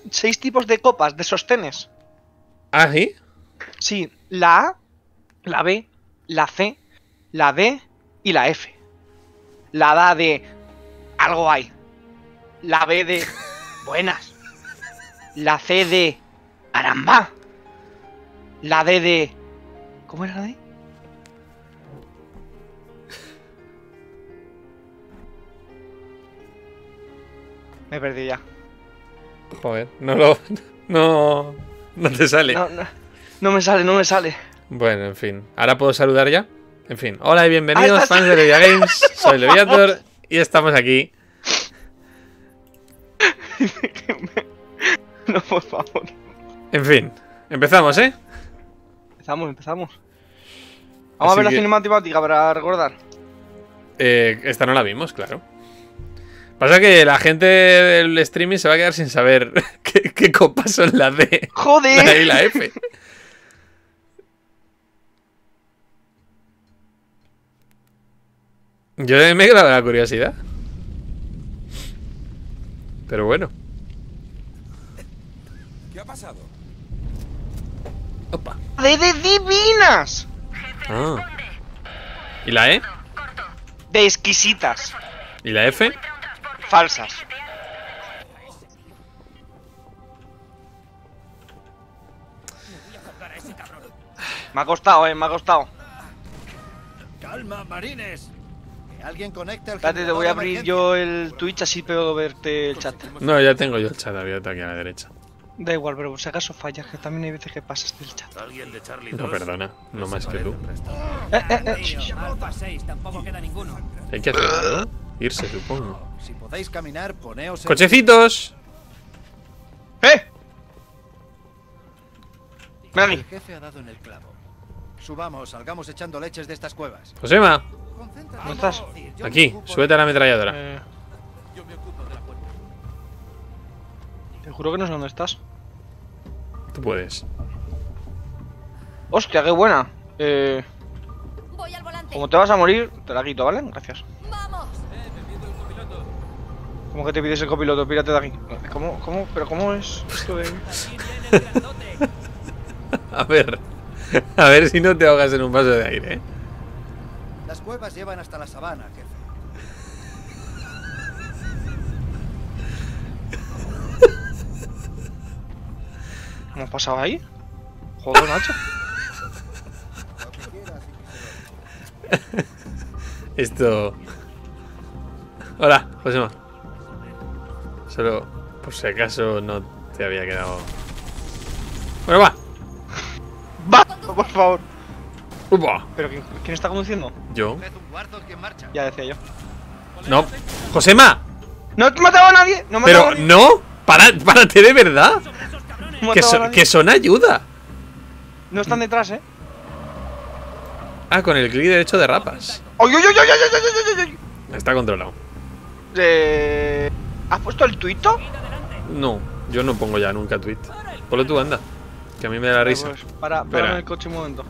6 tipos de copas, de sostenes. ¿Ah, sí? Sí, la A, la B, la C, la D y la F. La A de algo hay. La B de buenas. La C de caramba. La D de... ¿Cómo era la D? Me perdí ya. Joder, no lo... No... No te sale. No me sale, no me sale. Bueno, en fin. ¿Ahora puedo saludar ya? En fin. Hola y bienvenidos, fans de Leviat Games. Soy Leviator y estamos aquí. No, por favor. En fin. Empezamos, ¿eh? Empezamos. Vamos a ver la cinemática para recordar. Esta no la vimos, claro. Pasa que la gente del streaming se va a quedar sin saber qué copas son las D. ¡Joder! La E y la F. Yo me he quedado la curiosidad. Pero bueno. ¿Qué ha pasado? Opa. ¡De divinas! Ah. ¿Y la E? De exquisitas. ¿Y la F? Falsas. Me ha costado, me ha costado. Calma, marines. Que alguien conecte el Espérate, te voy a abrir yo el Twitch así puedo verte el chat. No, ya tengo yo el chat abierto aquí a la derecha. Da igual, pero si acaso fallas, que también hay veces que pasas del chat. Alguien de Charlie No, 2. perdona, no más que tú. Alfa 6, tampoco queda ninguno. Hay que hacer, ¿no? Irse, supongo. Si podéis caminar, poneos en... ¡Cochecitos! ¡Eh! El Maggie. jefe ha dado en el clavo. Subamos, salgamos echando leches de estas cuevas. Josema, Concéntrate. ¿Dónde estás? Yo me aquí, ocupo súbete a la ametralladora. Yo me ocupo de la puerta. Te juro que no sé dónde estás. Tú puedes. Hostia, qué buena. Voy al volante. Como te vas a morir, te la quito, ¿vale? Gracias. Vamos. ¿Cómo que te pides el copiloto? Pírate de aquí. ¿Cómo? ¿Pero cómo es esto de...? A ver si no te ahogas en un vaso de aire, ¿eh? Las cuevas llevan hasta la sabana, jefe. ¿Hemos pasado ahí? Joder, macho. Lo que quieras y que se lo- Esto... Hola, Josema. Solo por si acaso no te había quedado... Bueno, va. ¡Va! Por favor. Upa. ¿Pero quién está conduciendo? Yo. Ved un Warthog en marcha. Ya decía yo. No. Josema. ¡No he matado a nadie! ¡No he matado a Pero nadie! no. Párate de verdad. No he matado a nadie. Que son ayuda. No están detrás, ¿eh? Ah, con el clic derecho de rapas. ¡Oy, oy, oy, oy, oy, oy, oy, oy! Está controlado. ¿Has puesto el tuito? No, yo no pongo ya nunca tweet. Ponlo tú, anda. Que a mí me da la risa. Pues, para Espera. en el coche un momento.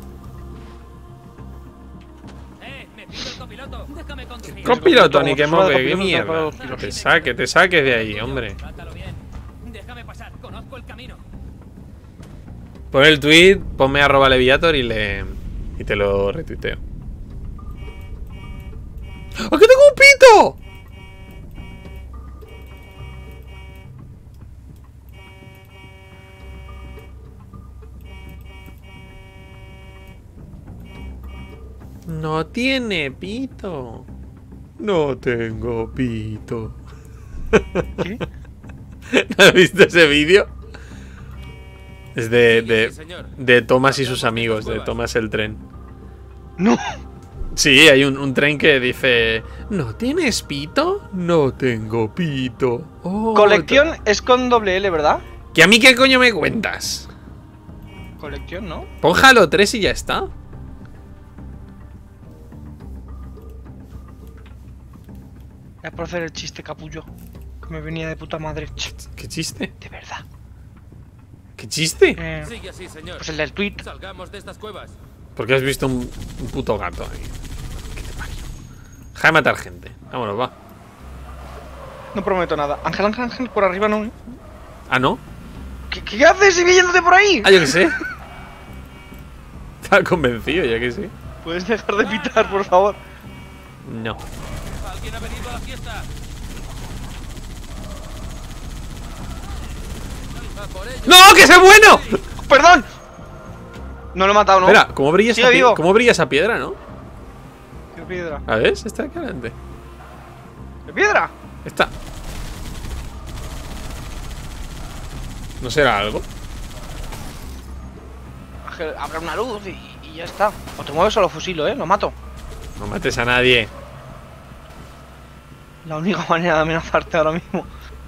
Me pido el copiloto. Déjame conducir. Copiloto, ni que Como moque, fuera qué de mierda. copiloto para los Te saques de ahí, hombre. Trátalo bien. Déjame pasar. Conozco el camino. Pon el tweet, ponme @Leviator y te lo retuiteo. ¡Oh, que tengo un pito! No tiene pito. No tengo pito. ¿Qué? ¿No has visto ese vídeo? Es Sí, señor. de Thomas y sus amigos, de Thomas el tren. ¡No! Sí, hay un tren que dice: ¿No tienes pito? No tengo pito. Oh, Colección es con doble L, ¿verdad? ¿Que a mí qué coño me cuentas? Colección, ¿no? Pon Halo 3 y ya está. Es por hacer el chiste, capullo. Que me venía de puta madre. ¿Qué chiste? De verdad. ¿Qué chiste? Sigue así, señor. Pues el del tweet. Salgamos de estas cuevas. Porque has visto un puto gato ahí. ¿Qué te parió? Deja de matar gente. Vámonos, va. No prometo nada. Ángel, por arriba no. Ah, ¿no? ¿Qué haces siguiéndote por ahí? Ah, yo qué sé. Estaba convencido, ya que sí. ¿Puedes dejar de pitar, por favor? No. ¿Alguien ha venido a la fiesta? ¡Va por ello! ¡No, que es bueno! ¡Perdón! No lo he matado, ¿no? Espera, ¿cómo brilla, Sigue vivo. ¿cómo brilla esa piedra, no? ¿Qué piedra? A ver, está aquí adelante. ¿Qué piedra? Está. ¿No será algo? Habrá una luz y ya está. O te mueves o lo fusilo, lo mato. No mates a nadie. La única manera de amenazarte ahora mismo.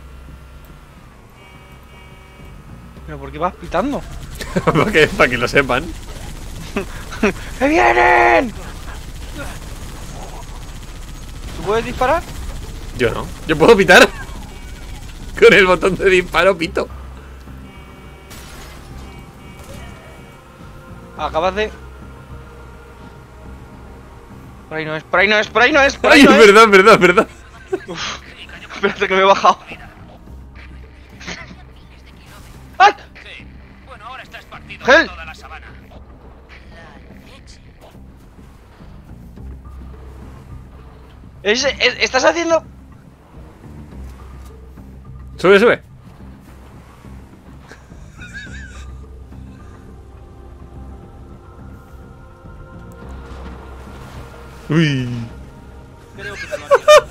¿Pero por qué vas pitando? para que lo sepan. ¡Que vienen! ¿Tú puedes disparar? Yo no. ¿Yo puedo pitar? Con el botón de disparo pito. Acabas de... Por ahí no es, por ahí no es, por ahí no es, por ahí Ay, no es. verdad. Uf, espérate que me he bajado. ¡Ay! Sí. Bueno, ahora está esparcido Gel. por toda la sabana. ¿Estás haciendo...? Sube. Uy. Creo que te lo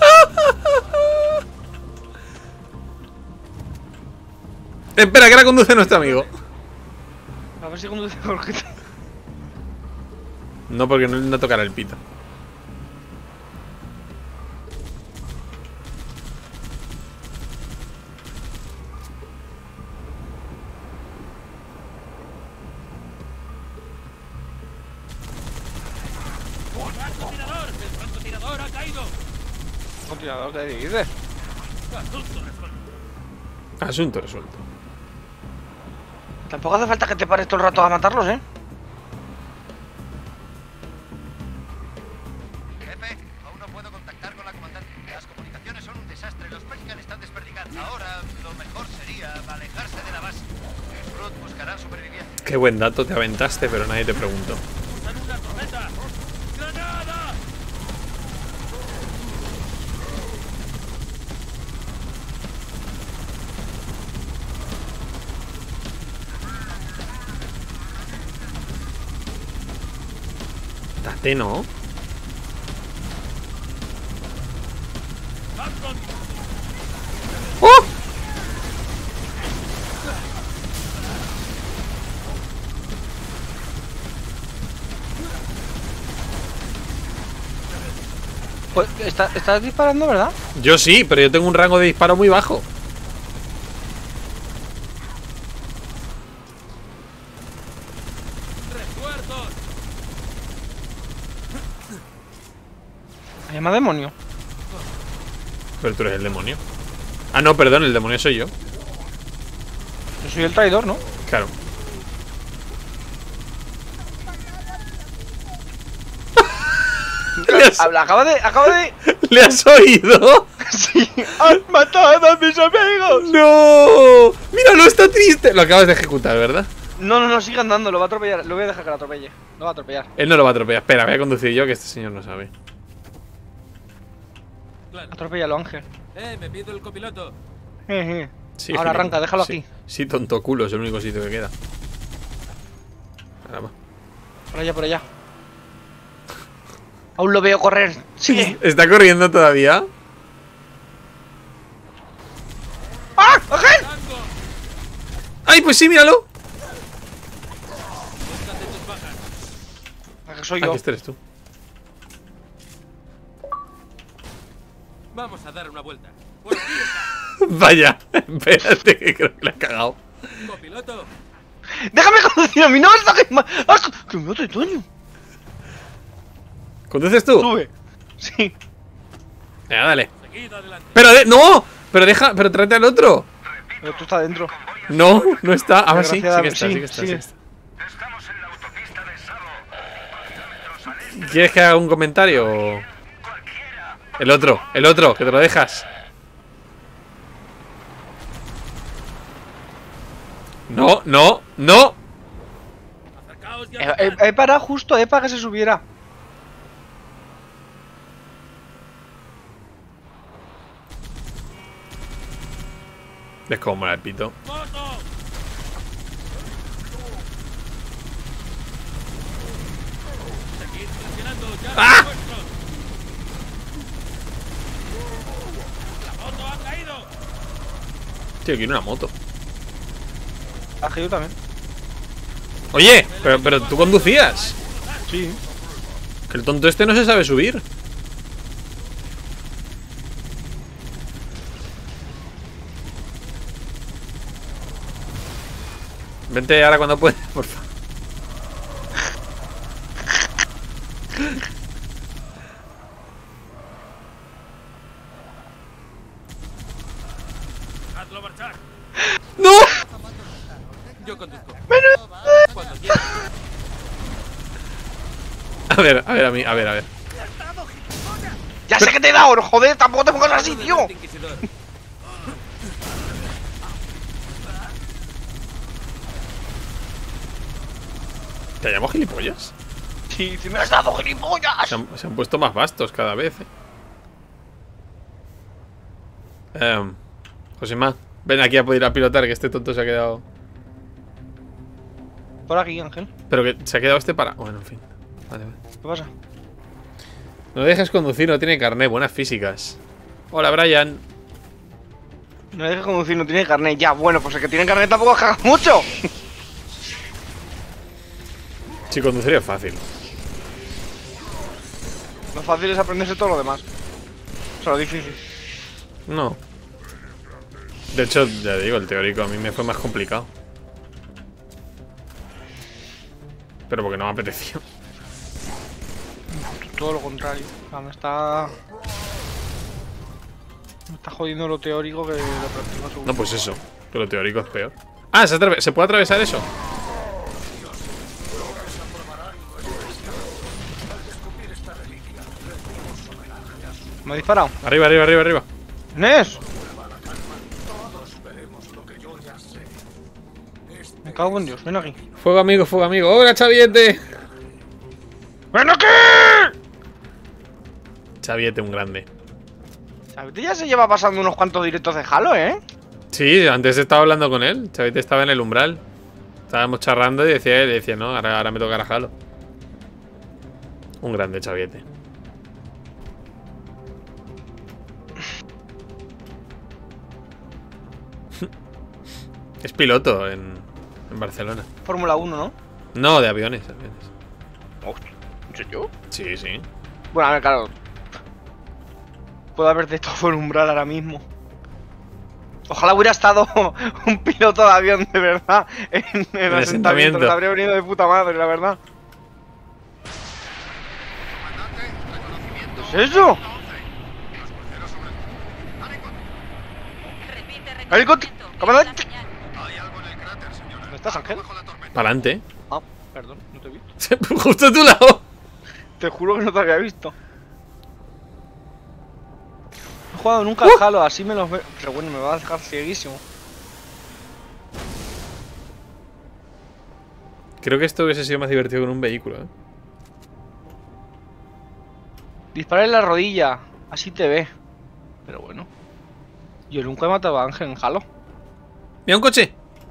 Espera, que la conduce nuestro amigo. A ver si conduce Jorge. No, porque no tocará el pito. ¡Francotirador! ¡El francotirador ha caído! Continuador, ¿qué dices? Asunto resuelto. Asunto resuelto. Tampoco hace falta que te pares todo el rato a matarlos, ¿eh? Jefe, aún no puedo contactar con la comandante. Las comunicaciones son un desastre. Los Pelican están desperdigando. Ahora, lo mejor sería alejarse de la base. Los Root buscarán supervivientes. Qué buen dato te aventaste, pero nadie te preguntó. ¡Usan una tormenta! ¡Granada! Date, ¿no? ¡Batman! ¡Oh! Pues, ¿estás disparando, verdad? Yo sí, pero yo tengo un rango de disparo muy bajo. ¡Refuerzos! Se llama demonio. Pero tú eres el demonio. Ah, no, perdón, el demonio soy yo. Yo soy el traidor, ¿no? Claro. Acaba de... ¿Le has oído? Sí, ¡han matado a mis amigos! ¡No! ¡Míralo, está triste! Lo acabas de ejecutar, ¿verdad? No, sigue andando, lo va a atropellar. Lo voy a dejar que lo atropelle. Lo va a atropellar. Él no lo va a atropellar. Espera, voy a conducir yo, que este señor no sabe. Claro. Atropéllalo, Ángel. Me pido el copiloto. Sí, Ahora genial. arranca, déjalo Sí. aquí. Sí, tonto culo, es el único sitio que queda. Ahora va. Por allá. Aún lo veo correr. Sigue. ¿Está corriendo todavía? ¡Ah! ¡Ángel! ¡Tango! ¡Ay, pues sí, míralo! Búscate tus bajas. Ah, que soy Ah, yo. que este eres tú. Vamos a dar una vuelta. Por aquí está. Vaya, espérate, que creo que la he cagado. Copiloto. ¡Déjame conducir a mí! ¡No me saques más! ¡Ah! ¡Que me mate, Toño! ¿Conduces tú? Sube. Sí. Venga, dale. Seguid adelante. ¡Pero ¡no! Pero pero tráete al otro. Pero tú estás dentro. No, no está. Ah, sí, sí que está, Desgraciadamente, sí que está. sí. Estamos en la autopista de Sabo. ¿Quieres que haga un comentario? o? El otro, que te lo dejas. No, no, no. Acercaos y He parado justo, para que se subiera. ¿Ves cómo mola el pito? ¡Moto! Seguid presionando, ya ¡Ah! vuestros. ¡La moto ha caído! Tío, quiero una moto. Ah, que yo también. Oye, pero tú conducías. Sí. Que el tonto este no se sabe subir. Vente ahora cuando puedas, por favor. Hazlo marchar. ¡No! Yo conduzco. Cuando A ver, a ver. ¡Ya sé que te he dado! ¡Joder! ¡Tampoco te pongas así, tío! Inquisidor. ¿Te llamo gilipollas? Sí, me has dado, gilipollas. Se han puesto más vastos cada vez, Josemá, ven aquí a poder ir a pilotar, que este tonto se ha quedado. Por aquí, Ángel. Pero que se ha quedado este para. Bueno, en fin. Vale. ¿Qué pasa? No dejes conducir, no tiene carné, buenas físicas. Hola, Brian. No dejes conducir, no tiene carnet. Ya, bueno, pues el que tiene carnet tampoco caga mucho. Si conducir es fácil. Lo fácil es aprenderse todo lo demás. O sea, lo difícil. No. De hecho, ya digo, el teórico a mí me fue más complicado. Pero porque no me apeteció. Todo lo contrario. O sea, me está jodiendo lo teórico que lo práctico seguro. No, pues eso. Que lo teórico es peor. Ah, ¿se puede atravesar eso? ¿Me ha disparado? Arriba. ¡Nes! Me cago en Dios, ven aquí. Fuego amigo. ¡Hola, Chaviete! ¡Ven aquí! Chaviete, un grande. Chavete ya se lleva pasando unos cuantos directos de Halo, ¿eh? Sí, antes estaba hablando con él. Chaviete estaba en el umbral. Estábamos charrando y decía él, no, ahora me toca Halo. Un grande Chaviete. Es piloto en Barcelona. Fórmula 1, ¿no? No, de aviones. Hostia, ¿en serio? Sí, sí. Bueno, a ver, claro. Puede haber de todo en umbral ahora mismo. Ojalá hubiera estado un piloto de avión de verdad en el asentamiento. Les habría venido de puta madre, la verdad. ¿Qué es eso? ¡Helicóptero! ¡Comandante! Hay algo en el cráter, señora. ¿Dónde estás, Ángel? Bajo la tormenta. Para adelante. Ah, perdón, no te he visto. Justo a tu lado. Te juro que no te había visto. No he jugado nunca al Halo, así me los veo. Pero bueno, me va a dejar cieguísimo. Creo que esto hubiese sido más divertido con un vehículo, ¿eh? Dispara en la rodilla, así te ve. Pero bueno. Yo nunca he matado a Ángel en Halo. ¡Mira un coche!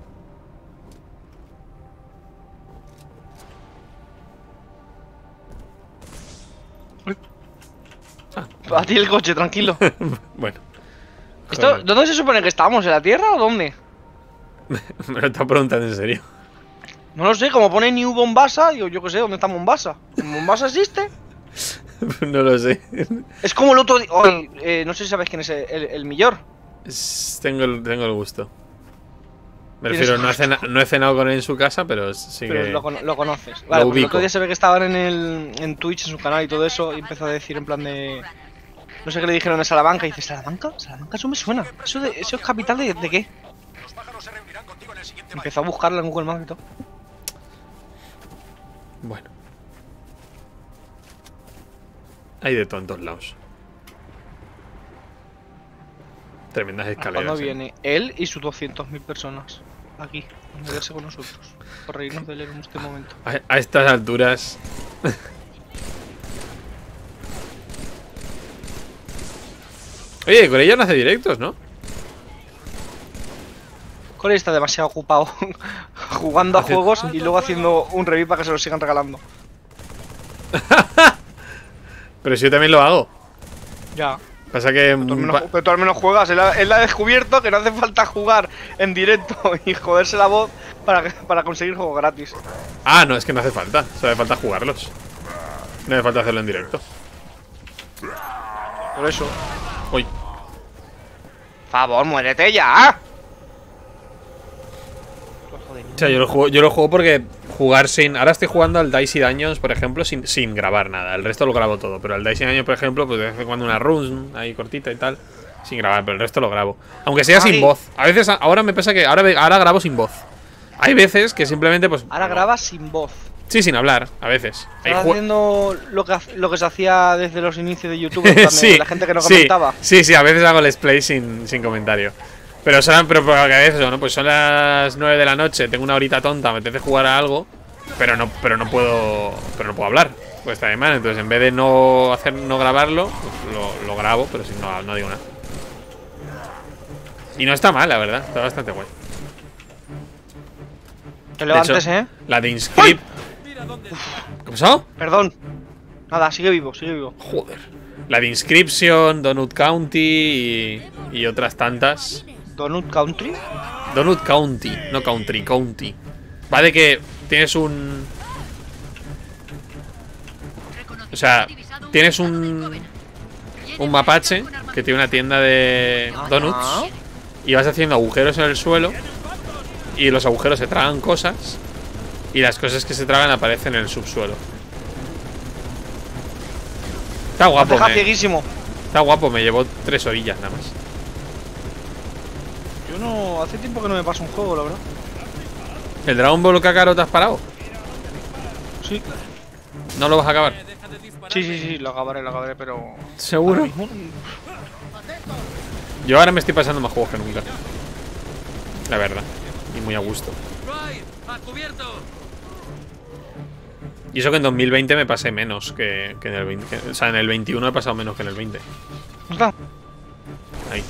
A ti el coche, tranquilo. Bueno. ¿Dónde se supone que estamos? ¿En la Tierra o dónde? Me lo está preguntando en serio. No lo sé, como pone New Bombasa, digo, yo qué sé, ¿dónde está Mombasa? ¿Mombasa existe? No lo sé. Es como el otro día. No sé si sabes quién es el Millor. Tengo el gusto. Me ¿Tienes refiero, no he cenado con él en su casa, pero sí Pero que. lo conoces. Vale, pues el ubico. otro día se ve que estaban en Twitch, en su canal y todo eso, y empezó a decir en plan de. No sé qué le dijeron de Salamanca, y dice, ¿Salamanca? Salamanca, eso me suena. ¿Eso es capital de qué? Los pájaros se reunirán contigo en el siguiente Empezó a buscarlo en Google Maps y todo. Bueno. Hay de todo en todos lados. Tremendas escaleras. ¿Cuándo ¿eh? viene? Él y sus 200.000 personas. aquí, a meterse con nosotros. Por reírnos de él en este momento. A estas alturas. Oye, con ella no hace directos, ¿no? Corey está demasiado ocupado jugando a juegos y luego haciendo un review para que se lo sigan regalando. Pero si yo también lo hago. Ya. Pasa que. Pero tú al menos juegas. Él ha descubierto que no hace falta jugar en directo y joderse la voz para conseguir juegos gratis. Ah, no, es que no hace falta. Solo hace falta jugarlos. No hace falta hacerlo en directo. Por eso. Uy. Favor, muérete ya. O sea, yo lo juego porque jugar sin... Ahora estoy jugando al Dicey Dungeons, por ejemplo, sin grabar nada. El resto lo grabo todo. Pero al Dicey Dungeons, por ejemplo, pues de vez en cuando una run ahí cortita y tal. Sin grabar, pero el resto lo grabo. Aunque sea sin voz. A veces, ahora me pasa que ahora grabo sin voz. Hay veces que simplemente pues... Ahora grabas sin voz. Sí, sin hablar, a veces. Estás haciendo lo que se hacía desde los inicios de YouTube también, sí, la gente que no comentaba. Sí, a veces hago el play sin comentario. Pero a veces, ¿no? Pues son las 9 de la noche, tengo una horita tonta, me apetece jugar a algo, pero no puedo hablar. Pues está de mal, entonces en vez de no grabarlo, pues lo grabo, pero si no digo nada. Y no está mal, la verdad, está bastante guay. Te levantes, de hecho, la de Inscript. ¿Qué pasó? Perdón. Nada, sigue vivo. Joder. La de Inscription, Donut County y otras tantas. ¿Donut Country? Donut County, no Country, County. Va de que tienes un... O sea, tienes un mapache que tiene una tienda de donuts y vas haciendo agujeros en el suelo y los agujeros se tragan cosas y las cosas que se tragan aparecen en el subsuelo. Está guapo, está guapo, me llevó 3 orillas nada más. Yo no... Hace tiempo que no me paso un juego, la verdad. ¿El Dragon Ball Kakarot te has parado? Sí. ¿No lo vas a acabar? Sí, lo acabaré, pero... ¿Seguro? Yo ahora me estoy pasando más juegos que nunca. La verdad. Y muy a gusto. Y eso que en 2020 me pasé menos que en el 20. O sea, en el 21 he pasado menos que en el 20. Ahí.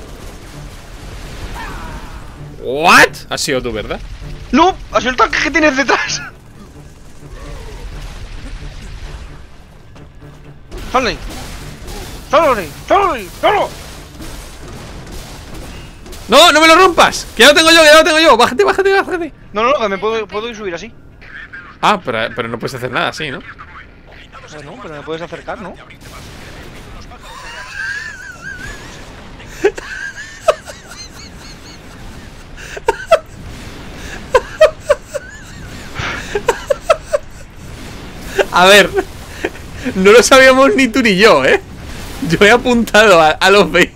¿What? Has sido tú, ¿verdad? ¡No! ¡Ha sido el tanque que tienes detrás! ¡Sale! ¡No! ¡No me lo rompas! ¡Que ya lo tengo yo! ¡Bájate! No, que me puedo ir subir así. Ah, pero no puedes hacer nada así, ¿no? Bueno, pero me puedes acercar, ¿no? A ver, no lo sabíamos ni tú ni yo, ¿eh? Yo he apuntado a los vehículos.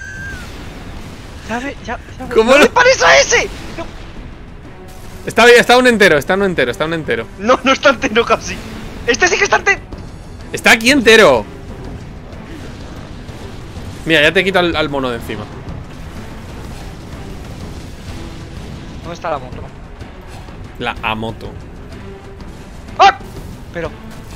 Ya. ¿Cómo ¡No le pares a ese! No. Está un entero. No está entero casi. Este sí que está entero. Está aquí entero. Mira, ya te quito al mono de encima. ¿Dónde está la moto? La A-moto. ¡Ah! Pero...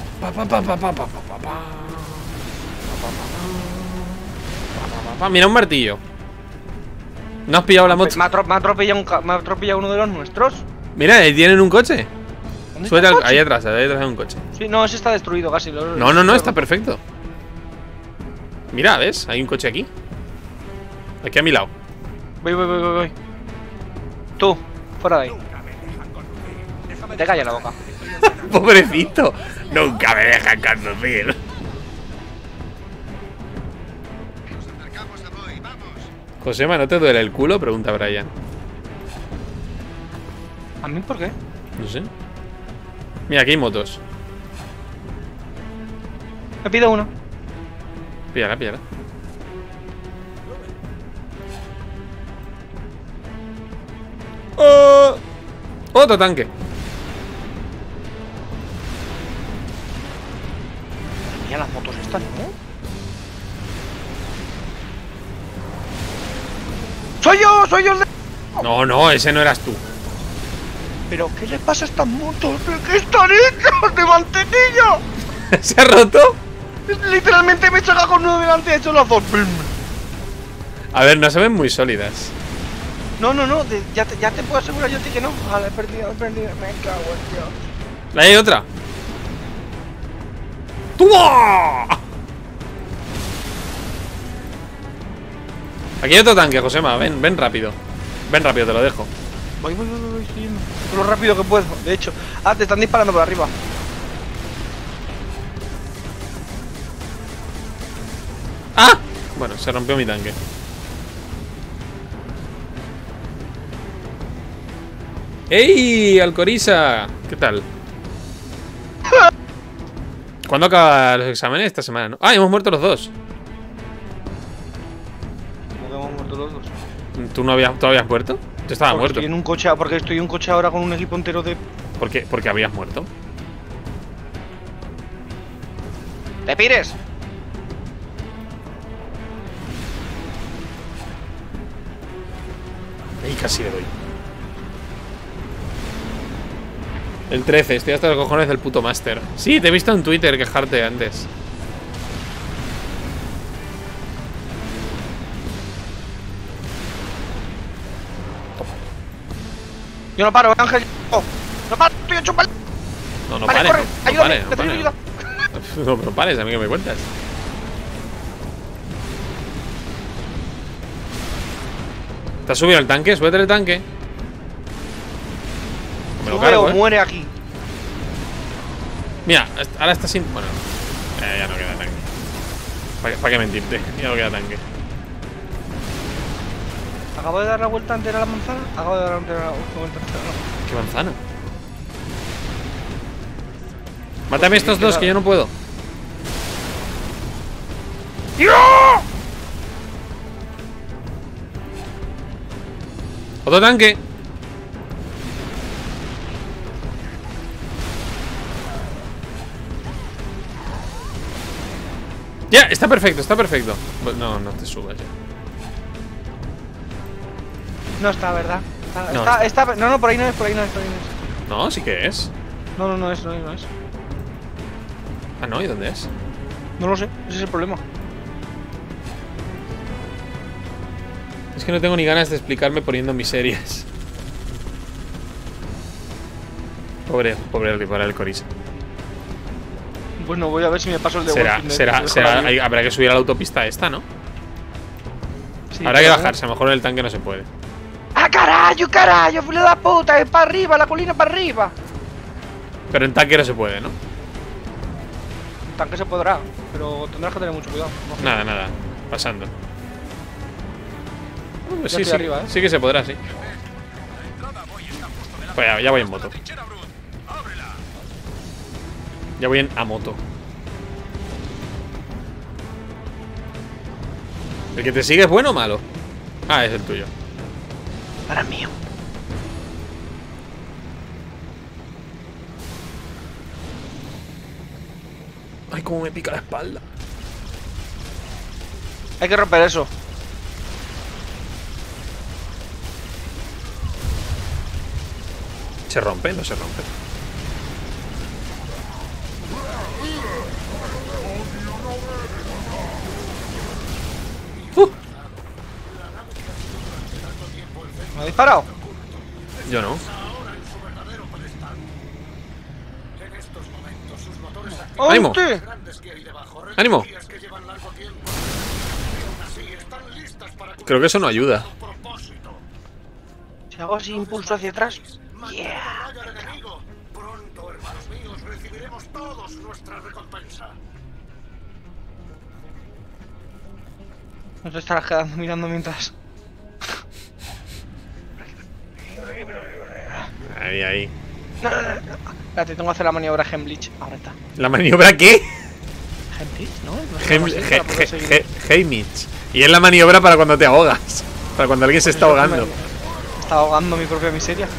Mira, un martillo. ¿No has pillado la moto? Me ha atropellado uno de los nuestros. Mira, ahí tienen un coche. Suelta ¿Dónde está el ahí atrás hay un coche. Sí, no, ese está destruido casi. No, está perfecto. Mira, ¿ves? Hay un coche aquí. Aquí a mi lado. Voy. Tú, fuera de ahí. Te calla la boca. Pobrecito. Nunca me dejan conducir. Josema, ¿no te duele el culo? Pregunta Brian. ¿A mí por qué? No sé. Mira, aquí hay motos. Me pido uno. Píllala. ¡Oh! Otro tanque. Mira, las motos están, ¿no? ¡Soy yo el de... No, no, ese no eras tú. ¿Pero qué le pasa a estas motos? ¿De qué están hechas? ¡De mantequilla! ¿Se ha roto? Literalmente me he chocado con uno delante, he hecho las dos. A ver, no se ven muy sólidas. No, ya te puedo asegurar yo a ti que no. Vale, he perdido, me cago en Dios. ¿Ahí hay otra? ¡Toma! Aquí hay otro tanque, Josema. Ven rápido. Ven rápido, te lo dejo. Voy, estoy yendo. Lo rápido que puedo, de hecho. Ah, te están disparando por arriba. ¡Ah! Bueno, se rompió mi tanque. ¡Ey! Alcoriza, ¿qué tal? ¿Cuándo acaban los exámenes? Esta semana, ¿no? ¡Ah! Hemos muerto los dos. ¿Cómo que hemos muerto los dos? ¿Tú no habías muerto? Yo estaba Porque muerto. estoy en un coche, porque estoy en un coche ahora con un equipo entero de... ¿Por qué? Porque habías muerto. ¡Te pires! Ahí casi le doy. El 13, estoy hasta los cojones del puto máster. Sí, te he visto en Twitter quejarte antes. Yo no paro, Ángel. Oh, no paro, estoy hecho mal. No, no Vale, pares. corre, No ayúdame, pares, no necesito pares. ayuda. No pares, a mí que me cuentas. ¿Te has subido al tanque? Súbete el tanque. Me lo Sube cargo, o muere aquí. Mira, ahora está sin... Bueno, ya no queda tanque. ¿Para qué mentirte? Ya no queda tanque. Acabo de dar la vuelta entera a la manzana. Acabo de dar la vuelta entera. No. ¿Qué manzana? Mátame a estos dos, que yo no puedo. Otro tanque. Ya, está perfecto, está perfecto. No, no te subas ya. No está, ¿verdad? No, No, por ahí no es, por ahí no es. No, sí que es. No es. Ah, no, ¿y dónde es? No lo sé, ese es el problema. Es que no tengo ni ganas de explicarme poniendo miserias. Pobre para el Corisa. Bueno, voy a ver si me paso el de Habrá que subir a la autopista esta, ¿no? Sí, Habrá que pero- bajarse, a lo mejor en el tanque no se puede. ¡Ah, carajo! ¡Fue la puta! ¡Es para arriba, la colina para arriba! Pero en tanque no se puede, ¿no? El tanque se podrá, pero tendrás que tener mucho cuidado. No sé. Nada, pasando. Pues Ya sí, estoy arriba, ¿eh? sí que se podrá, sí. Pues ya voy en moto. Ya voy en a moto. ¿El que te sigue es bueno o malo? Ah, es el tuyo. Para mío. Ay, cómo me pica la espalda. Hay que romper eso. ¿Se rompe? No se rompe. ¿Me ha disparado? Yo no. ¡Ánimo! ¡Hostia! ¡Ánimo! Creo que eso no ayuda. Si hago así impulso hacia atrás. ¡Yeah! Pronto, hermanos míos, recibiremos todos nuestra recompensa. No te estarás quedando mirando mientras. Ahí. Espérate, tengo que hacer la maniobra Hemlich. Ahora está. ¿La maniobra qué? ¿Hemlich? ¿No? ¿No se llama así para poder seguir? Heimlich. Y es la maniobra para cuando te ahogas. Para cuando alguien se está ahogando. Me está ahogando mi propia miseria.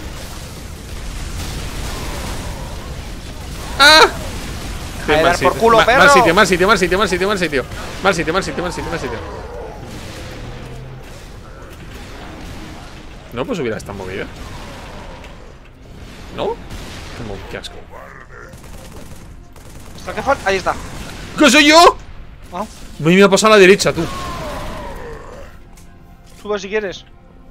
¡Ah! Deja de dar por culo, perro. Mal sitio. Mal sitio. No puedo subir a esta movida. ¿No? Qué asco. ¿Está qué falta? Ahí está. ¿Qué soy yo? Ah, Me ha pasado a la derecha, tú. sube si quieres.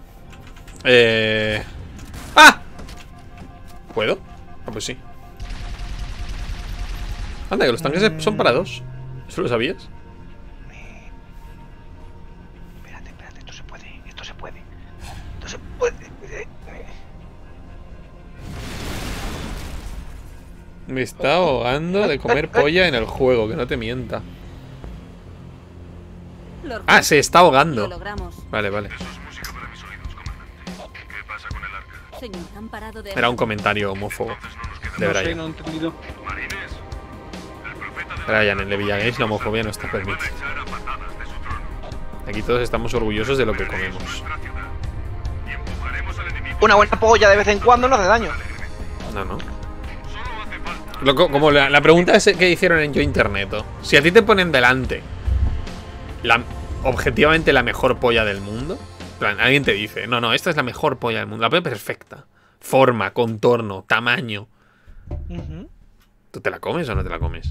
¡Ah! ¿Puedo? Ah, pues sí. Anda, que los tanques son para dos. ¿Eso lo sabías? Espérate, esto se puede, esto se puede. Esto se puede. Me está ahogando de comer polla en el juego, que no te mienta. Lord Ah, se está Lo ahogando. logramos. Vale, vale. Señor, han parado de... Era un comentario homófobo de No sé, Brian. no he entendido. Brian, en Le Villagames la homofobia no está permitida. Aquí todos estamos orgullosos de lo que comemos. Una buena polla de vez en cuando no hace daño. No, no. Como la pregunta es que hicieron en Yo Interneto. Si a ti te ponen delante objetivamente la mejor polla del mundo, en plan, alguien te dice, no, esta es la mejor polla del mundo, la polla perfecta, forma, contorno, tamaño, ¿tú te la comes o no te la comes?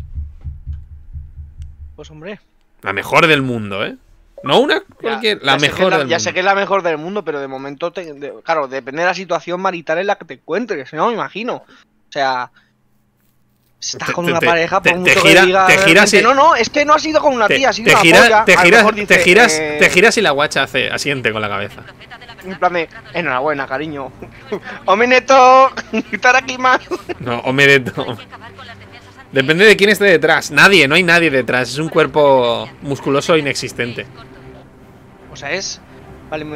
Pues hombre. La mejor del mundo, ¿eh? No una cualquier, la mejor del mundo. Ya sé que es la mejor del mundo, pero de momento, claro, depende de la situación marital en la que te encuentres, ¿no? Me imagino. O sea, si estás con una pareja, por mucho que diga, te giras y... no, es que no ha sido con una tía, ha sido una polla. Te giras y la guacha asiente con la cabeza. En plan de, enhorabuena, cariño. Omeneto, Tarakiman. No, Omeneto. Depende de quién esté detrás. Nadie, no hay nadie detrás. Es un cuerpo musculoso inexistente. O sea, es... Vale,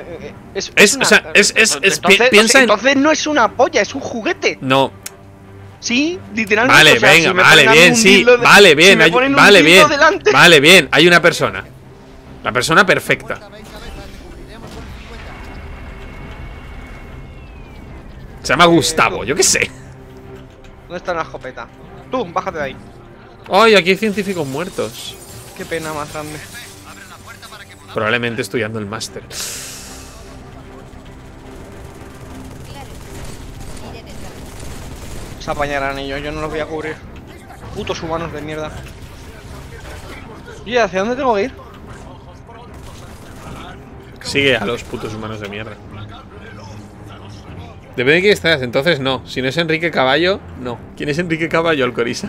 entonces no es una polla, es un juguete. No. Sí, literalmente. Vale, o sea, venga, si me vale, ponen bien, un sí. dildo de- Vale, bien, si me ponen un vale, dildo bien. delante- Vale, bien. Hay una persona. La persona perfecta. Se llama Gustavo, yo qué sé. ¿Dónde está la escopeta? Tú, bájate de ahí. Ay, aquí hay científicos muertos. Qué pena más grande. Probablemente estudiando el máster. Se apañarán ellos, yo no los voy a cubrir. Putos humanos de mierda. ¿Y hacia dónde tengo que ir? Sigue a los putos humanos de mierda. Depende de quién estás, entonces no. Si no es Enrique Caballo, no. ¿Quién es Enrique Caballo, Alcoriza?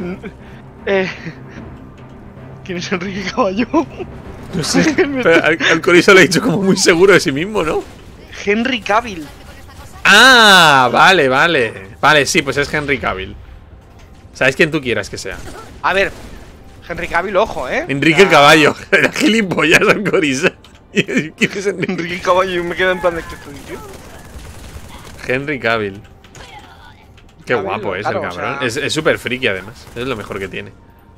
¿Quién es Enrique Caballo? No sé. Pero Alcoriza lo ha dicho como muy seguro de sí mismo, ¿no? Henry Cavill. Ah, vale, vale. Vale, sí, pues es Henry Cavill. ¿Sabes quién tú quieras que sea? A ver, Henry Cavill, ojo, Enrique Caballo. Era gilipollas, Alcoriza. ¿Quién es Enrique? Enrique Caballo, y me quedo en plan de que estoy, tío. Henry Cavill. Qué Cavill, guapo es claro, el cabrón. o sea- Es súper friki además. Es lo mejor que tiene.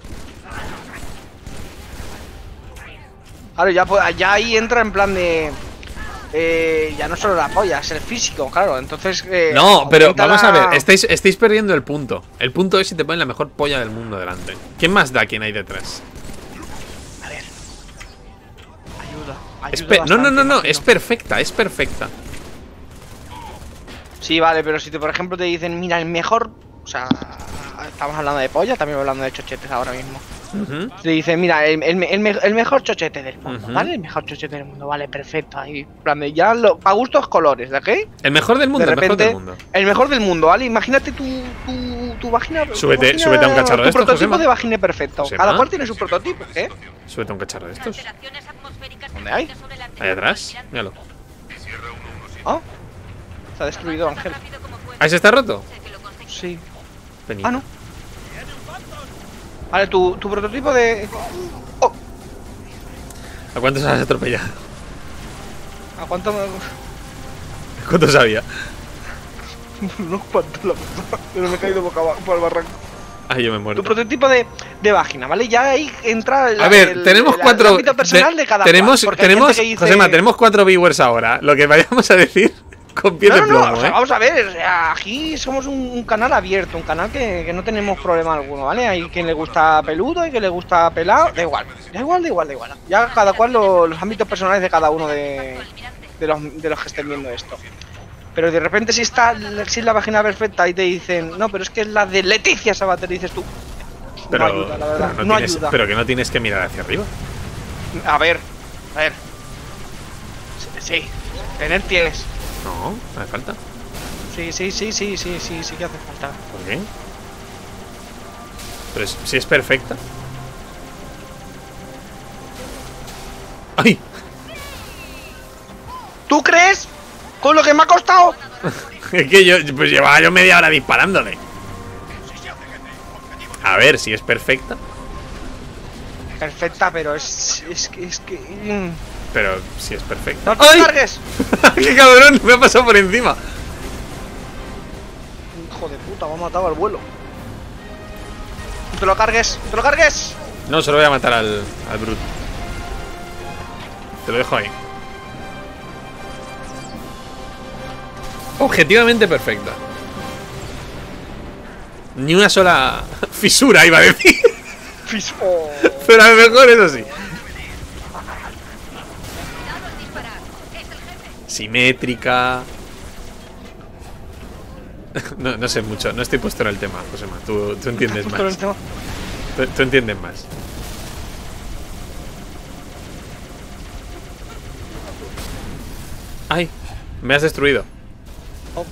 Claro, ya ahí entra en plan de... ya no solo la polla, es el físico, claro. Entonces... No, pero aumenta vamos a la- ver. Estáis perdiendo el punto. El punto es si te ponen la mejor polla del mundo delante. ¿Quién más da quién hay detrás? A ver. Ayuda. No, bastante, no. imagino. Es perfecta, es perfecta. Sí, vale, pero si por ejemplo te dicen, mira, el mejor... O sea, estamos hablando de polla, también hablando de chochetes ahora mismo. Ujú. Te dicen, mira, el mejor chochete del mundo, Ujú. ¿vale? El mejor chochete del mundo, vale, perfecto. Ahí, en plan de ya, a gustos colores, ¿de qué? El mejor del mundo, De el mejor repente, del mundo. el mejor del mundo, ¿vale? Imagínate tu vagina. tu Súbete vagina- a un cacharro de Tu estos, prototipo Josema. de vagina perfecto. Josema. Cada cual tiene su prototipo, ¿eh? Súbete a un cacharro de estos. ¿Dónde hay? Ahí atrás. Míralo. ¿Ah? Se ha destruido Ángel. ¿Ahí se está roto? Sí. Penita. Ah, no. Vale, tu prototipo de. Oh, ¿A cuántos has atropellado? ¿a cuánto me.? ¿Cuántos había? No cuánto la puta. Pero me he caído boca abajo por el barranco. Ah, yo me Tu muero. prototipo de vagina, ¿vale? Ya ahí entra A ver, tenemos cuatro. el ámbito personal de cada tenemos, cual, porque hay gente que dice- Josema, tenemos 4 viewers ahora. Lo que vayamos a decir con pie No, de no, plomo, no, o sea, ¿eh? vamos a ver, o sea, aquí somos un canal abierto, un canal que no tenemos problema alguno, ¿vale? Hay quien le gusta peludo, hay quien le gusta pelado, da igual. Ya cada cual los ámbitos personales de cada uno de los que estén viendo esto. Pero de repente si está si es la vagina perfecta y te dicen, no, pero es que es la de Leticia Sabater, y dices tú. Pero, No ayuda, la verdad. pero No tienes, ayuda. pero que no tienes que mirar hacia arriba. A ver. Sí. Tener tienes. No, no hace falta. Sí que hace falta. ¿Por qué? Pero si es perfecta. ¡Ay! ¿Tú crees? ¿Con lo que me ha costado? Es que yo pues llevaba yo media hora disparándole. A ver si es perfecta. Perfecta, pero es que. Pero si es perfecta. ¡No te cargues! ¡Qué cabrón! Me ha pasado por encima. Hijo de puta, me ha matado al vuelo. ¡Te lo cargues! ¡Te lo cargues! No, solo voy a matar al Brute. Te lo dejo ahí. Objetivamente perfecta. Ni una sola fisura iba a decir. Oh. Pero a lo mejor eso sí. Simétrica. No sé mucho, no estoy puesto en el tema, Josema. Tú entiendes más. Tú entiendes más. ¡Ay! Me has destruido. Oh.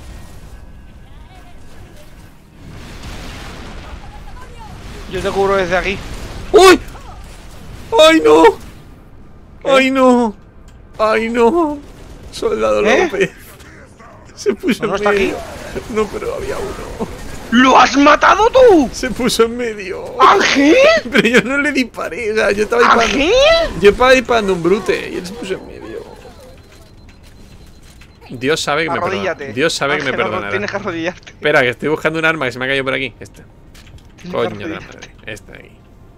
Yo te cubro desde aquí. ¡Uy! ¡Ay, no! ¡Ay, no! ¡Ay, no! Soldado López. Se puso ¿No en está medio. aquí? No, pero había uno. ¡Lo has matado tú! Se puso en medio. ¡Ángel! Pero yo no le disparé, o sea, yo estaba disparando. ¿Ángel? Yo estaba disparando un brute y él se puso en medio. Dios sabe que me perdona. Arrodíllate. Dios sabe que me Ángel, perdonará. Tienes que arrodillarte. Espera, que estoy buscando un arma que se me ha caído por aquí. Este. Tienes que Coño de la arrodillarte. madre. Este de aquí.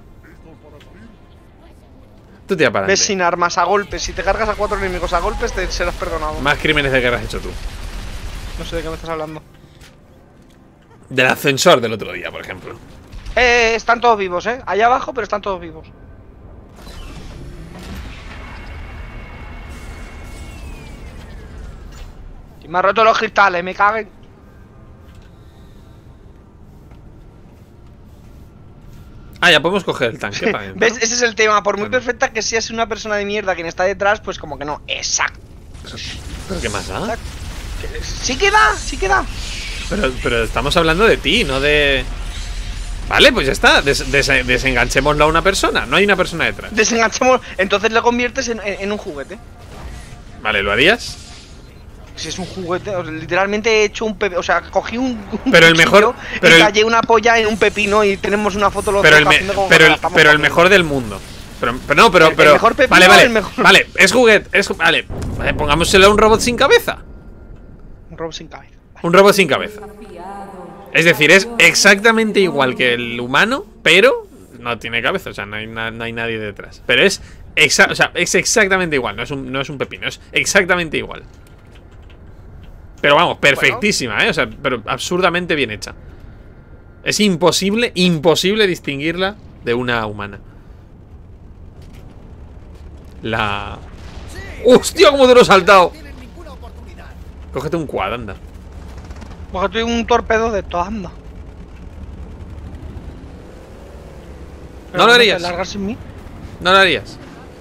Tú tira para Ves adelante. sin armas, a golpes. Si te cargas a 4 enemigos a golpes, te serás perdonado. Más crímenes de guerra has hecho tú. No sé de qué me estás hablando. Del ascensor del otro día, por ejemplo. Están todos vivos, allá abajo, pero están todos vivos. Y me ha roto los cristales, me caguen. Ah, ya podemos coger el tanque para adentro. ¿Ves? Ese es el tema. Por muy Bueno. perfecta que seas una persona de mierda quien está detrás, pues como que no. Exacto. ¿Pero qué más da? Sí que da, sí que da. Pero estamos hablando de ti, no de... Vale, pues ya está. Desenganchémoslo a una persona. No hay una persona detrás. Desenganchamos. Entonces lo conviertes en un juguete. Vale, ¿lo harías? Si es un juguete, o sea, literalmente he hecho un pepino. O sea, cogí un Pero el mejor- cuchillo pero y el- tallé una polla en un pepino y tenemos una foto los Pero dos haciendo como que la estamos el cogiendo. mejor del mundo. Pero no, pero... El mejor pepino, vale, vale. el mejor- Vale, es juguete. Vale, pongámoselo a un robot sin cabeza. Un robot sin cabeza. Un robot sin cabeza. Es decir, es exactamente igual que el humano, pero no tiene cabeza, o sea, no hay nadie detrás. Pero es exactamente igual, no es un pepino, es exactamente igual. Pero vamos, perfectísima, o sea, pero absurdamente bien hecha. Es imposible distinguirla de una humana. ¡Hostia, cómo te lo he saltado! Cógete un quad, anda. Cógete un torpedo de toda anda. ¿No lo harías? ¿Te largas sin mí? ¿No lo harías?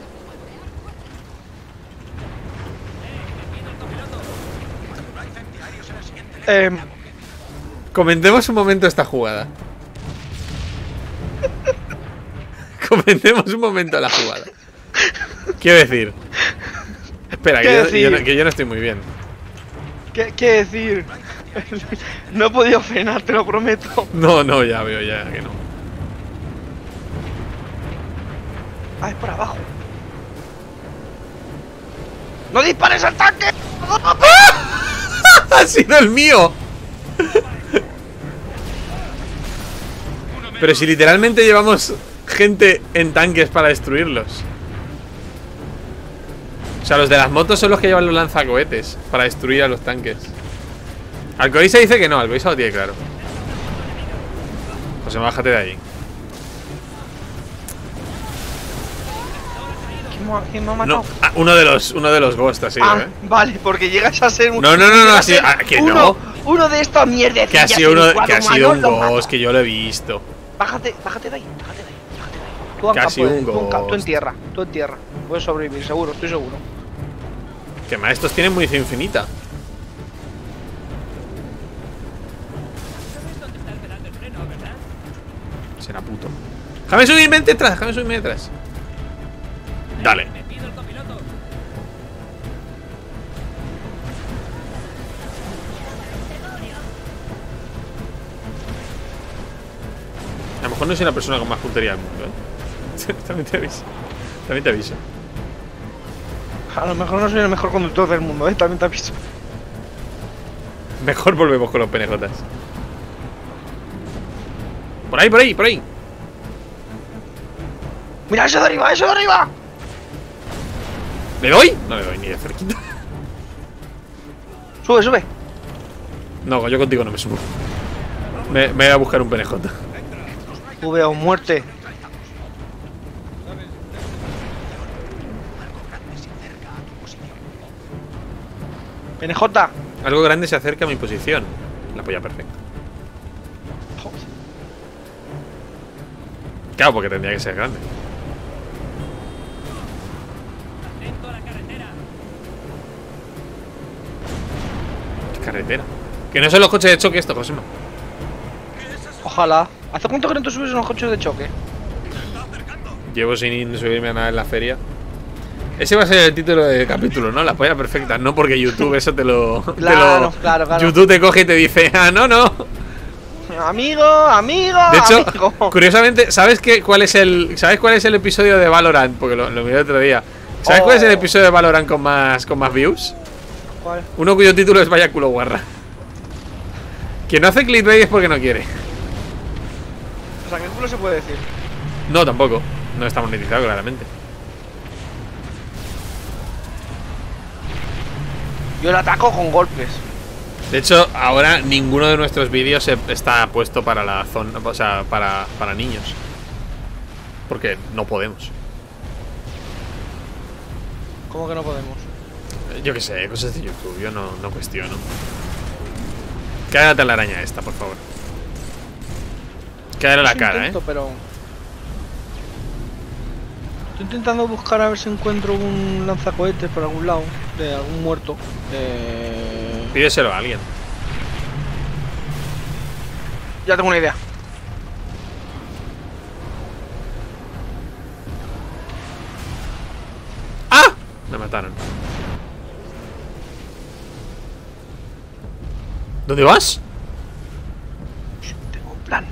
Comentemos un momento esta jugada. Comentemos un momento la jugada. Quiero decir. Espera, que yo no estoy muy bien. ¿Qué decir? No he podido frenar, te lo prometo. No, ya veo ya que no. Ah, es por abajo. ¡No dispares al tanque! ¡Ha sido el mío! Pero si literalmente llevamos gente en tanques para destruirlos. O sea, los de las motos son los que llevan los lanzacohetes para destruir a los tanques. Alcoisa dice que no, Alcoisa lo tiene claro. Pues bájate de ahí. Qué ¿Quién me ha matado? No, uno de los ghosts ha sido, ¿eh? Vale, porque llegas a ser un... No, así, que no. Uno de estos mierdecillas. Que ha sido un ghost, que yo lo he visto. Bájate de ahí. Tú en Casi campo, un ghost. tú en tierra. Puedes sobrevivir, seguro, estoy seguro. Que más, estos tienen munición infinita. Será puto. Déjame subirme detrás, Dale. A lo mejor no soy la persona con más puntería del mundo, ¿eh? También te aviso. A lo mejor no soy el mejor conductor del mundo, también te aviso. Mejor volvemos con los penejotas. Por ahí. ¡Mira, eso de arriba! ¿Le doy? No le doy ni de cerquita. Sube. No, yo contigo no me subo. Me voy a buscar un penejota. Sube a muerte. PNJ. Algo grande se acerca a mi posición. La polla perfecta. Claro, porque tendría que ser grande. ¿Qué carretera? Que no son los coches de choque esto, Josema. Ojalá. ¿Hace cuánto que no te subes en los coches de choque? Llevo sin subirme a nada en la feria. Ese va a ser el título del capítulo, ¿no? La polla perfecta. No porque YouTube eso te lo... Claro. YouTube te coge y te dice, no. Amigo. De hecho, curiosamente, ¿sabes cuál es el episodio de Valorant? Porque lo miré el otro día. ¿Sabes cuál es el episodio de Valorant con más views? ¿Cuál? Uno cuyo título es Vaya culo guarra. Quien no hace clickbait es porque no quiere. O sea, ¿qué culo se puede decir? No, tampoco. No está monetizado, claramente. Yo le ataco con golpes. De hecho, ahora ninguno de nuestros vídeos está puesto para la zona, o sea, para niños. Porque no podemos. ¿Cómo que no podemos? Yo qué sé, cosas de YouTube, yo no cuestiono. Cállate la araña esta, por favor. Cállale la cara, intento, pero... Estoy intentando buscar a ver si encuentro un lanzacohetes por algún lado. De algún muerto. Pídeselo a alguien. Ya tengo una idea. ¡Ah! Me mataron. ¿Dónde vas? Tengo un plan.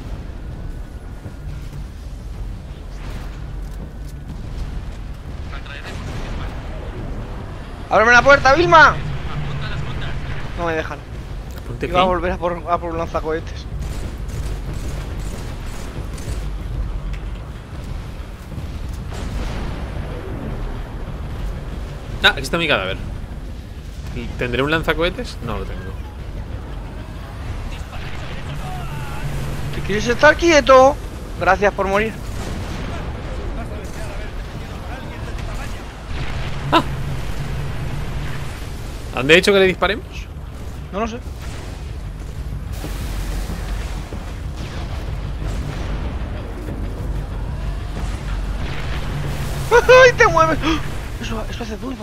¡Ábreme la puerta, Vilma! No me dejan. Iba a volver a por un lanzacohetes. Aquí está mi cadáver. ¿Tendré un lanzacohetes? No lo tengo. ¿Te quieres estar quieto? Gracias por morir. ¿Dónde he dicho que le disparemos? No lo sé. ¡Ay, te mueves! Eso hace vulva.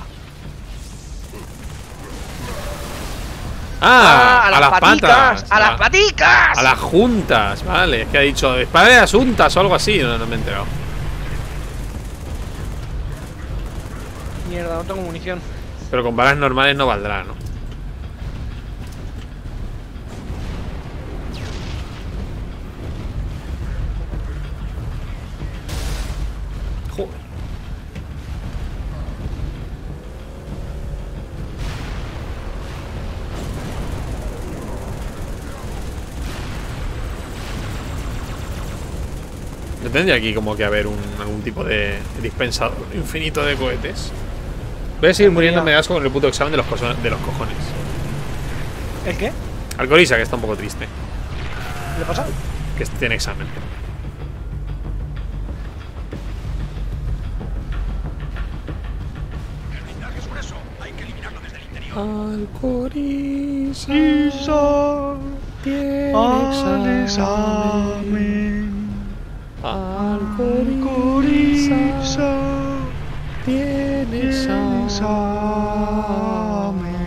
A las patas. ¡A las paticas! A las juntas, vale. Es que ha dicho dispare de asuntas o algo así. No me he enterado. Mierda, no tengo munición. Pero con balas normales no valdrá, ¿no? Joder. Yo tendría aquí como que haber algún tipo de dispensador infinito de cohetes. Voy a seguir muriéndome de asco con el puto examen de los cojones. ¿El qué? Al Corisa, que está un poco triste. ¿Qué le pasa? Que tiene examen. Alcoriza tiene examen. Alcoriza tiene examen.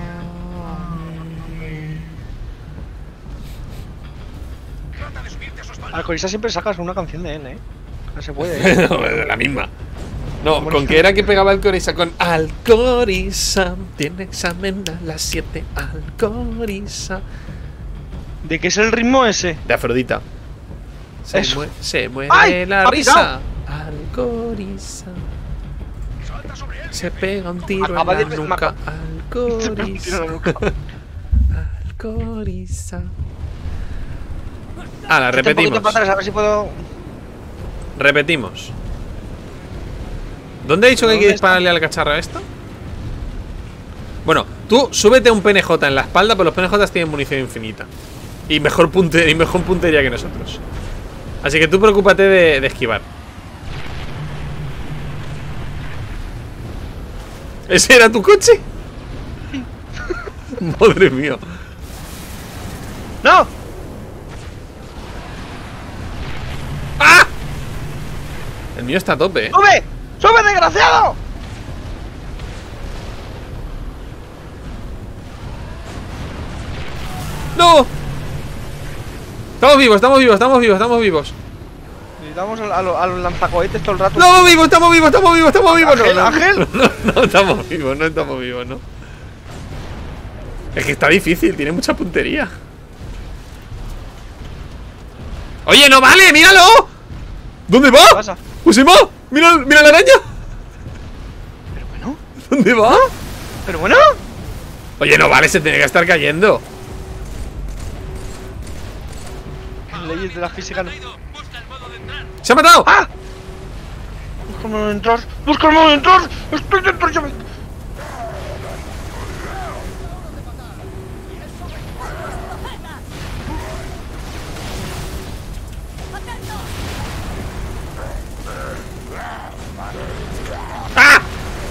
Alcoriza siempre sacas una canción de él, No se puede. No, de la misma. No, ¿con qué era que pegaba Alcoriza? Con Alcoriza tiene examen a las 7. Alcoriza. ¿De qué es el ritmo ese? De Afrodita. Eso. Se muere ¡Ay! la ¡Ha risa. Alcoriza. Se pega un tiro Acaba en la de- nuca. Se pega un tiro en la Alcoriza. nuca. Alcoriza. Ah, la Un poquito repetimos. para atrás, a ver si puedo. Repetimos. ¿Dónde ha dicho que hay que ¿Dónde está? dispararle al cacharro a esto? Bueno, tú súbete un PNJ en la espalda, pero los PNJs tienen munición infinita. Y mejor puntería que nosotros. Así que tú preocúpate de esquivar. ¿Ese era tu coche? Madre mía. ¡No! ¡Ah! El mío está a tope, ¿eh? ¡Sube! ¡Sube, desgraciado! ¡No! Estamos vivos, estamos vivos, estamos vivos, estamos vivos. Necesitamos a los lanzacohetes todo el rato. ¡Estamos vivos, estamos vivos, estamos vivos, estamos vivos! Ángel, No, no, Ángel. no estamos vivos, no estamos vivos, no. Es que está difícil, tiene mucha puntería. ¡Oye, no vale! ¡Míralo! ¿Dónde va? ¿Qué pasa? ¡Usima! ¡Mira, mira la araña! Pero bueno, ¿Dónde va? pero bueno. Oye, no vale, se tiene que estar cayendo. Las leyes de la física no. ¡Se ha matado! ¡Ah! Busca el modo de entrar. Busca el modo de entrar. Estoy dentro, ya me. ¡Ah!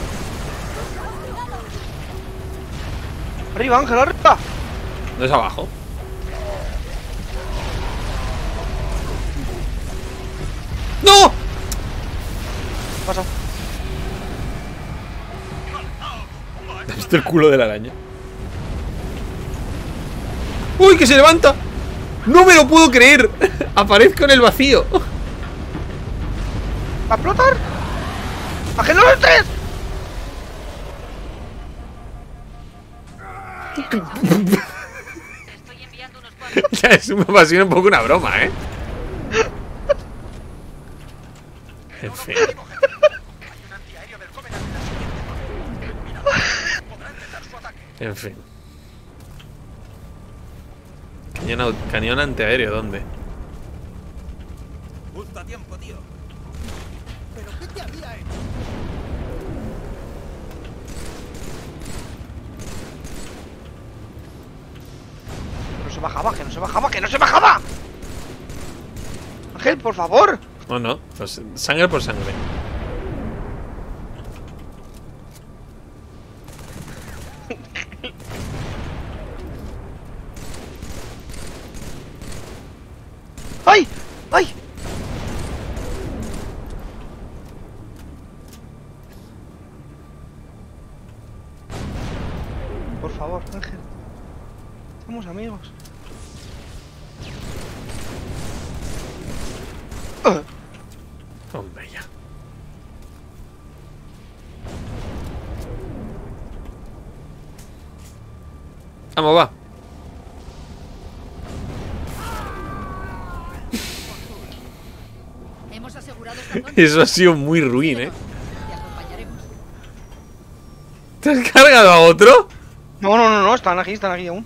Arriba, Ángel, arriba. No es abajo. ¡No! ¿Qué pasa? ¿Has visto el culo de la araña? ¡Uy, que se levanta! ¡No me lo puedo creer! Aparezco en el vacío. ¿Va a explotar? ¡Ángel, no lo entres! Estoy enviando unos cuantos. Ya es me apasiona un poco una broma, ¿eh? En fin. En fin. Cañón antiaéreo, ¿dónde? Justo a tiempo, tío. ¿Pero qué te había hecho? No se bajaba, que no se bajaba, que no se bajaba. Ángel, por favor. No, no, pues sangre por sangre. ¡Ay! ¡Ay! Por favor, Ángel. Somos amigos. Hombre, ya. Vamos, va. Hemos asegurado esta zona. Eso ha sido muy ruin, ¿eh? Te acompañaremos. ¿Te has cargado a otro? No, no, no, no, están aquí aún.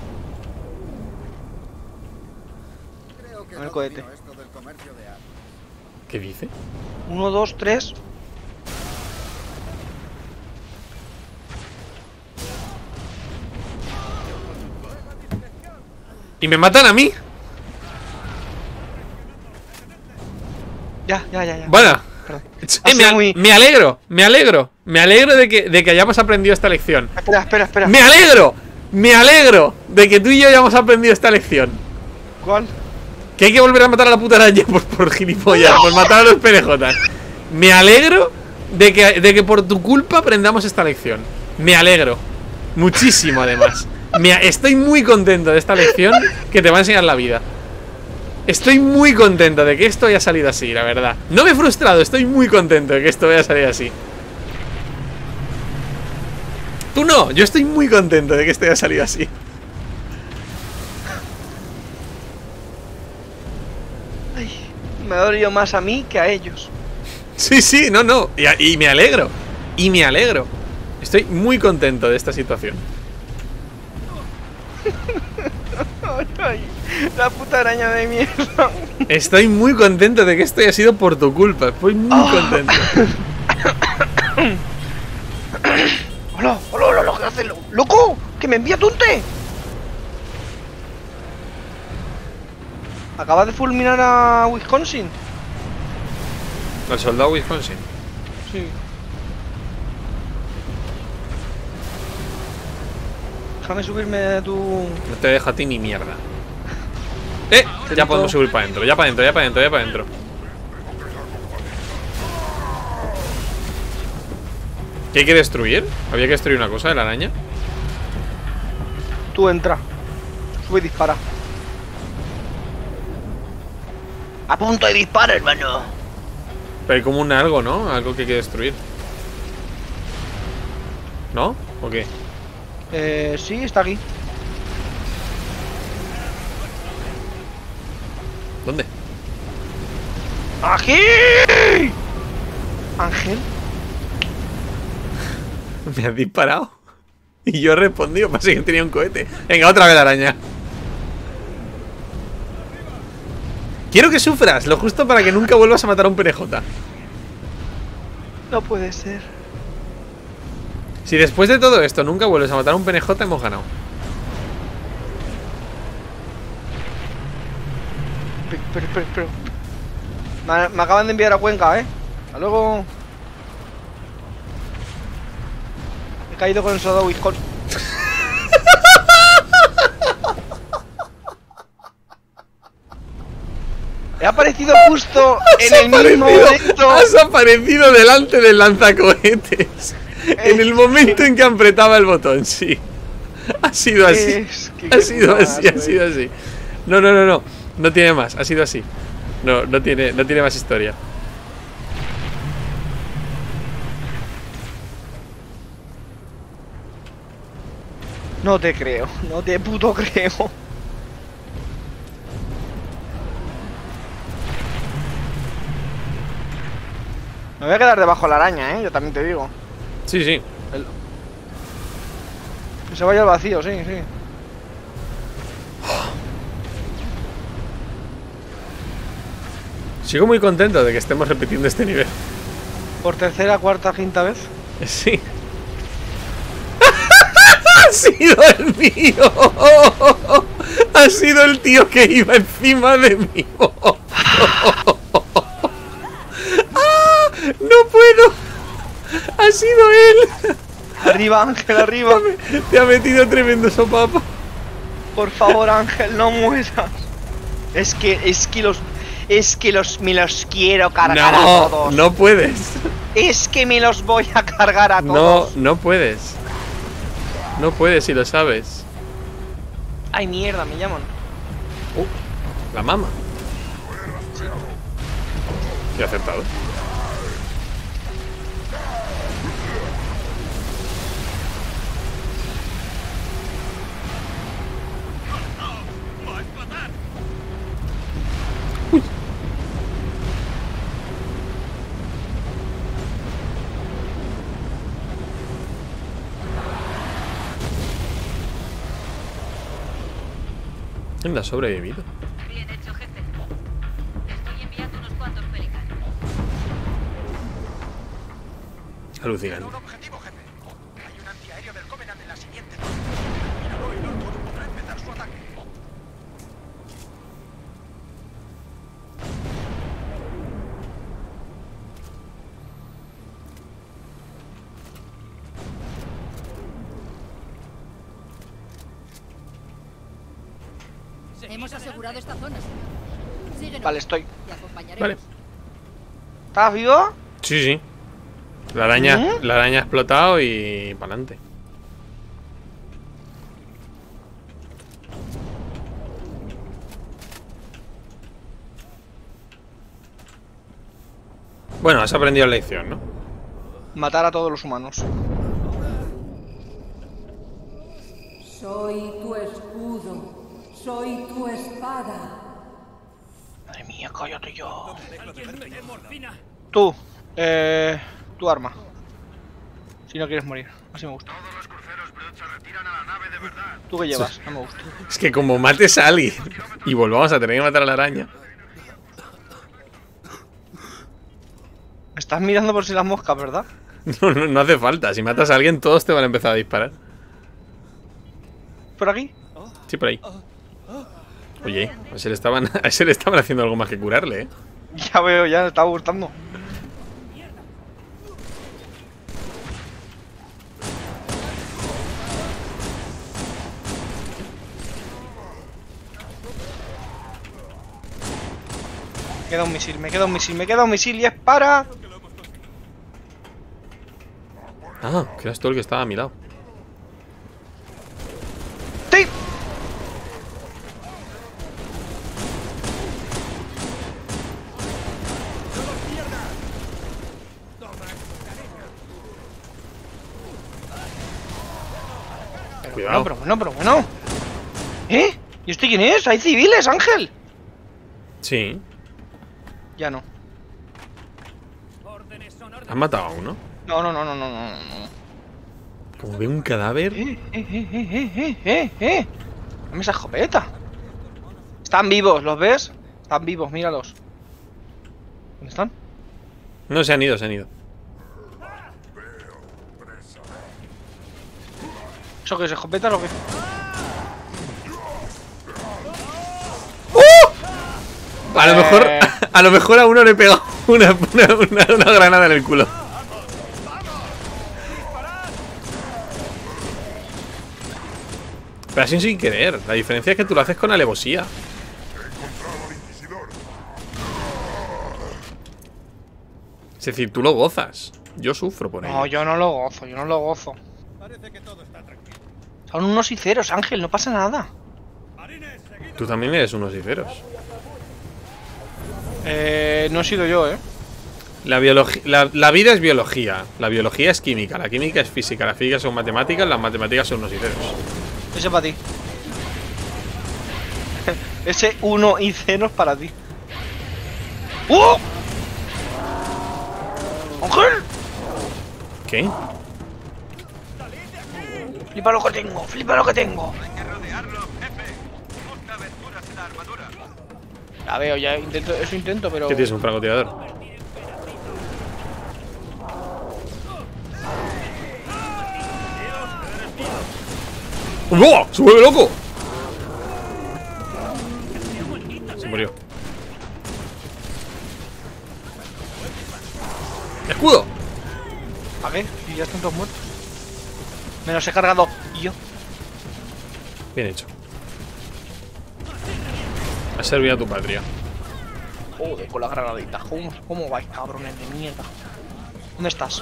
Creo que A ver, no cohete. domino esto del comercio de armas. ¿Qué dice? 1, 2, 3. ¿Y me matan a mí? Ya. Bueno, perdón. Ha sido muy- Me alegro de que hayamos aprendido esta lección. Espera. ¡Me alegro de que tú y yo hayamos aprendido esta lección! ¿Cuál? Que hay que volver a matar a la puta araña por gilipollas, por matar a los perejotas. Me alegro de que por tu culpa aprendamos esta lección. Me alegro. Muchísimo, además. Estoy muy contento de esta lección que te va a enseñar la vida. Estoy muy contento de que esto haya salido así, la verdad. No me he frustrado, estoy muy contento de que esto haya salido así. Tú no, yo estoy muy contento de que esto haya salido así. Ay, me ha dolido más a mí que a ellos. Sí, no. Y me alegro. Estoy muy contento de esta situación. Ay, la puta araña de mierda. Estoy muy contento de que esto haya sido por tu culpa. Estoy muy contento. Hola, ¿qué haces? ¡Loco! ¡Que me envía Tunte! Acaba de fulminar a Wisconsin. ¿El soldado Wisconsin? Sí. Déjame subirme de tu... No te dejo a ti ni mierda. Ya podemos subir para adentro. Ya para adentro. ¿Qué hay que destruir? ¿Había que destruir una cosa de la araña? Tú entra. Sube y dispara. A punto de disparo, hermano. Pero hay como algo, ¿no? Algo que hay que destruir. ¿No? ¿O qué? Sí, está aquí. ¿Dónde? ¡Aquí! Ángel. Me has disparado. Y yo he respondido, pasa que tenía un cohete. Venga, otra vez la araña. Quiero que sufras, lo justo para que nunca vuelvas a matar a un perejota. No puede ser. Si después de todo esto nunca vuelves a matar a un PNJ, hemos ganado. Pero. Me acaban de enviar a Cuenca, Hasta luego. He caído con el soldado Wisconsin. He aparecido justo en el mismo momento. Has aparecido delante del lanzacohetes. En el momento en que apretaba el botón, sí. Ha sido así. Ha sido así. No. No tiene más, ha sido así. No tiene más historia. No te creo, no te puto creo. Me voy a quedar debajo de la araña, yo también te digo. Sí. Que se vaya al vacío, sí. Sigo muy contento de que estemos repitiendo este nivel. Por tercera, cuarta, quinta vez. Sí. ¡Ha sido el mío! Ha sido el tío que iba encima de mí. ¡Ah! ¡No puedo! ¡Ha sido él! Arriba, Ángel, arriba. Te ha metido tremendo sopapo. Por favor, Ángel, no mueras. Es que me los quiero cargar a todos. No puedes. Es que me los voy a cargar a todos. No puedes. No puedes si lo sabes. Ay, mierda, me llaman. La mama. Sí, acertado. ¿Quién ha sobrevivido? Bien hecho, jefe. Estoy enviando unos cuantos pelicanos. Alucinante. Un objetivo, jefe. Hay un antiaéreo del Covenant en la siguiente zona. Míralo y Norwood podrá empezar su ataque. Hemos asegurado esta zona, señor. Síguenos. Vale, estoy. Te acompañaremos. Vale. ¿Estás vivo? Sí, sí. La araña ha explotado y para adelante. Bueno, has aprendido la lección, ¿no? Matar a todos los humanos. Soy tu escudo, soy tu espada. Madre mía, cállate yo. ¿Alguien me dé morfina? Tú, tu arma. Si no quieres morir, así me gusta. Todos los cruceros Brut se retiran a la nave de verdad. ¿Tú qué llevas? No me gusta. Es que como mates a alguien y volvamos a tener que matar a la araña. Me estás mirando por si las moscas, ¿verdad? No hace falta. Si matas a alguien, todos te van a empezar a disparar. ¿Por aquí? Sí, por ahí. Oye, a ese le estaban haciendo algo más que curarle, ¿eh? Ya veo, ya me estaba gustando. Me queda un misil, me queda un misil, me queda un misil y es para... Ah, que eras tú el que estaba a mi lado. ¡Sí! Cuidado. Pero bueno. ¿Eh? ¿Y esto quién es? ¿Hay civiles, Ángel? Sí. Ya no. Órdenes son órdenes. ¿Has matado a uno? No. Como ve un cadáver. Dame esa escopeta. Están vivos, ¿los ves? Están vivos, míralos. ¿Dónde están? No, se han ido, se han ido. ¿Eso qué es? ¿Escopeta o qué? A lo mejor a uno le he pegado una granada en el culo. Pero así sin querer. La diferencia es que tú lo haces con alevosía. Es decir, tú lo gozas. Yo sufro por ello. No, yo no lo gozo, Son unos y ceros, Ángel, no pasa nada. Tú también eres unos y ceros. No he sido yo, La vida es biología. La biología es química. La química es física. La física son matemáticas. Las matemáticas son unos y ceros. Ese para ti. Ese 1 y 0 es para ti. ¡Ángel! ¿Qué? Flipa lo que tengo. Hay que rodearlo, jefe. Busca aventuras en la armadura. La veo, ya intento, pero... ¿Qué tienes? ¿Un francotirador? ¡Oh! ¡Se vuelve loco! Se murió. ¡Escudo! ¿A qué? Y ya están todos muertos. Me los he cargado yo. Bien hecho. Ha servido a tu patria. Joder, con la granadita. ¿Cómo vais, cabrones de mierda? ¿Dónde estás?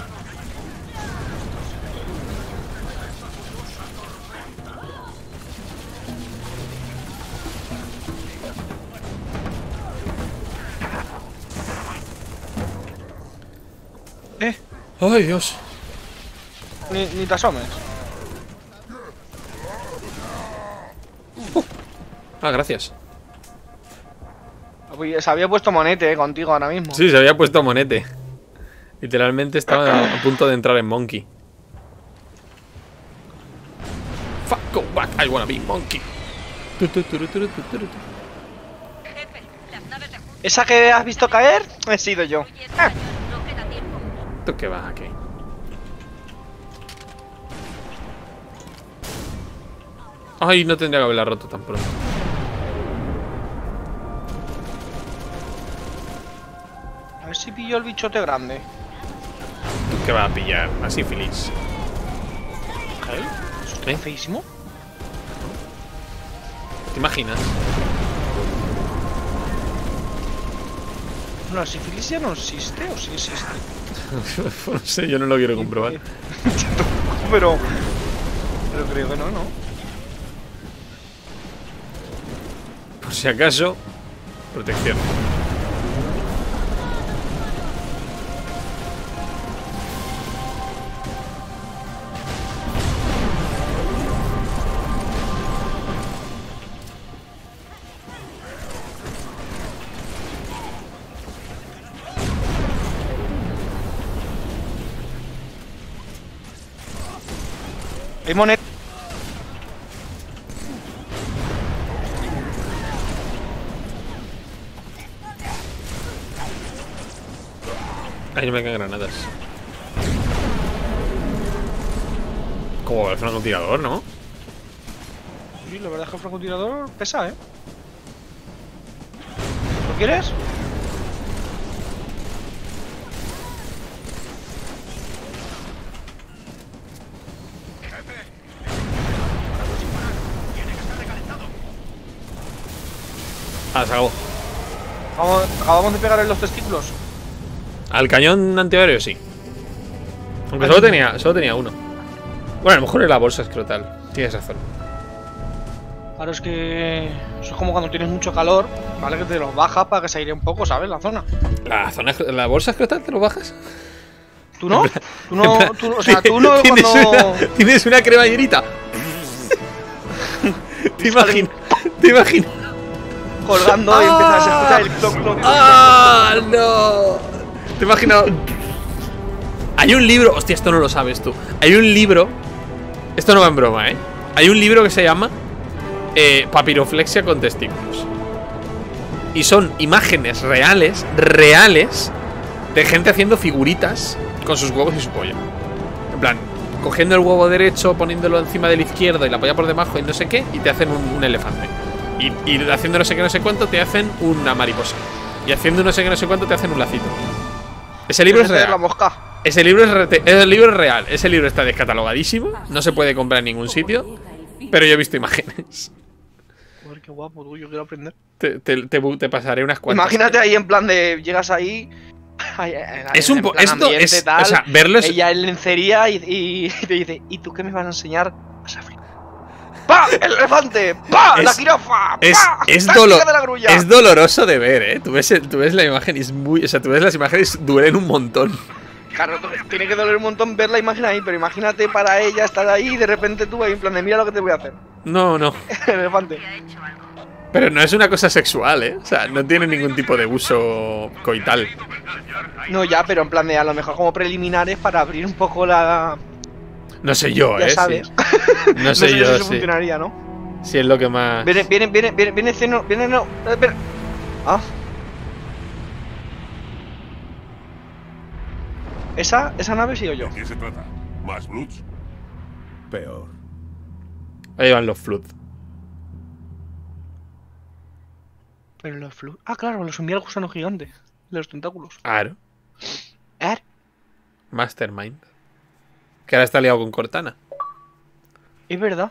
¡Ay, Dios! Ni te asomes. Ah, gracias. Se había puesto monete, contigo ahora mismo. Sí, se había puesto monete. Literalmente estaba a punto de entrar en monkey. Fuck, go back, I wanna be monkey. Jefe, las naves de junta. ¿Esa que has visto caer? He sido yo. Oye, cañón, no queda tiempo. ¿Tú qué vas aquí? Ay, no tendría que haberla roto tan pronto. A ver si pillo el bichote grande. ¿Tú qué vas a pillar? Así feliz. ¿Qué? ¿Eso está feísimo? ¿Te imaginas? ¿La sífilis ya no existe o sí existe? No sé, yo no lo quiero comprobar. pero creo que no, ¿no? Por si acaso, protección. Hay moneda. Ahí no me caen granadas. Como el francotirador, ¿no? Sí, la verdad es que el francotirador pesa, ¿eh? ¿Lo quieres? Ah, se acabó. Acabamos de pegar en los testículos. Al cañón antiaéreo sí. Aunque solo tenía uno. Bueno, a lo mejor es la bolsa escrotal. Tienes razón. Claro, es que eso es como cuando tienes mucho calor, ¿vale? Que te los bajas para que se aire un poco, ¿sabes? La zona. ¿La bolsa escrotal te lo bajas? ¿Tú no? O sea, tú no cuando... ¿Tienes una cremallerita? ¿Te imaginas? Colgando y empiezas a escuchar el cloc cloc. ¡Ah, no! ¿Te imaginas? Hay un libro... Hostia, esto no lo sabes tú. Hay un libro... Esto no va en broma, ¿eh? Hay un libro que se llama Papiroflexia con testículos. Y son imágenes reales de gente haciendo figuritas con sus huevos y su polla. En plan, cogiendo el huevo derecho, poniéndolo encima del izquierdo y la polla por debajo y no sé qué, y te hacen un elefante. Y haciendo no sé qué, no sé cuánto, te hacen una mariposa. Y haciendo no sé qué, no sé cuánto, te hacen un lacito. Ese libro es real. La mosca. Ese libro es real. Ese libro está descatalogadísimo. No se puede comprar en ningún sitio. Pero yo he visto imágenes. Joder, qué guapo, tú, yo quiero aprender. Te pasaré unas cuantas. Imagínate ahí en plan de... Llegas ahí... Es un poco... Esto es... Tal, o sea, verlo es... Ella en lencería y te dice... ¿Y tú qué me vas a enseñar? Vas a flipar. ¡Pa! ¡El elefante! ¡Pa! ¡La jirafa! ¡Pa! Es doloroso de ver, ¿eh? Tú ves la imagen y es muy... O sea, tú ves las imágenes, duelen un montón. Claro, tiene que doler un montón ver la imagen ahí, pero imagínate para ella estar ahí y de repente tú ahí en plan de mira lo que te voy a hacer. No. El elefante. Pero no es una cosa sexual, ¿eh? O sea, no tiene ningún tipo de uso coital. No, ya, pero en plan de a lo mejor como preliminares para abrir un poco la... No sé yo, ya sabes. Sí. No sé yo, si eso sí. funcionaría, ¿no? Sí, es lo que más... Viene Zeno, no, espera. Ah. Esa nave sigo yo. ¿De qué se trata? ¿Más Bloods? Peor. Ahí van los Flood. Pero los flu... Ah, claro, los envía el gusano gigante. De los tentáculos. Claro. Mastermind. Que ahora está liado con Cortana. Es verdad.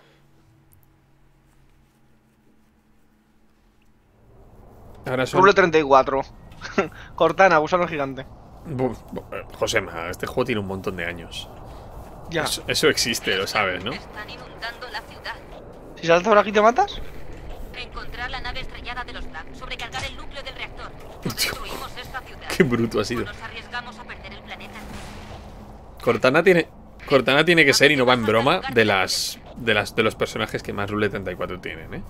Ahora son... Rule 34. Cortana, gusano gigante. Josema, este juego tiene un montón de años. Ya. Eso existe, lo sabes, ¿no? Están inundando la ciudad. Si saltas por aquí te matas. Encontrar la nave estrellada de los Black, sobrecargar el núcleo del reactor. O destruimos esta ciudad. Qué bruto ha sido. O nos arriesgamos a perder el planeta. Cortana tiene que ser, y no va en broma, de los personajes que más Rule 34 tienen, ¿eh?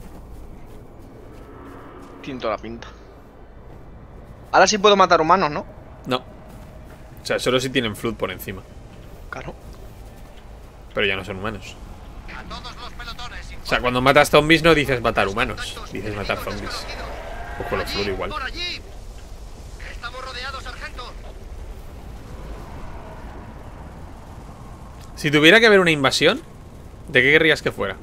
Tiene toda la pinta. Ahora sí puedo matar humanos, ¿no? No. O sea, solo si tienen Flood por encima. Claro. Pero ya no son humanos. A todos los pelotones, O sea, cuando matas zombies no dices matar humanos, dices matar zombies. O con los Flood igual. por allí. Estamos rodeados, sargento. Si tuviera que haber una invasión, ¿de qué querrías que fuera?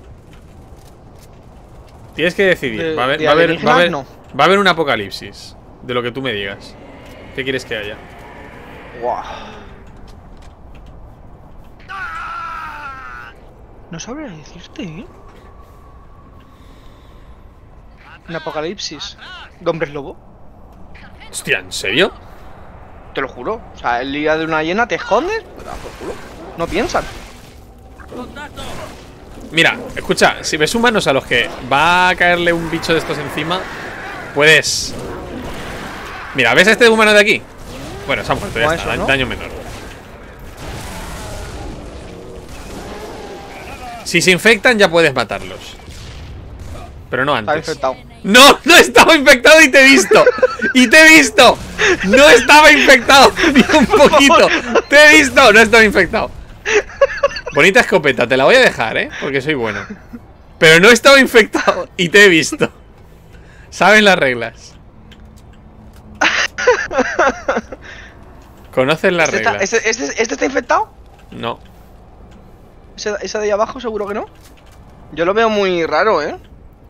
Tienes que decidir. Va a haber un apocalipsis. De lo que tú me digas. ¿Qué quieres que haya? Guau. No sabría decirte, ¿eh? Un apocalipsis. ¿De hombres lobo? Hostia, ¿en serio? Te lo juro. O sea, el día de una hiena te escondes. Pues, por culo. No piensan. Mira, escucha, si ves humanos a los que va a caerle un bicho de estos encima, puedes... Mira, ¿ves a este humano de aquí? Bueno, se ha muerto, ya Como está, eso, ¿no? daño menor. Si se infectan ya puedes matarlos. Pero no Está antes. infectado. ¡No! ¡No estaba infectado y te he visto! ¡Y te he visto! ¡No estaba infectado! ¡Ni un poquito! ¡Te he visto! ¡No estaba infectado! Bonita escopeta, te la voy a dejar, ¿eh? Porque soy bueno. Pero no estaba infectado y te he visto. Saben las reglas. Conocen las reglas. ¿Este está infectado? No. ¿Ese de ahí abajo seguro que no? Yo lo veo muy raro, ¿eh?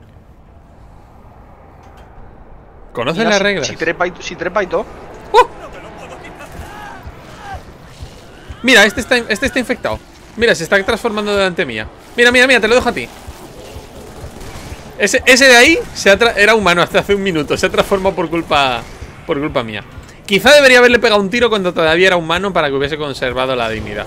Conocen Mira, las si- reglas. Si trepa y todo. Mira, este está infectado. Mira, se está transformando delante mía. Mira, mira, mira, te lo dejo a ti. Ese de ahí era humano hasta hace un minuto. Se ha transformado por culpa mía. Quizá debería haberle pegado un tiro cuando todavía era humano para que hubiese conservado la dignidad.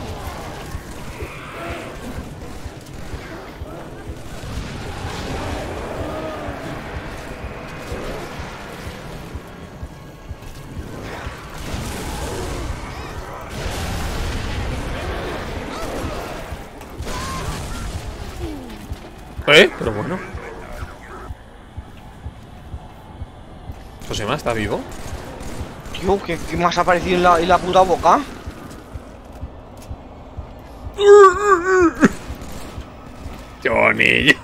Pero bueno. Josema, ¿está vivo? Tío, ¿qué más ha aparecido en la puta boca? Johnny.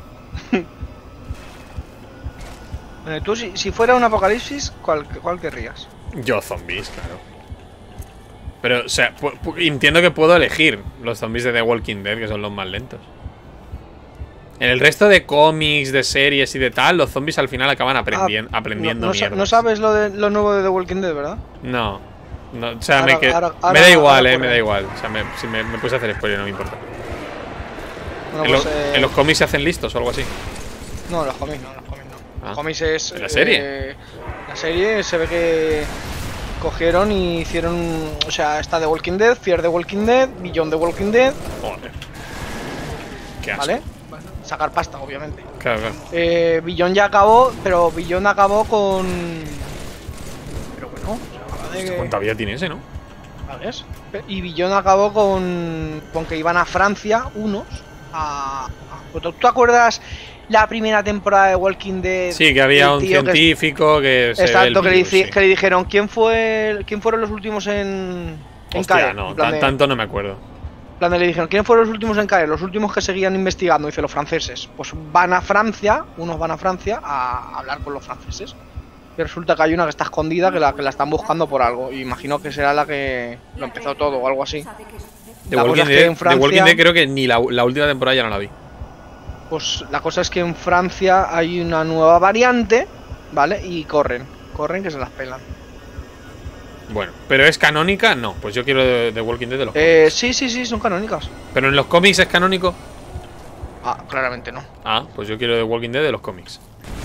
Tú, si fuera un apocalipsis, ¿cuál querrías? Yo zombies, claro. Pero, o sea, entiendo que puedo elegir los zombies de The Walking Dead, que son los más lentos. En el resto de cómics, de series y de tal, los zombies al final acaban aprendiendo mierda. No sabes lo nuevo de The Walking Dead, ¿verdad? No. O sea, Ahora- me da igual, ahora me da corre. igual. O sea, si me puse a hacer spoiler, no me importa. Bueno, pues, ¿En los cómics se hacen listos o algo así? No, los cómics no. Ah. Los cómics es... ¿En la serie? La serie se ve que cogieron y hicieron... O sea, está The Walking Dead, Fear the Walking Dead, Beyond the Walking Dead, Joder. Qué asco. ¿vale? Sacar pasta, obviamente. Claro, claro. Beyond ya acabó, pero Beyond acabó con... Pero bueno, o sea, ¿Cuánta vida tiene ese, no? ¿sabes? Y Beyond acabó con que iban a Francia unos ¿Tú te acuerdas la primera temporada de Walking Dead? Sí, que había El un tío científico que se ve exacto, el que, virus, sí. que le dijeron ¿quién fueron los últimos en Hostia, caer? no, En plan de- tanto no me acuerdo. en plan de le dijeron ¿quién fueron los últimos en caer? Los últimos que seguían investigando, dice los franceses. Pues van a Francia, unos van a Francia a hablar con los franceses. Y resulta que hay una que está escondida que la están buscando por algo. Y imagino que será la que lo empezó todo o algo así. The La Walking cosa es que en Dead, The Walking Francia- Dead creo que ni la última temporada ya no la vi. Pues la cosa es que en Francia hay una nueva variante, ¿vale? Y corren que se las pelan. Bueno, pero ¿es canónica? No, pues yo quiero The Walking Dead de los cómics. Sí, son canónicas. ¿Pero en los cómics es canónico? Ah, claramente no. Ah, pues yo quiero The Walking Dead de los cómics.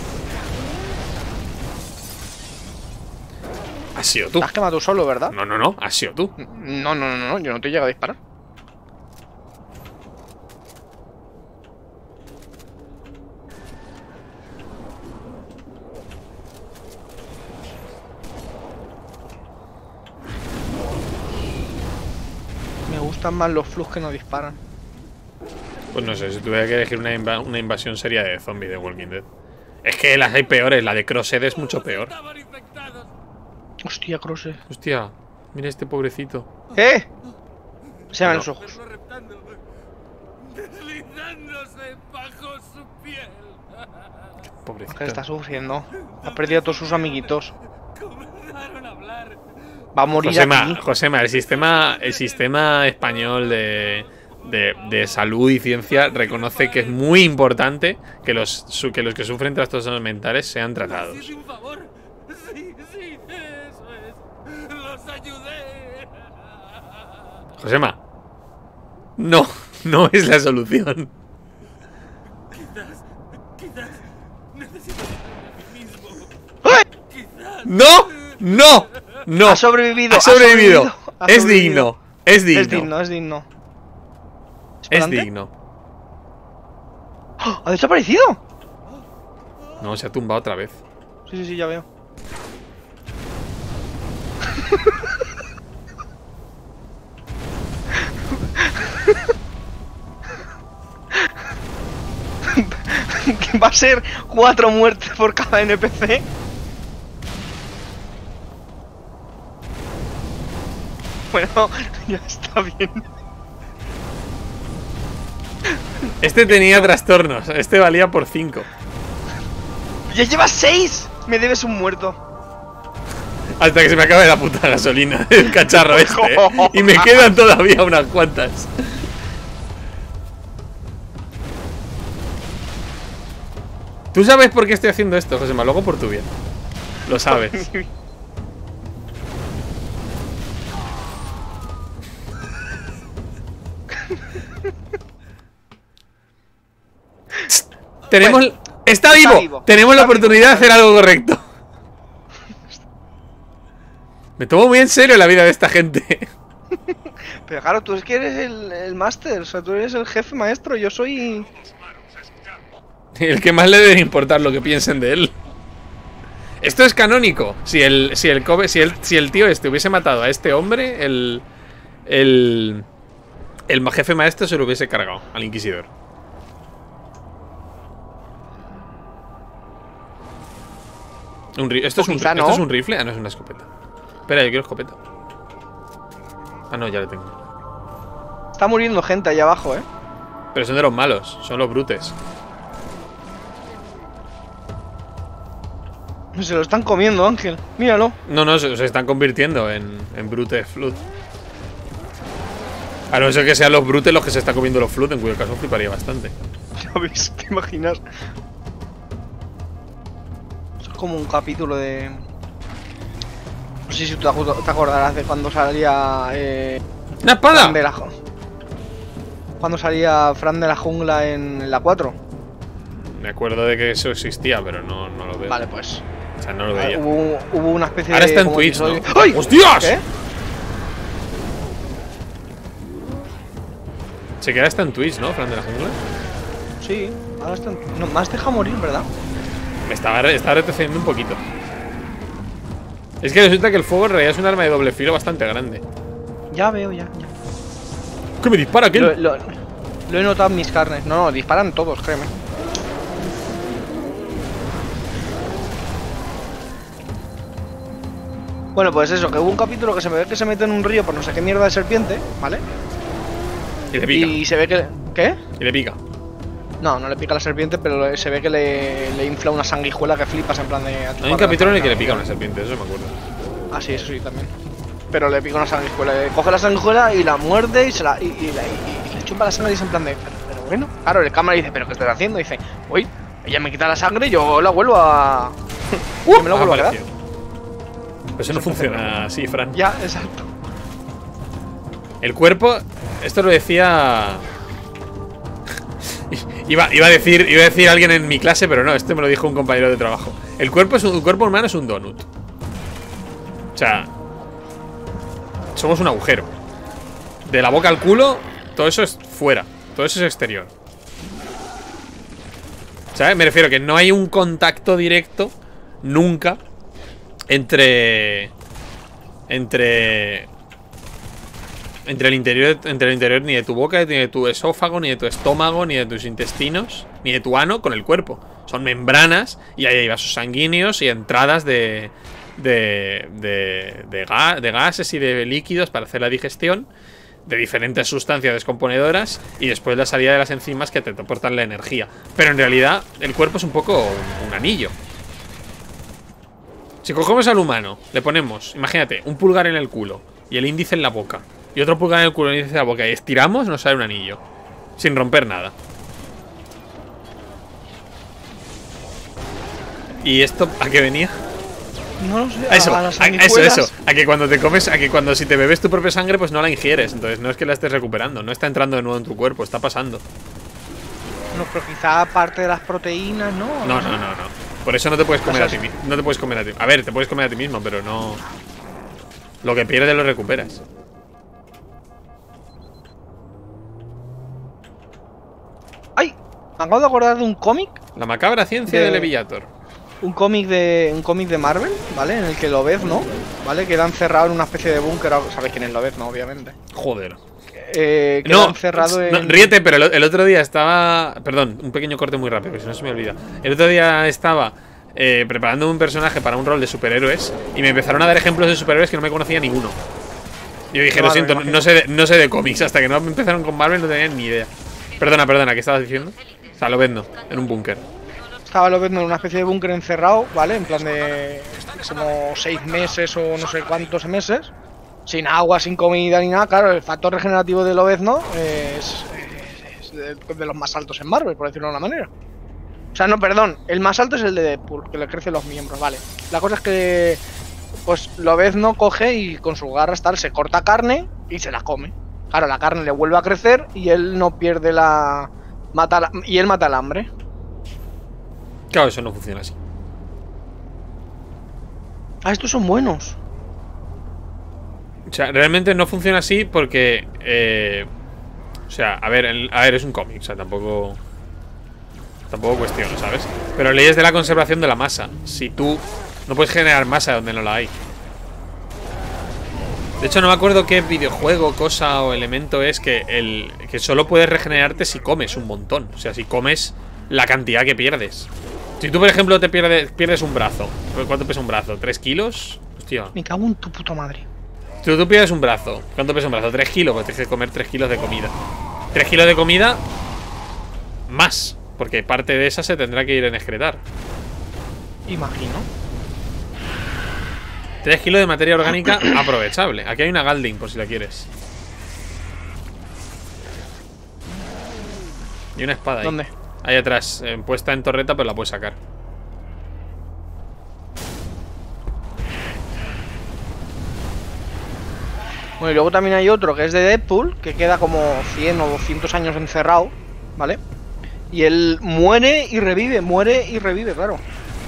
Has sido tú. Te has quemado tú solo, ¿verdad? No, has sido tú. No, yo no te llego a disparar. Me gustan más los flux que no disparan. Pues no sé, si tuviera que elegir una invasión seria de zombies de Walking Dead. Es que las hay peores, la de Crossed es mucho peor. Hostia, Crosse. Hostia, mira este pobrecito. ¡Eh! Se llaman los ojos. Deslizándose bajo su piel. Pobrecito. Que está sufriendo. Ha perdido a todos sus amiguitos. Comenzaron a hablar. Va a morir aquí. Josema, el sistema español de salud y ciencia reconoce que es muy importante que los que sufren trastornos mentales sean tratados. Sí, un favor. Sí, eso es. Los ayudé. Josema, no es la solución. Quizás necesito a mí mismo. ¡Ay! Quizás ¡No! ¡No! ¡No! Ha sobrevivido. Ha sobrevivido. Ha Es sobrevivido. digno. Es digno. Es digno, es digno. Es ¿Esperante? digno. ¡Oh! ¿Ha desaparecido? No, se ha tumbado otra vez. Sí, sí, sí, ya veo. Va a ser 4 muertes por cada NPC. Bueno, ya está bien. Este tenía trastornos. Este valía por 5. ¡Ya llevas 6! Me debes un muerto. Hasta que se me acabe la puta gasolina del cacharro este. Y me quedan todavía unas cuantas. ¿Tú sabes por qué estoy haciendo esto, Josema? Luego por tu bien. Lo sabes. Tenemos... Bueno, está vivo. Tenemos la oportunidad de hacer algo correcto. Me tomo muy en serio la vida de esta gente. Pero claro, tú es que eres el máster, o sea, tú eres el jefe maestro, yo soy... El que más le debe importar lo que piensen de él. Esto es canónico. Si el tío este hubiese matado a este hombre, el jefe maestro se lo hubiese cargado al inquisidor. ¿Esto es un rifle? Ah, no, es una escopeta. Espera, yo quiero escopeta. Ah, no, ya lo tengo. Está muriendo gente ahí abajo, ¿eh? Pero son de los malos, son los brutes. Se lo están comiendo, Ángel. Míralo. No, se están convirtiendo en brute flood. A no ser que sean los brutes los que se están comiendo los flood, en cuyo caso fliparía bastante. Ya ves, ¿te imaginas? Es como un capítulo de... No sé si tú te acordarás de cuando salía... ¡Una espada! Fran de la... Cuando salía Fran de la jungla en la 4. Me acuerdo de que eso existía, pero no lo veo. Vale, pues... O sea, no lo veía. Hubo una especie Ahora de... está en como Twitch, ¿no? episodio- ¡Ay! ¡Hostias! ¿Qué? Se queda hasta en Twitch, ¿no? Fran de la jungla. Sí, ahora está... No, más deja morir, ¿verdad? Me estaba retrocediendo un poquito. Es que resulta que el fuego en realidad es un arma de doble filo bastante grande. Ya veo, ya. ¿Qué me dispara aquel? Lo he notado en mis carnes. No, disparan todos, créeme. Bueno, pues eso, que hubo un capítulo que se me ve que se mete en un río por no sé qué mierda de serpiente, ¿vale? Y le pica. Y se ve que... ¿Qué? Y le pica. No le pica la serpiente, pero se ve que le infla una sanguijuela que flipas en plan de... Hay un capítulo en el que le pica una serpiente, eso me acuerdo. Ah, sí, eso sí, también. Pero le pica una sanguijuela. Coge la sanguijuela y la muerde y le chupa la sangre y dice en plan de... Pero bueno, claro, el cámara dice, ¿pero qué estás haciendo? Y dice, uy, ella me quita la sangre y yo la vuelvo a... yo me la vuelvo a quedar. Pero eso no funciona así, Fran. Ya, exacto. El cuerpo... Esto lo decía... Iba a decir alguien en mi clase, pero no, esto me lo dijo un compañero de trabajo. El cuerpo humano es un donut. O sea, somos un agujero. De la boca al culo, todo eso es fuera. Todo eso es exterior. ¿Sabes? Me refiero que no hay un contacto directo nunca entre el interior ni de tu boca, ni de tu esófago, ni de tu estómago, ni de tus intestinos, ni de tu ano con el cuerpo. Son membranas y ahí hay vasos sanguíneos y entradas de gases y de líquidos para hacer la digestión de diferentes sustancias descomponedoras y después la salida de las enzimas que te aportan la energía. Pero en realidad el cuerpo es un poco un anillo. Si cogemos al humano, le ponemos, imagínate, un pulgar en el culo y el índice en la boca y otro pulgar en el culo y el índice en la boca y estiramos, nos sale un anillo sin romper nada. ¿Y esto a qué venía? No lo sé. Eso. A que cuando te comes, a que cuando si te bebes tu propia sangre, pues no la ingieres. Entonces no es que la estés recuperando, no está entrando de nuevo en tu cuerpo, está pasando. No, pero quizá parte de las proteínas, ¿no? No. Por eso no te puedes comer a ti mismo. No te puedes comer a ti. A ver, te puedes comer a ti mismo, pero no. Lo que pierdes lo recuperas. ¡Ay! Me acabo de acordar de un cómic. La macabra ciencia de Leviator. Un cómic de Marvel, ¿vale? En el que Lobezno, ¿vale? Queda encerrado en una especie de búnker. ¿Sabes quién es Lobezno, obviamente? Joder. Queda encerrado en... No, ríete, pero el otro día estaba... Perdón, un pequeño corte muy rápido, que si no se me olvida. El otro día estaba preparando un personaje para un rol de superhéroes y me empezaron a dar ejemplos de superhéroes que no me conocía ninguno. Yo dije, lo siento, no sé de cómics. Hasta que no empezaron con Marvel no tenía ni idea. Perdona, ¿qué estabas diciendo? O sea, Lobezno, en un búnker. Estaba Lobezno en una especie de búnker encerrado, ¿vale? En plan de... como 6 meses o no sé cuántos meses. Sin agua, sin comida ni nada. Claro, el factor regenerativo de Lobezno es de los más altos en Marvel, por decirlo de una manera. O sea, no, perdón, el más alto es el de Deadpool, que le crecen los miembros, vale. La cosa es que, pues, Lobezno coge y con sus garras tal, se corta carne y se la come. Claro, la carne le vuelve a crecer y él no pierde la... y él mata el hambre. Claro, eso no funciona así. Ah, estos son buenos. O sea, realmente no funciona así porque... o sea, a ver, es un cómic, o sea, tampoco cuestiono, ¿sabes? Pero leyes de la conservación de la masa. Si tú no puedes generar masa donde no la hay. De hecho, no me acuerdo qué videojuego, cosa o elemento es que solo puedes regenerarte si comes un montón. O sea, si comes la cantidad que pierdes. Si tú, por ejemplo, pierdes un brazo. ¿Cuánto pesa un brazo? ¿3 kilos? Hostia. Me cago en tu puta madre. Si tú pierdes un brazo, ¿cuánto pesa un brazo? 3 kilos, pues tienes que comer 3 kilos de comida. 3 kilos de comida más, porque parte de esa se tendrá que ir en excretar. Imagino. 3 kilos de materia orgánica aprovechable. Aquí hay una Galding, por si la quieres. Y una espada ahí. ¿Dónde? Ahí atrás, puesta en torreta, pero la puedes sacar. Bueno, y luego también hay otro que es de Deadpool, que queda como 100 o 200 años encerrado, ¿vale? Y él muere y revive, claro.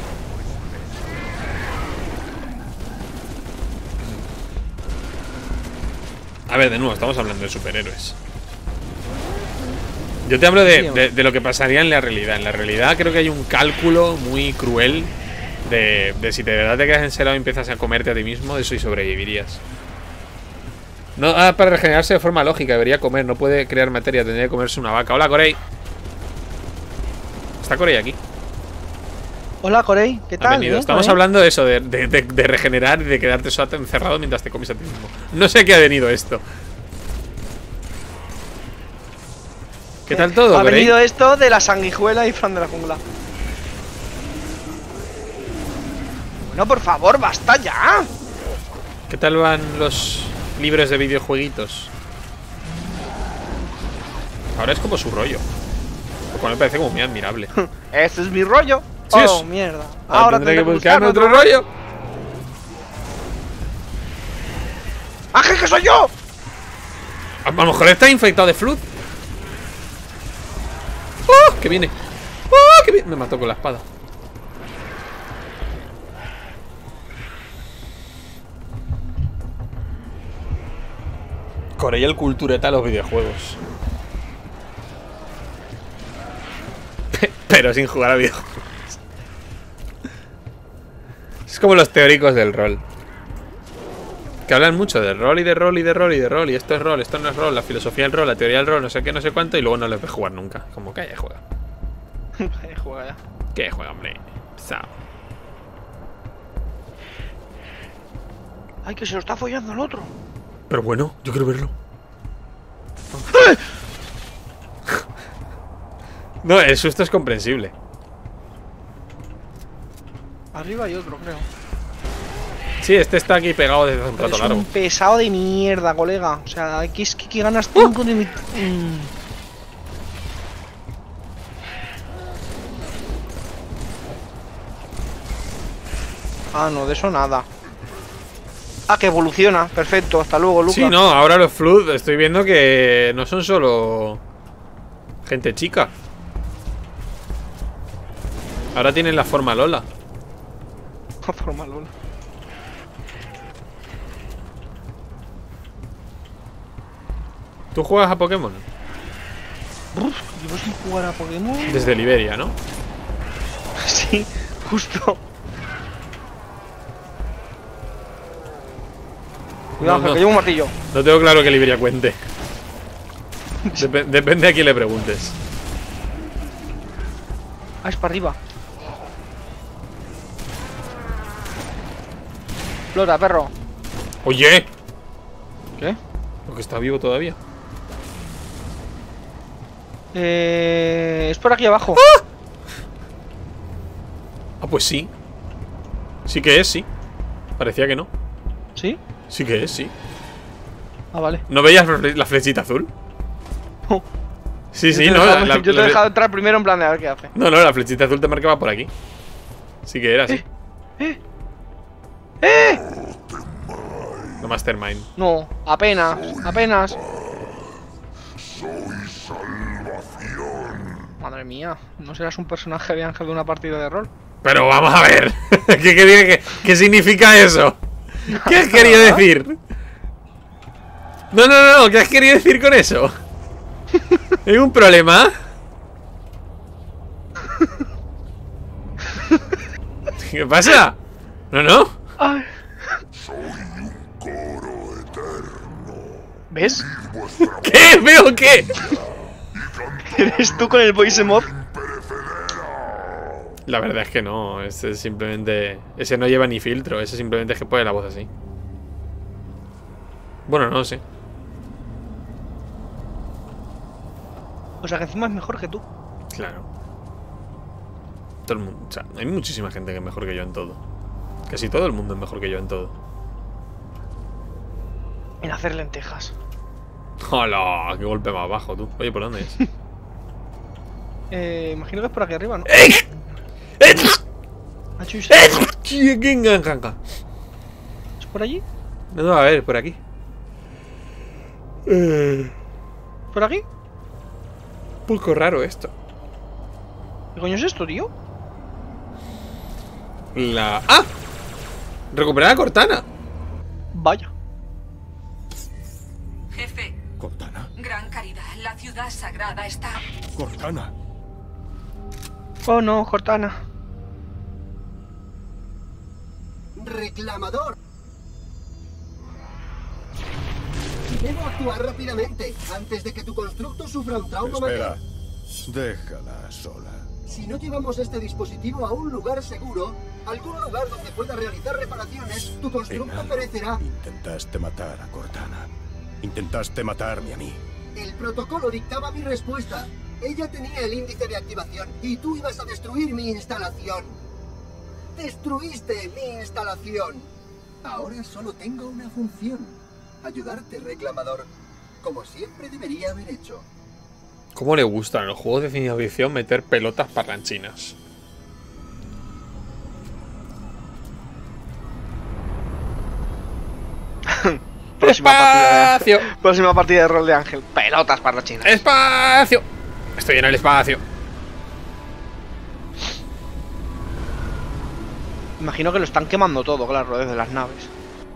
A ver, de nuevo, estamos hablando de superhéroes. Yo te hablo de lo que pasaría en la realidad. En la realidad creo que hay un cálculo muy cruel de si de verdad te quedas encerrado y empiezas a comerte a ti mismo, de eso y sobrevivirías. No, para regenerarse de forma lógica, debería comer, no puede crear materia, tendría que comerse una vaca. Hola, Corey. ¿Está Corey aquí? Hola, Corey, ¿qué tal? Bienvenido. Estamos hablando de eso, de regenerar y de quedarte solo encerrado mientras te comes a ti mismo. No sé a qué ha venido esto. ¿Qué tal todo, Ha Corey? venido esto de la sanguijuela y Fran de la jungla. Bueno, por favor, basta ya. ¿Qué tal van los libros de videojueguitos? Ahora es como su rollo. Lo cual me parece como muy admirable. Ese es mi rollo. Sí, Oh, mierda. Ahora tendré que buscar otro rollo. ¡Ángel, que soy yo! A lo mejor está infectado de flood. ¡Oh! ¡Que viene! ¡Oh! ¡Que viene! Me mató con la espada. Corey el cultureta de los videojuegos. Pero sin jugar a videojuegos. Es como los teóricos del rol. Que hablan mucho del rol y de rol y de rol y de rol. Y esto es rol, esto no es rol, la filosofía del rol, la teoría del rol, no sé qué, no sé cuánto. Y luego no les ves jugar nunca. Como que juega. Juega. ¿Qué juega, hombre? Pesado. Ay, que se lo está follando el otro. Pero bueno, yo quiero verlo. No, el susto es comprensible. Arriba hay otro, creo. Sí, este está aquí pegado desde hace un rato Es largo. un pesado de mierda, colega. O sea, que ganas 5 de mi... Ah, no, de eso nada. Ah, que evoluciona. Perfecto, hasta luego, Lucas. Sí, no, ahora los Flood estoy viendo que no son solo gente chica. Ahora tienen la forma Lola. Forma Lola. ¿Tú juegas a Pokémon? Llevo sin jugar a Pokémon. Desde Liberia, ¿no? Sí, justo. Cuidado, No. que llevo un martillo. No tengo claro que Liberia cuente. Depende a quién le preguntes. Ah, es para arriba. Flora, perro. ¡Oye! ¿Qué? Porque está vivo todavía. Es por aquí abajo. Ah, pues sí. Sí que es, sí. Parecía que no. ¿Sí? Sí que es, sí. Ah, vale. ¿No veías la flechita azul? No. Sí, sí, Yo te no. he dejado- yo te he dejado entrar primero en plan de a ver qué hace. No, la flechita azul te marcaba por aquí. Sí que era así. No, Mastermind. No, apenas, apenas. Madre mía, ¿no serás un personaje de Ángel de una partida de rol? Pero vamos a ver. ¿Qué significa eso? ¿Qué has querido decir? No. ¿Qué has querido decir con eso? ¿Hay un problema? ¿Qué pasa? No. Ay. ¿Ves? ¿Qué? ¿Veo qué? ¿Eres tú con el voice mod? La verdad es que no. Ese es simplemente. Ese no lleva ni filtro. Ese simplemente es que pone la voz así. Bueno, no sé. O sea que encima es mejor que tú. Claro. Todo el mundo. O sea, hay muchísima gente que es mejor que yo en todo. Casi todo el mundo es mejor que yo en todo. En hacer lentejas. ¡Hola! ¡Qué golpe más bajo, tú! Oye, ¿por dónde es? Imagino que es por aquí arriba, ¿no? Achus. ¿Es por allí? No, a ver, por aquí. ¿Por aquí? Un poco raro esto. ¿Qué coño es esto, tío? ¡Ah! Recuperar a Cortana. Vaya. Jefe, Cortana. Gran Caridad, la ciudad sagrada está... Cortana. Oh no, Cortana. ¡Reclamador! Debo actuar rápidamente, antes de que tu constructo sufra un trauma Espera. mayor. Déjala sola. Si no llevamos este dispositivo a un lugar seguro, algún lugar donde pueda realizar reparaciones, tu constructo Enano, perecerá. intentaste matar a Cortana. Intentaste matarme a mí. El protocolo dictaba mi respuesta. Ella tenía el índice de activación y tú ibas a destruir mi instalación. Destruiste mi instalación. Ahora solo tengo una función. Ayudarte, reclamador. Como siempre debería haber hecho. ¿Cómo le gustan a los juegos de ciencia ficción meter pelotas parlanchinas? ¡Espacio! Próxima partida de rol de Ángel. Pelotas para la China. ¡Espacio! Estoy en el espacio. Imagino que lo están quemando todo, claro, desde las naves.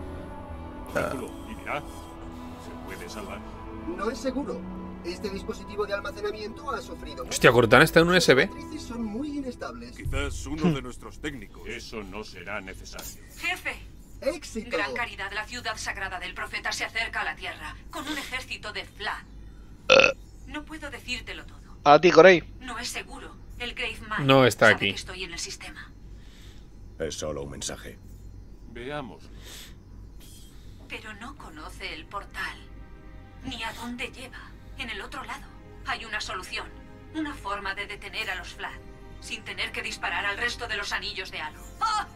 Y mira, se puede salvar. No es seguro. Este dispositivo de almacenamiento ha sufrido. Hostia, Cortana está en un USB. Las matrices son muy inestables. Quizás uno de nuestros técnicos. Eso no será necesario. Jefe, ¡Éxito! Gran Caridad, la ciudad sagrada del profeta se acerca a la tierra con un ejército de Fla. No puedo decírtelo todo. A ti, Corey. No es seguro. El Grave Mind No está sabe aquí. que estoy en el sistema. Es solo un mensaje. Veámoslo. Pero no conoce el portal. Ni a dónde lleva. En el otro lado hay una solución. Una forma de detener a los Fla. Sin tener que disparar al resto de los anillos de Halo.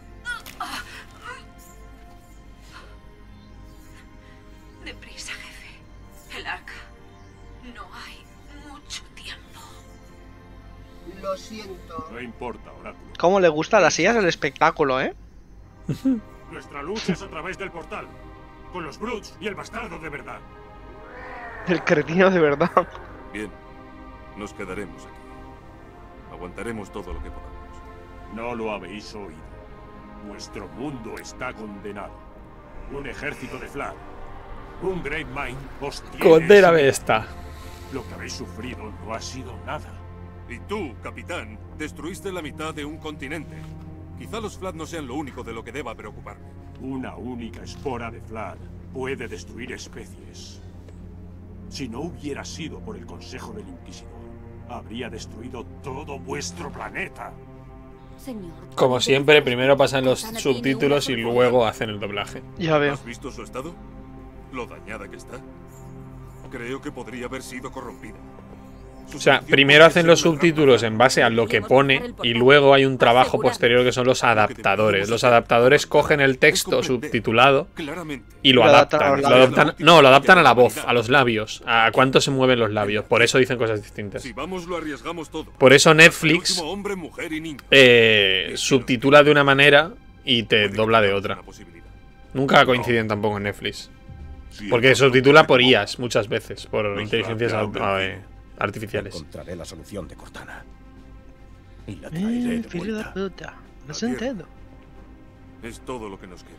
Deprisa, jefe. El arca. No hay mucho tiempo. Lo siento. No importa, Oráculo. ¿Cómo le gusta a las sillas el espectáculo, eh? Nuestra lucha es a través del portal. Con los Brutes y el bastardo de verdad. El cretino de verdad. Bien, nos quedaremos aquí. Aguantaremos todo lo que podamos. No lo habéis oído. Vuestro mundo está condenado. Un ejército de Flag, un Great Mind os tiene. Condéname esta. Lo que habéis sufrido no ha sido nada. Y tú, capitán, destruiste la mitad de un continente. Quizá los Flat no sean lo único de lo que deba preocuparme. Una única espora de Flag puede destruir especies. Si no hubiera sido por el consejo del Inquisidor, habría destruido todo vuestro planeta. Señor, Como siempre, primero pasan los subtítulos y luego hacen el doblaje. Ya veo. ¿Has visto su estado? Lo dañada que está. Creo que podría haber sido corrompida. O sea, primero hacen los subtítulos en base a lo que pone y luego hay un trabajo posterior que son los adaptadores. Los adaptadores cogen el texto subtitulado y lo adaptan. Lo adaptan a la voz, a los labios, a cuánto se mueven los labios. Por eso dicen cosas distintas. Si vamos, lo arriesgamos todo. Por eso Netflix Hombre, mujer y niño. subtitula de una manera y te dobla de otra. Nunca coinciden tampoco en Netflix. Porque subtitula por IAs muchas veces, por inteligencias artificiales. Encontraré la solución de Cortana. Y la traeré de Filho da vuelta. puta. No se entiendo. Es todo lo que nos queda.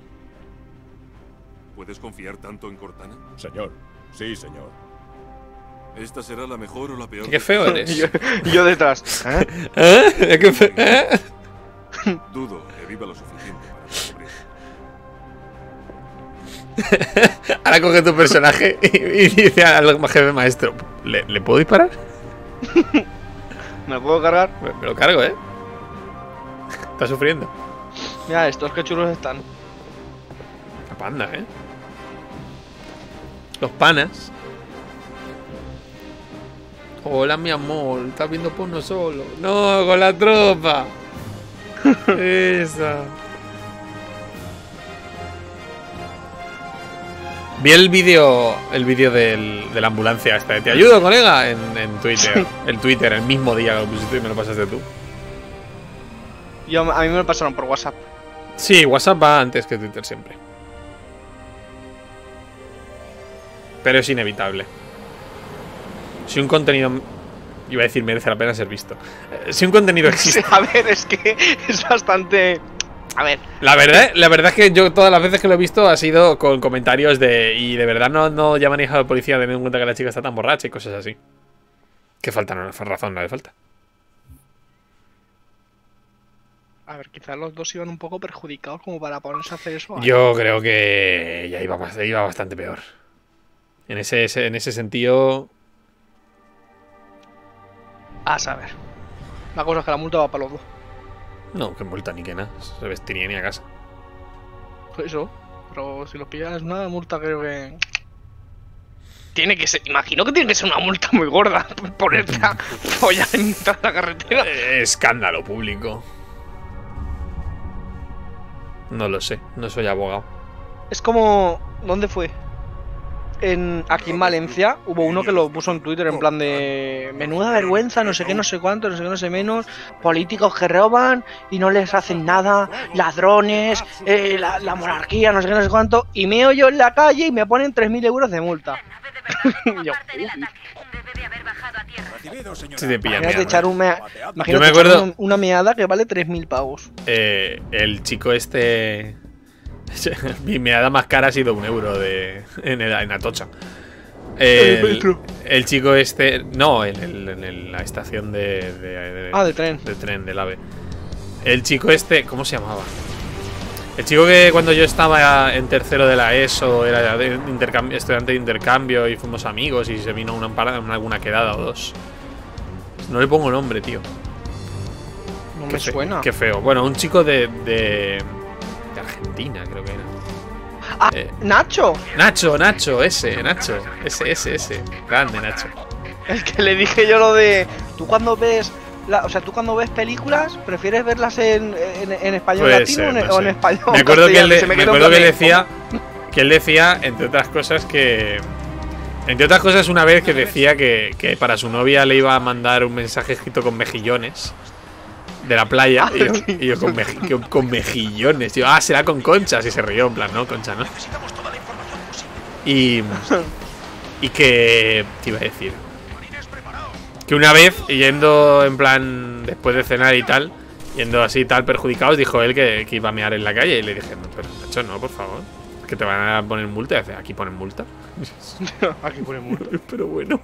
¿Puedes confiar tanto en Cortana? Señor. Sí, señor. ¿Esta será la mejor o la peor? Qué feo eres. Yo detrás. ¿Eh? ¿Qué feo? ¿Eh? Dudo que viva lo suficiente para descubrir. Ahora coge tu personaje y dice al jefe maestro: ¿Le puedo disparar? ¿Me lo puedo cargar? Me lo cargo, ¿eh? Está sufriendo. Mira, estos que chulos están. La panda, ¿eh? Los panas. Hola, mi amor. ¿Estás viendo porno solo? No, con la tropa. Esa. Vi el vídeo de la ambulancia esta de "Te ayudo, colega" en Twitter. El Twitter, el mismo día que lo pusiste y me lo pasaste tú. A mí me lo pasaron por WhatsApp. Sí, WhatsApp va antes que Twitter siempre. Pero es inevitable. Si un contenido... Iba a decir merece la pena ser visto. Si un contenido existe... A ver, es que es bastante... A ver. La verdad es que yo todas las veces que lo he visto ha sido con comentarios de... Y de verdad no llaman a la policía teniendo en cuenta que la chica está tan borracha y cosas así. Que falta, no, razón no le falta. A ver, quizás los dos iban un poco perjudicados como para ponerse a hacer eso. Yo creo que ya iba bastante peor. En ese sentido... A saber. La cosa es que la multa va para los dos. No, que multa ni que nada. Se vestiría ni a casa. Eso. Pero si los pillas una multa, creo que... Tiene que ser... Imagino que tiene que ser una multa muy gorda. Ponerte a follar en mitad de la carretera. Escándalo público. No lo sé. No soy abogado. Es como... ¿Dónde fue? Aquí en Valencia hubo uno que lo puso en Twitter en plan de menuda vergüenza, no sé qué, no sé cuánto, no sé qué, no sé menos, políticos que roban y no les hacen nada, ladrones, la monarquía, no sé qué, no sé cuánto, y meo yo en la calle y me ponen 3.000 euros de multa. Yo, si te pillan imagínate echar yo me acuerdo una meada que vale 3.000 pavos. El chico este... Mi meada más cara ha sido 1 euro en Atocha. El chico este... No, en la estación de tren. De tren, del AVE. El chico este... ¿Cómo se llamaba? El chico que cuando yo estaba en tercero de la ESO era estudiante de intercambio y fuimos amigos y se vino alguna quedada o dos. No le pongo nombre, tío. No me suena. Qué feo. Bueno, un chico de Argentina, creo que era. ¡Ah! ¡Nacho! Nacho, ese. Grande, Nacho. Es que le dije yo lo de... Tú cuando ves... tú cuando ves películas, ¿prefieres verlas en español latino o en español? Me acuerdo que él decía, entre otras cosas, una vez que decía que para su novia le iba a mandar un mensaje escrito con mejillones de la playa. Y yo con mejillones. Tío, será con conchas. Y se rió, en plan, no, concha, ¿no? Y que... ¿Qué iba a decir? Que una vez, yendo en plan después de cenar y tal, yendo así tal perjudicados, dijo él que iba a mear en la calle. Y le dije, no, pero macho, no, por favor. Que te van a poner multa. Y dice, aquí ponen multa. Aquí pone multa. Pero bueno.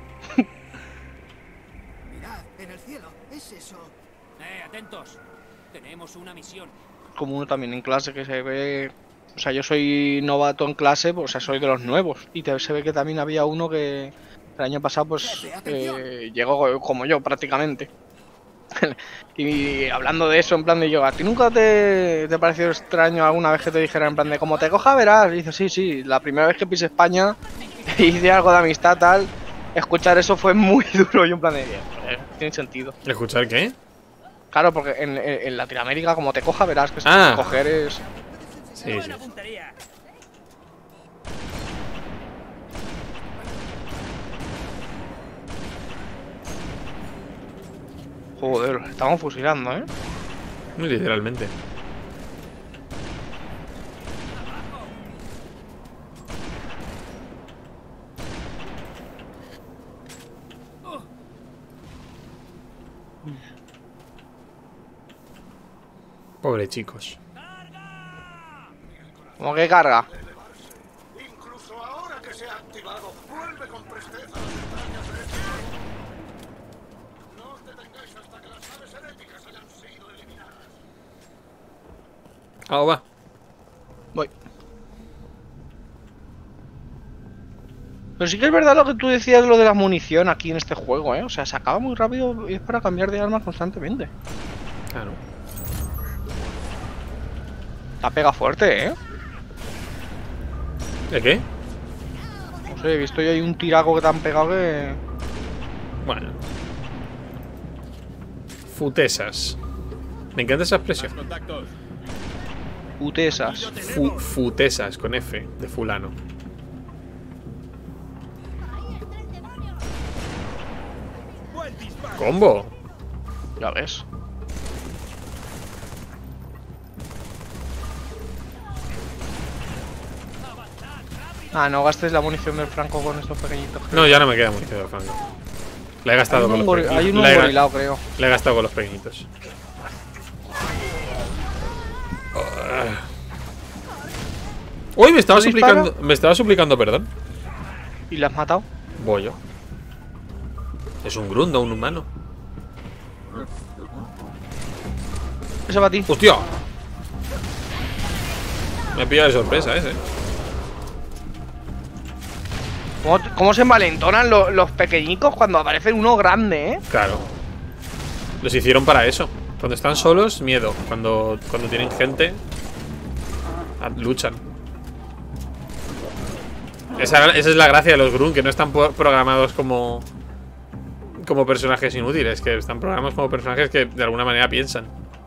Mirad, en el cielo. ¿Es eso? Atentos. Tenemos una misión. Como uno también en clase que se ve. O sea, yo soy novato en clase, pues, o sea, soy de los nuevos. Y se ve que también había uno que el año pasado, pues, llegó como yo, prácticamente. Y hablando de eso, en plan de yo, ¿a ti nunca te pareció extraño alguna vez que te dijera en plan de como te coja verás? Y dice, sí, la primera vez que pise España y hice algo de amistad tal, escuchar eso fue muy duro. Y en plan de, tiene sentido. ¿Escuchar qué? Claro, porque en Latinoamérica como te coja verás que coger es... Sí. Joder, estamos fusilando, ¿eh? Muy literalmente. Pobre chicos. ¿Cómo que carga? Incluso ahora que se ha activado, vuelve con presteza las extrañas herejías. No os detengáis hasta que las naves heréticas hayan sido eliminadas. Va. Voy. Pero sí que es verdad lo que tú decías, lo de la munición aquí en este juego, ¿eh? O sea, se acaba muy rápido y es para cambiar de arma constantemente. Claro. La pega fuerte, ¿eh? ¿De qué? No sé, he visto yo ahí un tiraco que te han pegado que... Bueno. Futesas. Me encanta esa expresión. Futesas. Futesas, con F, de fulano. ¡Combo! Ya ves. Ah, no gastes la munición del Franco con estos pequeñitos. No, ya no me queda munición del Franco. La he gastado con los pequeñitos. Hay uno gorilado, creo. La he gastado con los pequeñitos. Uy, me estaba suplicando perdón. ¿Y la has matado? Bollo. Es un grunt, no un humano. Ese para ti. ¡Hostia! Me ha pillado de sorpresa ese. ¿Cómo se envalentonan los pequeñicos cuando aparece uno grande, eh? Claro. Los hicieron para eso. Cuando están solos, miedo. Cuando tienen gente, luchan. Esa es la gracia de los Grunt, que no están programados como personajes inútiles, que están programados como personajes que de alguna manera piensan.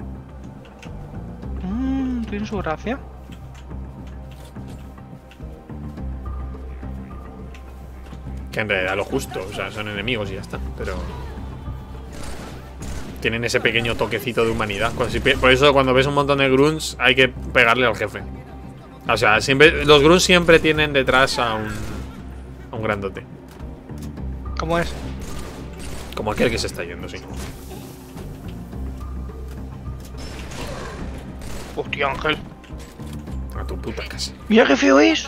Tiene su gracia. Que en realidad lo justo, o sea, son enemigos y ya está. Pero tienen ese pequeño toquecito de humanidad. Por eso cuando ves un montón de grunts hay que pegarle al jefe. O sea, los grunts siempre tienen detrás a un grandote. ¿Cómo es? Como aquel que se está yendo, sí. Hostia, Ángel. A tu puta casa. Mira qué feo es.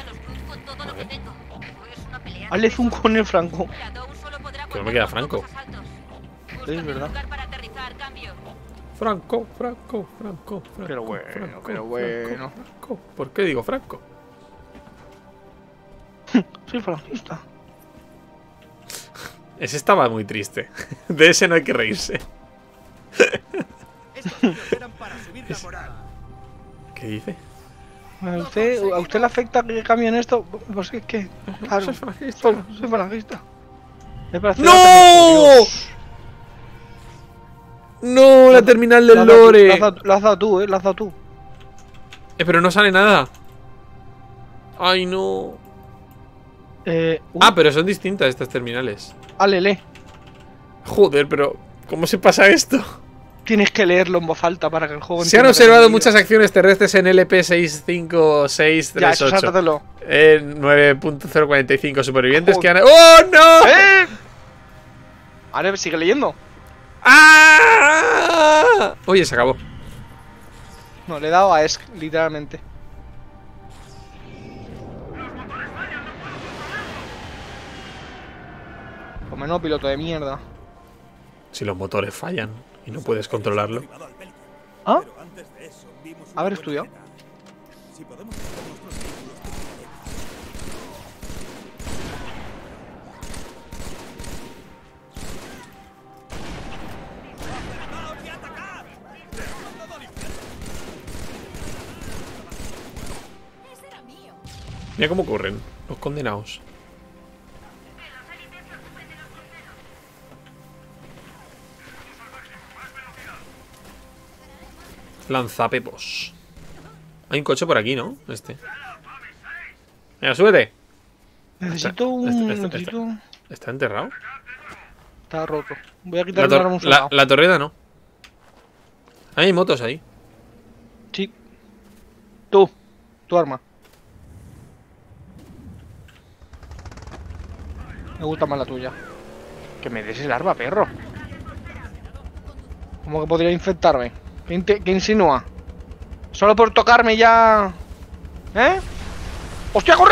Hazle zoom con el Franco. Que no me queda Franco. Es verdad. Franco. Pero bueno. Franco. ¿Por qué digo Franco? Soy franquista. Ese estaba muy triste. De ese no hay que reírse. ¿Qué dice? ¿A usted le afecta que cambien esto? Pues es que... Claro, soy franquista. ¡No! ¡No! La terminal del lore. Lo has dado tú, lo has dado tú. Pero no sale nada. Ay, no. Pero son distintas estas terminales. Alele. Joder, pero ¿cómo se pasa esto? Tienes que leerlo en voz alta para que el juego... Se han observado muchas acciones terrestres en LP65638. Ya, eso sáltatelo. 9.045 supervivientes que han... ¡Oh, no! Vale, sigue leyendo. ¡Ah! Oye, se acabó. No, le he dado a Esk, literalmente. Pues menudo piloto de mierda. Si los motores fallan y no puedes controlarlo. ¿Ah? Haber estudiado. Mira cómo corren los condenados. Lanzapepos. Hay un coche por aquí, ¿no? Este. Venga, súbete. Necesito un... ¿Está enterrado? Está roto. Voy a quitarle el arma un soldado. La torreta no. Hay motos ahí. Sí. Tu arma. Me gusta más la tuya. Que me des el arma, perro. ¿Cómo que podría infectarme? ¿Qué insinúa? Solo por tocarme ya... ¿Eh? ¡Hostia, corre!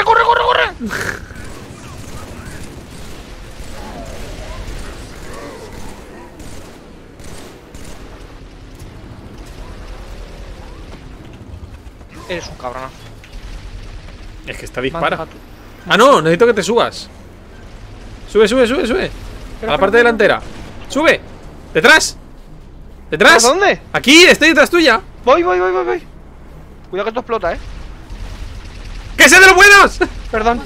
Eres un cabronazo. Es que está dispara. ¡Ah, no! Necesito que te subas. Sube. A la parte delantera. ¡Sube! ¡Detrás! ¿Detrás? ¿Dónde? ¡Aquí! ¡Estoy detrás tuya! Voy. Cuidado que esto explota, ¿eh? ¡Que sea de los buenos! Perdón.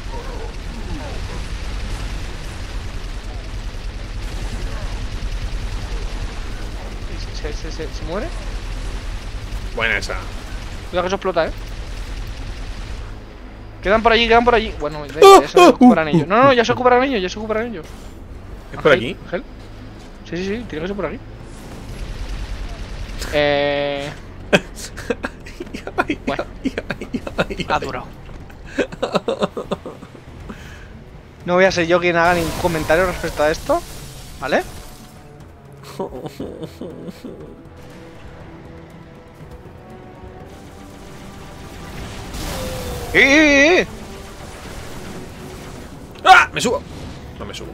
¿Se muere? Buena esa. Cuidado que eso explota, ¿eh? Quedan por allí. Bueno, ya se ocuparán ellos. No, ya se ocuparán ellos. ¿Es por aquí? ¿Ángel? Sí, tiene que ser por aquí. Bueno. Ha durado. No voy a ser yo quien haga ningún comentario respecto a esto, ¿vale? ¡Ah! ¡Me subo! No me subo.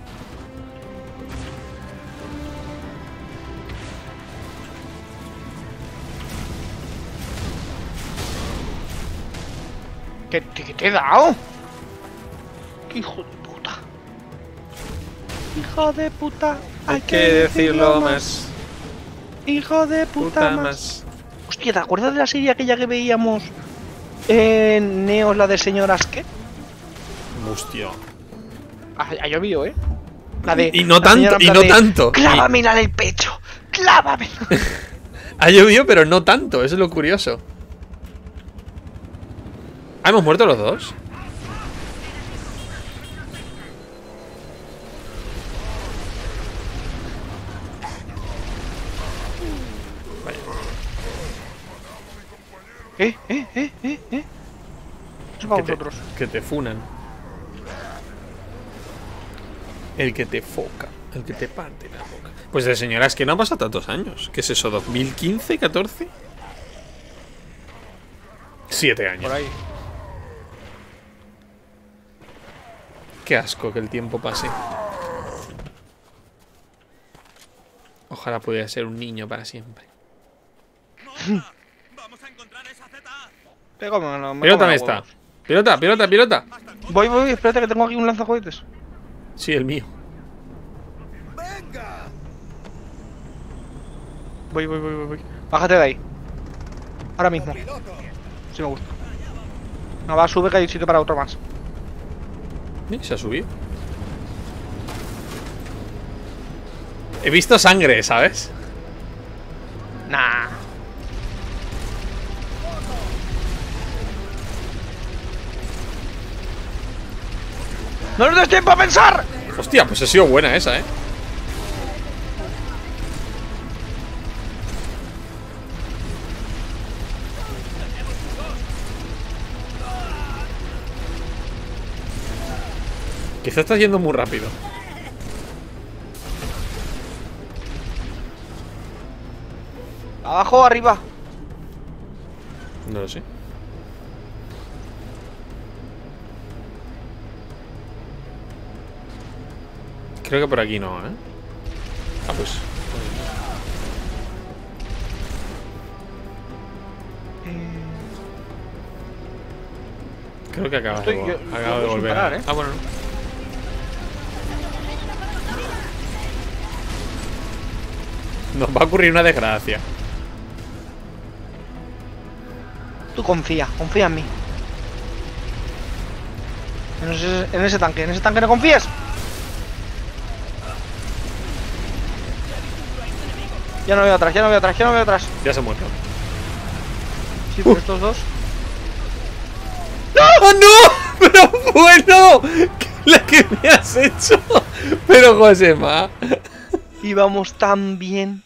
¿Qué te he dado? ¡Qué hijo de puta! ¡Hijo de puta! Hay que decirlo más. ¡Hijo de puta más! Hostia, ¿te acuerdas de la serie aquella que veíamos en Neos, la de señoras qué? Hostia. Ha llovido, ¿eh? La de... Y no tanto. ¡Clávamela en el pecho! ¡Clávamela! Ha llovido, pero no tanto. Eso es lo curioso. ¿Ah, hemos muerto los dos? Vaya. Eso para vosotros. Que te funan. El que te foca. El que te parte la boca. Pues de señoras que no han pasado tantos años. ¿Qué es eso? ¿2015? ¿14? 7 años. Por ahí. Qué asco que el tiempo pase. Ojalá pudiera ser un niño para siempre. Pilota me está. Pilota. Voy, espérate que tengo aquí un lanzacohetes. Sí, el mío. Voy. Bájate de ahí. Ahora mismo. Si me gusta. No, va, sube que hay sitio para otro más. Se ha subido. He visto sangre, ¿sabes? Nah. ¡No nos des tiempo a pensar! Hostia, pues ha sido buena esa, ¿eh? Quizás estás yendo muy rápido. ¿Abajo o arriba? No lo sé. Creo que por aquí no, ¿eh? Ah, pues. Creo que acabo de volver. Parar, ¿eh? Ah, bueno, no. Nos va a ocurrir una desgracia. Tú confía en mí. En ese tanque no confíes. Ya no veo atrás. Ya se ha muerto. Sí, pero estos dos. ¡Oh, no! ¡Pero bueno! ¿La que me has hecho? Pero Josema. Íbamos tan bien.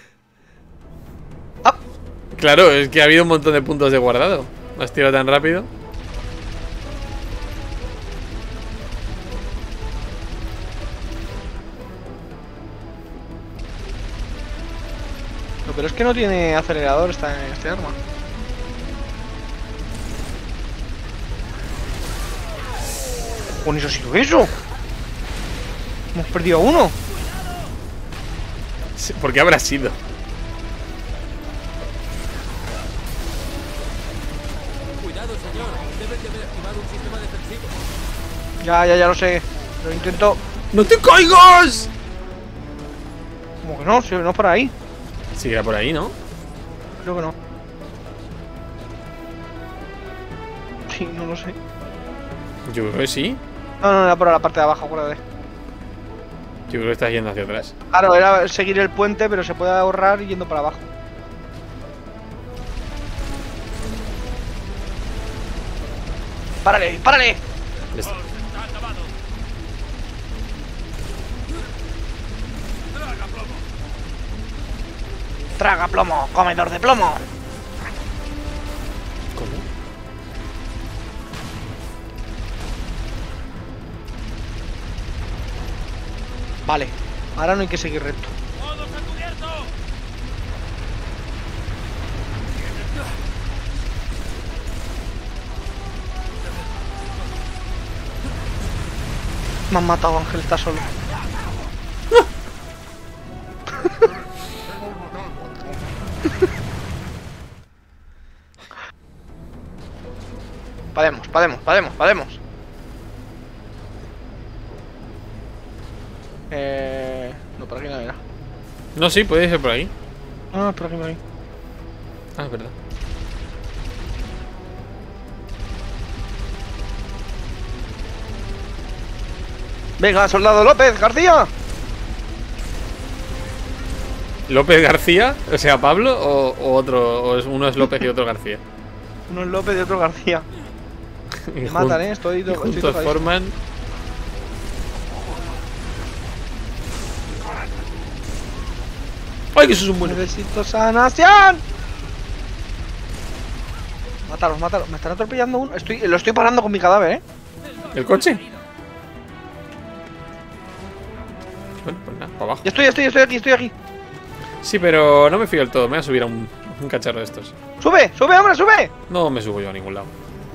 ¡Ah! Claro, es que ha habido un montón de puntos de guardado. ¿Me has tirado tan rápido? Pero es que no tiene acelerador este arma. ¿Con eso ha sido eso? Hemos perdido a uno. Sí, ¿por qué habrá sido? Cuidado, señor. Deben de haber activado un sistema defensivo. Ya lo sé. Lo intento. ¡No te caigas! Como que no, si no es por ahí. Sí, era por ahí, ¿no? Creo que no. Sí, no lo sé. Yo creo que sí. No, era por la parte de abajo, acuérdate. Yo creo que estás yendo hacia atrás. Claro, era seguir el puente, pero se puede ahorrar yendo para abajo. ¡Párale! ¡Traga plomo! ¡Comedor de plomo! ¿Cómo? Vale, ahora no hay que seguir recto. Me han matado, Ángel, está solo. Pademos. No, por aquí no era. No, sí, puede ser por ahí. Ah, por aquí. Ah, es verdad. Venga, soldado López García. ¿López García? O sea, ¿Pablo o otro? ¿O uno es López y otro García? Uno es López y otro García. Y Me matan, estoy juntos tocadísimo. forman. ¡Ay, que eso es un bueno! Necesito sanación. Mátalos. Me están atropellando uno. Lo estoy parando con mi cadáver, ¿El coche? Bueno, pues nada, para abajo. Ya estoy aquí. Sí, pero no me fío del todo. Me voy a subir a un cacharro de estos. ¡Sube, hombre, sube! No me subo yo a ningún lado.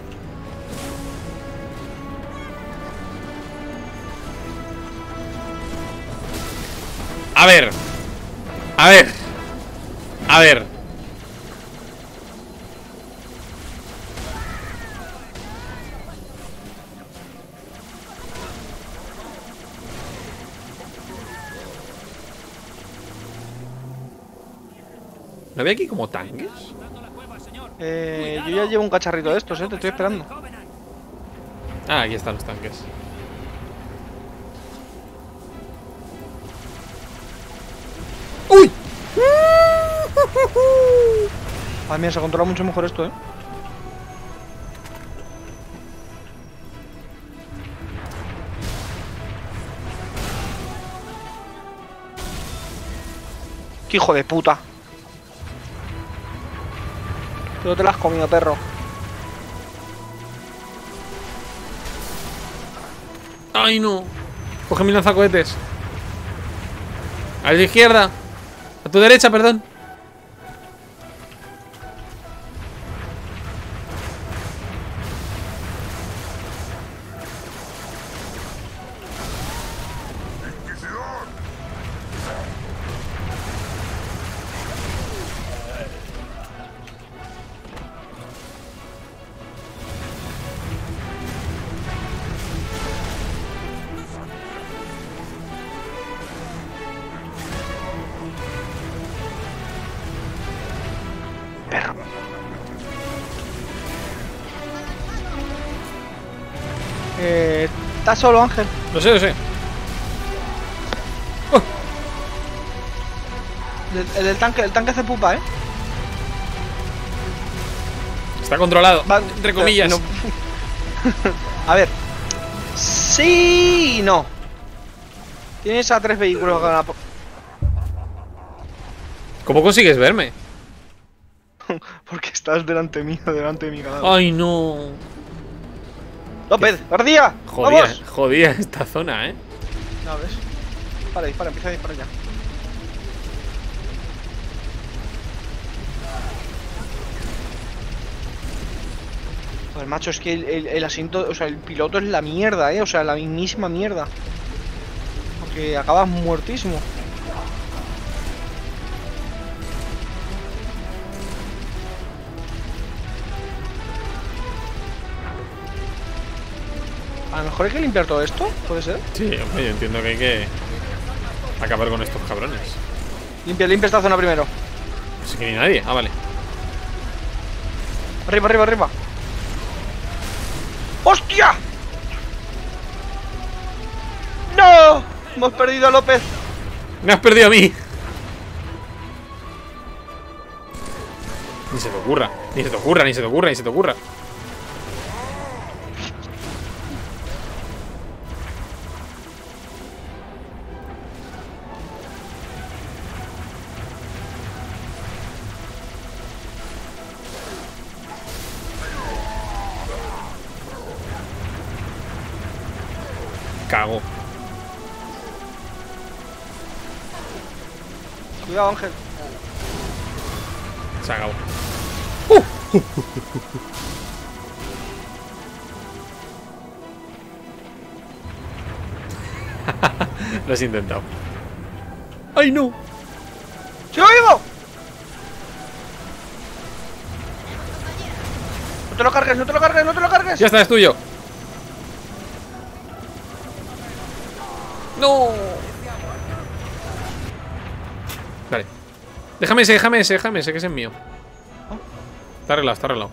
A ver. ¿No había aquí como tanques? Yo ya llevo un cacharrito de estos, te estoy esperando. Ah, aquí están los tanques. ¡Uy! Ah, mira, se controla mucho mejor esto, ¡Qué hijo de puta! Pero te la has comido, perro. ¡Ay, no! Coge mi lanzacohetes. A la izquierda. A tu derecha, perdón. ¿Estás solo, Ángel? Lo sé, lo sé. El tanque hace pupa, Está controlado, entre comillas. No. A ver. Sí y no. Tienes a 3 vehículos. ¿Cómo consigues verme? Porque estás delante mío, cadáver. Ay, no. López, perdía. Jodía esta zona, No, ¿ves? Dispara, empieza a disparar ya. Joder, macho, es que el asiento, o sea, el piloto es la mierda, o sea, la mismísima mierda. Porque acabas muertísimo. A lo mejor hay que limpiar todo esto, ¿puede ser? Sí, hombre, yo entiendo que hay que acabar con estos cabrones. Limpia esta zona primero. No sé que ni nadie. Ah, vale. Arriba. ¡Hostia! ¡No! Hemos perdido a López. Me has perdido a mí. Ni se te ocurra. Cago. Cuidado, Ángel. Se acabó. Lo has intentado. ¡Ay, no! ¡Sí lo oigo! No te lo cargues. Ya está, es tuyo. No. Vale. Déjame ese, que ese es mío. Está arreglado.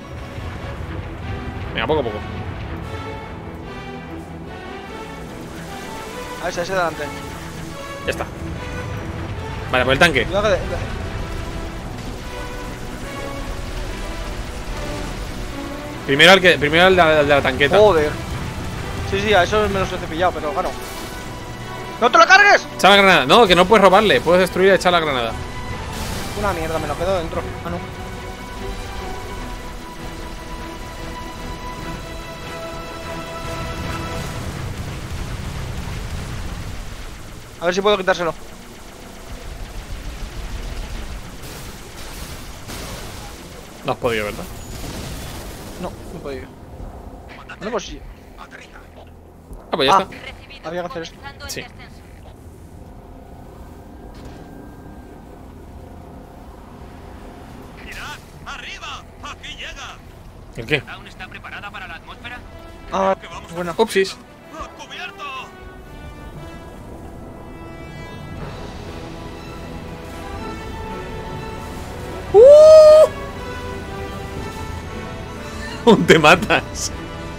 Venga, poco a poco. A ver, ese delante. Ya está. Vale, por el tanque. Cuidado que Primero el de la tanqueta. Joder. Sí, a eso me los he cepillado, pero claro. ¡No te lo cargues! Echa la granada. No, que no puedes robarle. Puedes destruir y echar la granada. Una mierda, me lo quedo dentro. Ah, no. A ver si puedo quitárselo. No has podido, ¿verdad? No he podido. No, pues sí. Ah, pues ya está. Había que hacer esto. Sí. ¡Arriba! ¡Aquí llega! ¿El qué? ¿Aún está preparada para la atmósfera? Ah, bueno. Upsis. ¡Cubierto! Aún te matas.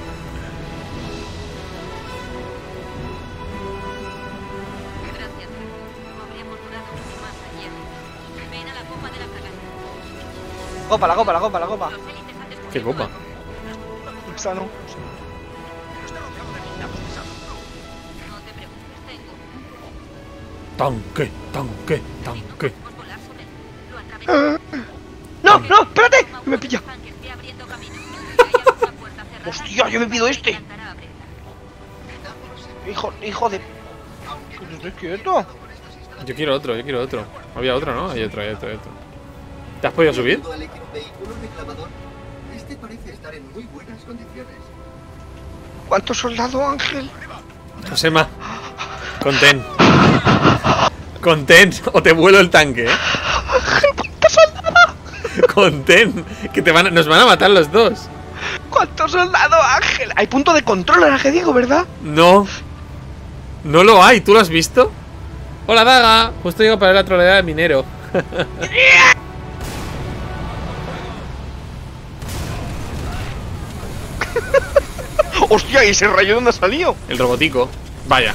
Gracias. Habríamos durado mucho más ayer. Ven a la copa de la fragata. La copa. ¿Qué copa? Esa no. No te preocupes, tengo. Tanque. ¡No! ¡Espérate! ¡Me pilla! ¡Hostia! ¡Yo me pido este! ¡Hijo de... ¡Estoy quieto! Yo quiero otro. Había otro, ¿no? Hay otro. ¿Te has podido subir? Este parece estar en muy buenas condiciones. ¿Cuántos soldados, Ángel? Josema. Contén. O te vuelo el tanque, ¿Cuántos soldados? Contén. Que nos van a matar los dos. ¿Cuántos soldados, Ángel? Hay punto de control en el que digo, ¿verdad? No. No lo hay. ¿Tú lo has visto? Hola, Daga. Justo llego para ver la troleada del minero. ¡Hostia! ¿Y ese rayo dónde ha salido? El robotico. Vaya.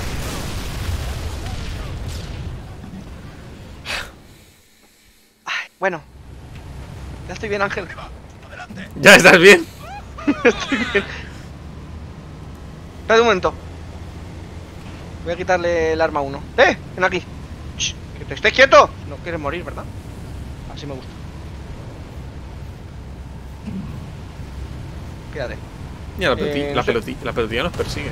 Ay, bueno. Ya estoy bien, Ángel. ¿Ya estás bien? Estoy bien. Espera un momento. Voy a quitarle el arma a uno. Ven aquí. Shh, que te estés quieto. No quieres morir, ¿verdad? Así me gusta. Quédate. Mira, no sé. la pelotilla nos persigue.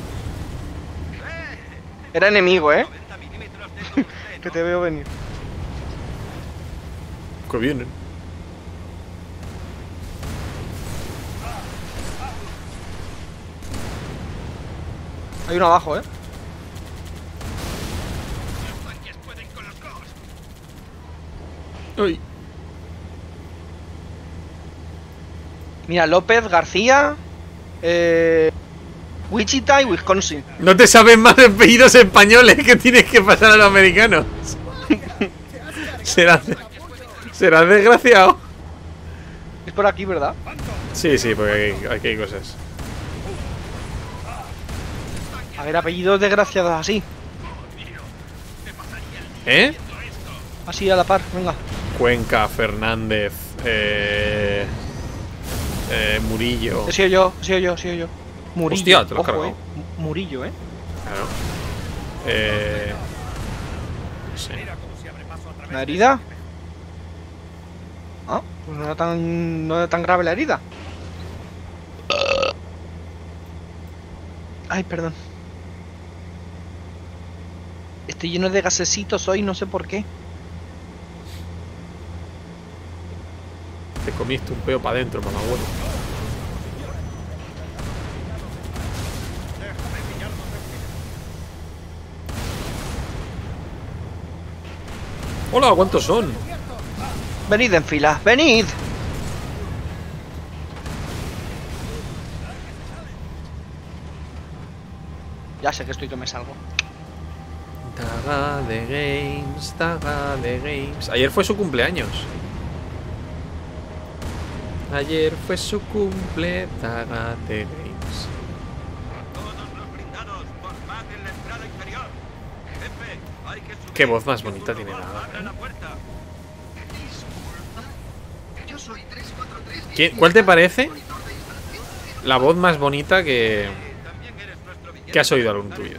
Era enemigo, ¿eh? Que te veo venir. Que vienen. Hay uno abajo, ¿eh? Uy. Mira, López, García, Wichita y Wisconsin. No te sabes más de apellidos españoles que tienes que pasar a los americanos. Serás desgraciado. Es por aquí, ¿verdad? Sí, porque aquí hay cosas. A ver, apellidos desgraciados así. ¿Eh? Así a la par, venga. Cuenca, Fernández, Murillo. He sido yo. Murillo. Hostia, te lo has Ojo, cargado. Murillo, Claro. No sé. ¿La herida? Ah, pues no era tan grave la herida. Ay, perdón. Estoy lleno de gasecitos hoy, no sé por qué. Te comiste un peo para adentro, mamá huevo. Hola, ¿cuántos son? Venid en fila, venid. Ya sé que estoy que me salgo. Daga de Games, Daga de Games. Ayer fue su cumpleaños. Ayer fue su cumple, Daga de Games. Qué voz más bonita tiene Daga. ¿Cuál te parece la voz más bonita que has oído algún tuyo?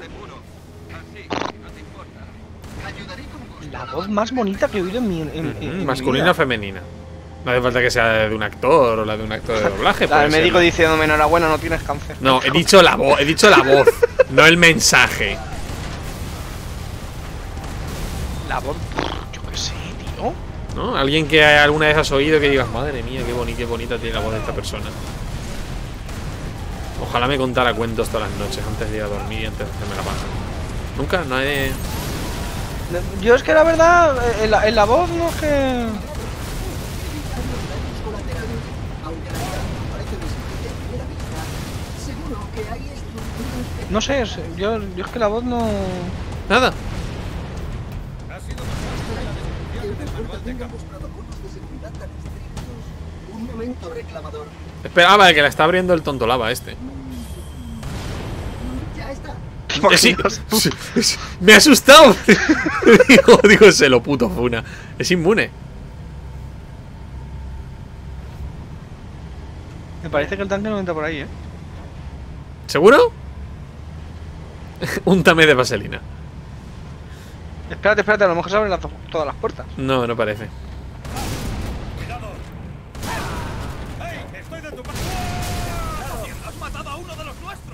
La voz más bonita que he oído en masculina mi o femenina. No hace falta que sea de un actor o la de un actor de doblaje. vida. El médico diciéndome enhorabuena, no tienes cáncer. No, he dicho la voz, no el mensaje. La voz, yo qué sé, tío. ¿No? Alguien que alguna vez has oído que digas, madre mía, qué bonita tiene la voz de esta persona. Ojalá me contara cuentos todas las noches antes de ir a dormir y antes de hacerme la paja. Nunca, no he... Yo es que la verdad, en la voz no es que... No sé, yo es que la voz no... Nada. Espera, vale, que la está abriendo el tonto lava este. Sí, me ha asustado. digo, se lo puto funa. Es inmune. Me parece que el tanque no entra por ahí, ¿eh? ¿Seguro? Úntame de vaselina. Espérate, a lo mejor se abren todas las puertas. No, no parece. Estoy de tu parte. Has matado a uno de los nuestros.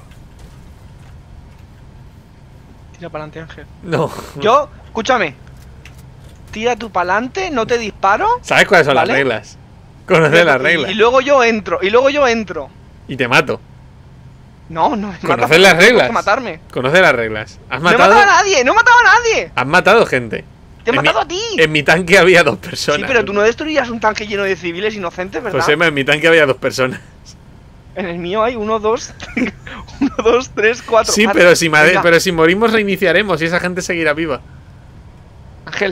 Tira para adelante, Ángel. No. Yo, escúchame. Tira tú para adelante, no te disparo. ¿Sabes cuáles son las reglas? Conoces las reglas. Y luego yo entro, Y te mato. No, ¿Conoces las reglas? Matarme. Conoces las reglas. ¿Has matado? No he matado a nadie, no he matado a nadie. Has matado gente. Te he matado a ti. En mi tanque había 2 personas. Sí, pero tú no destruirías un tanque lleno de civiles inocentes, ¿verdad? José, en mi tanque había 2 personas. En el mío hay 1, 2, 1, 2, 3, 4. Sí, pero si morimos reiniciaremos y esa gente seguirá viva. Ángel,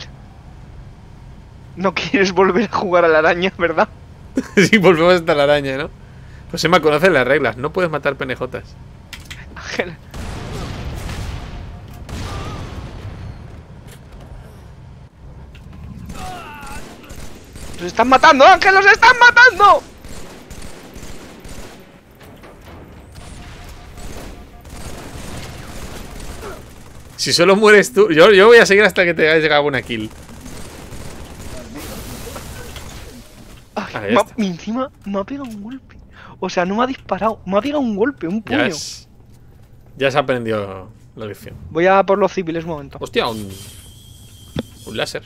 no quieres volver a jugar a la araña, ¿verdad? Sí, volvemos hasta la araña, ¿no? Josema conoce las reglas. No puedes matar penejotas. Ángel. ¡Los están matando, Ángel! ¡Los están matando! Si solo mueres tú... Yo voy a seguir hasta que te haya llegado una kill. Ay, encima me ha pegado un golpe. O sea, no me ha disparado. Me ha pegado un golpe, un puño. Ya se ha aprendido la lección. Voy a por los civiles un momento. Hostia, un láser.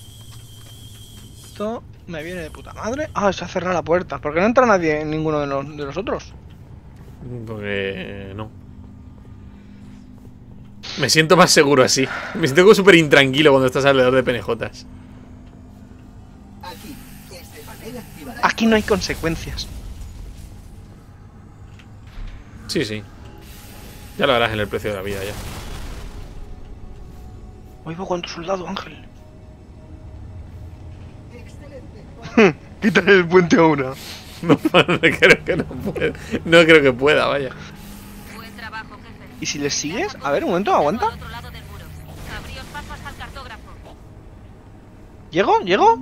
Esto me viene de puta madre. Ah, se ha cerrado la puerta. ¿Por qué no entra nadie en ninguno de los otros? Porque... no. Me siento más seguro así. Me siento como súper intranquilo cuando estás alrededor de penejotas. Aquí no hay consecuencias. Sí, sí. Ya lo harás en el precio de la vida, ya. Oigo cuánto soldado, Ángel. Quítale el puente a una. No, creo que no pueda. No creo que pueda, vaya. ¿Y si les sigues? A ver, un momento, aguanta. ¿Llego?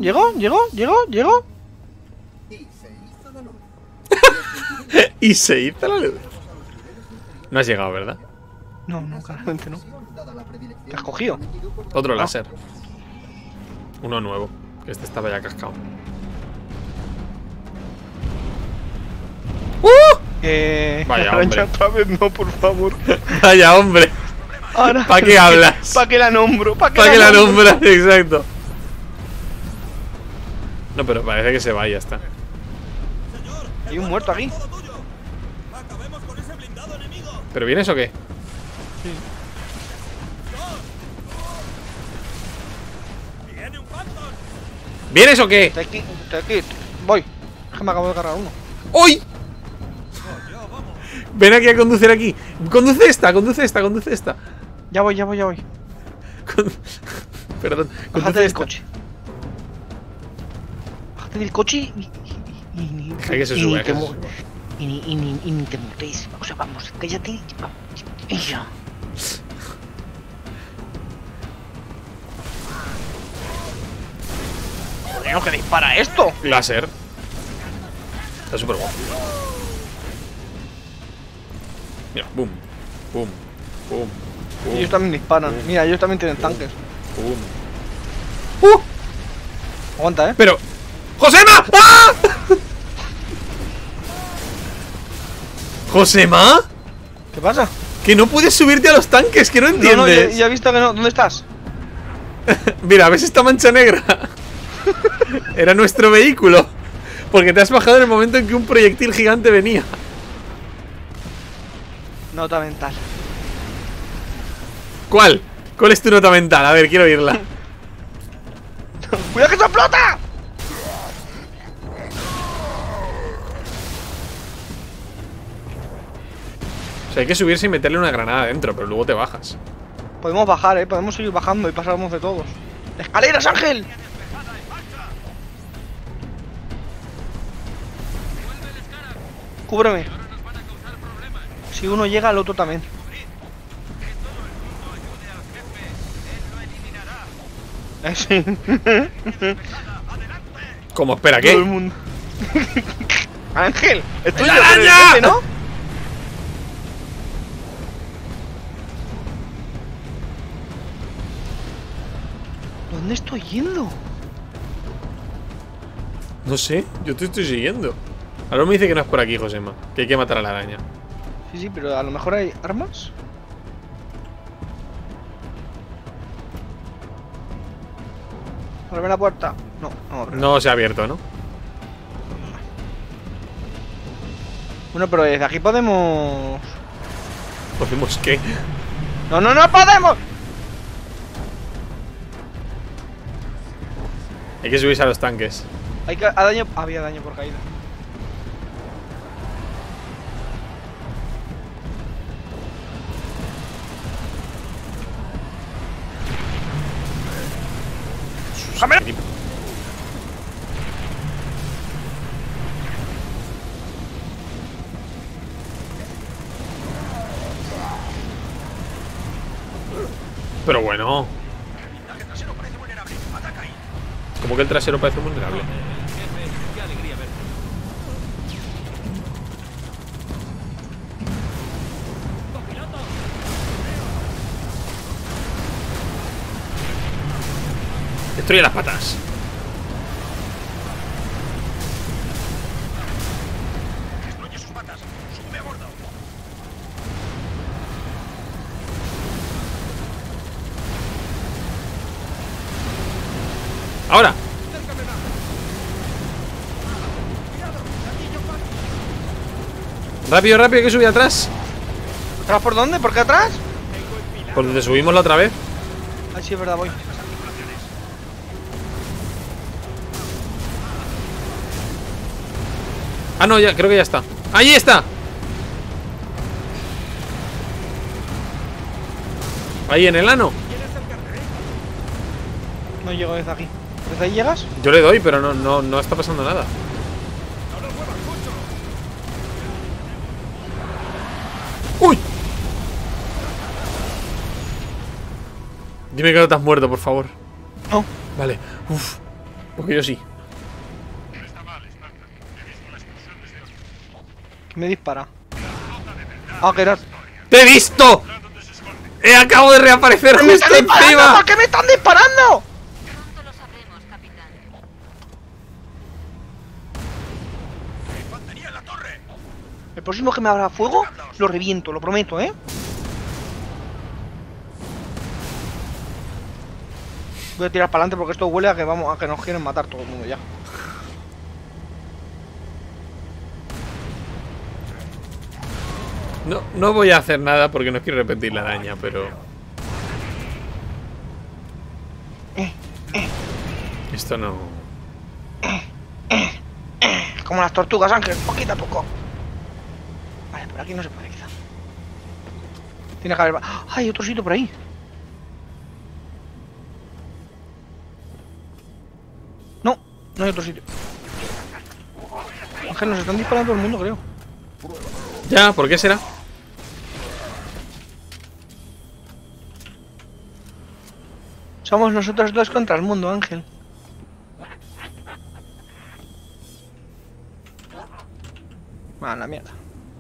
Y se hizo la luz. No has llegado, ¿verdad? No, claramente no. ¿Te has cogido? Otro láser. Uno nuevo. Que este estaba ya cascado. Vaya hombre. Otra vez no, por favor. Vaya hombre. Ahora, ¿Para qué hablas? ¿Para qué la nombro? ¿Para qué la nombras? Exacto. No, pero parece que se va y ya está. Hay un muerto aquí. ¿Pero vienes o qué? Sí. ¿Vienes o qué? Te aquí. Voy. Es que me acabo de cargar uno. ¡Uy! Ven aquí a conducir aquí. Conduce esta. Ya voy. Perdón. Bájate del coche. Bájate del coche y Deja que se suba. Y ni te mutéis. O sea, vamos, cállate. Y ya. Joder, ¿qué dispara esto? Láser. Está súper guapo. Mira, boom. Ellos también disparan. Mira, ellos también tienen tanques. Aguanta, Pero... ¡Josema! ¡Ah! ¿Josema? ¿Qué pasa? Que no puedes subirte a los tanques, que no entiendes. No, ya he visto que no. ¿Dónde estás? Mira, ¿ves esta mancha negra? Era nuestro vehículo. Porque te has bajado en el momento en que un proyectil gigante venía. Nota mental. ¿Cuál? ¿Cuál es tu nota mental? A ver, quiero oírla. ¡Cuidado que se explota! O sea, hay que subirse y meterle una granada dentro, pero luego te bajas. Podemos bajar, podemos seguir bajando y pasamos de todos. ¡Escaleras, Ángel! Cúbreme. Si uno llega, el otro también. Sí. ¿Cómo? Espera, ¿qué? Todo el mundo. Ángel, es tuyo, ¡La pero araña! el ¿no? ¿Dónde estoy yendo? No sé, yo te estoy siguiendo. Ahora me dice que no es por aquí, Josema. Que hay que matar a la araña. Sí, pero a lo mejor hay armas. Abre la puerta. No abre. No se ha abierto, ¿no? Bueno, pero desde aquí podemos... ¿Podemos qué? ¡No podemos! Hay que subirse a los tanques. Había daño por caída. Pero bueno. ¿Cómo que el trasero parece vulnerable? Qué alegría verte. Destruye las patas. Destruye sus patas. Sube a bordo. ¡Ahora! Rápido, rápido, hay que subir atrás. ¿Atrás por dónde? ¿Por qué atrás? Por donde subimos la otra vez. Ah, sí, es verdad, voy. Ah, no, ya, creo que ya está. ¡Ahí está! Ahí en el ano. No llego desde aquí. ¿Desde ahí llegas? Yo le doy, pero no está pasando nada. ¡Uy! Dime que no te has muerto, por favor. No. Vale. Uf. Porque yo sí. ¿Qué me dispara? Ah, que era... ¡Te he visto! Acabo de reaparecer ¡Me justo están disparando! encima. ¿Por qué me están disparando? Pronto lo sabremos, capitán. Infantería en la torre. El próximo que me abra fuego, lo reviento, lo prometo, ¿eh? Voy a tirar para adelante porque esto huele a que vamos a que nos quieren matar todo el mundo ya. No voy a hacer nada porque no quiero repetir la araña, pero... Esto no... Como las tortugas, Ángel, poquito a poco. Vale, por aquí no se puede quizá. Tiene que haber... ¡Ah! Hay otro sitio por ahí. No, no hay otro sitio. Ángel, nos están disparando todo el mundo, creo. Ya, ¿por qué será? Somos nosotros dos contra el mundo, Ángel. Ah, la mierda.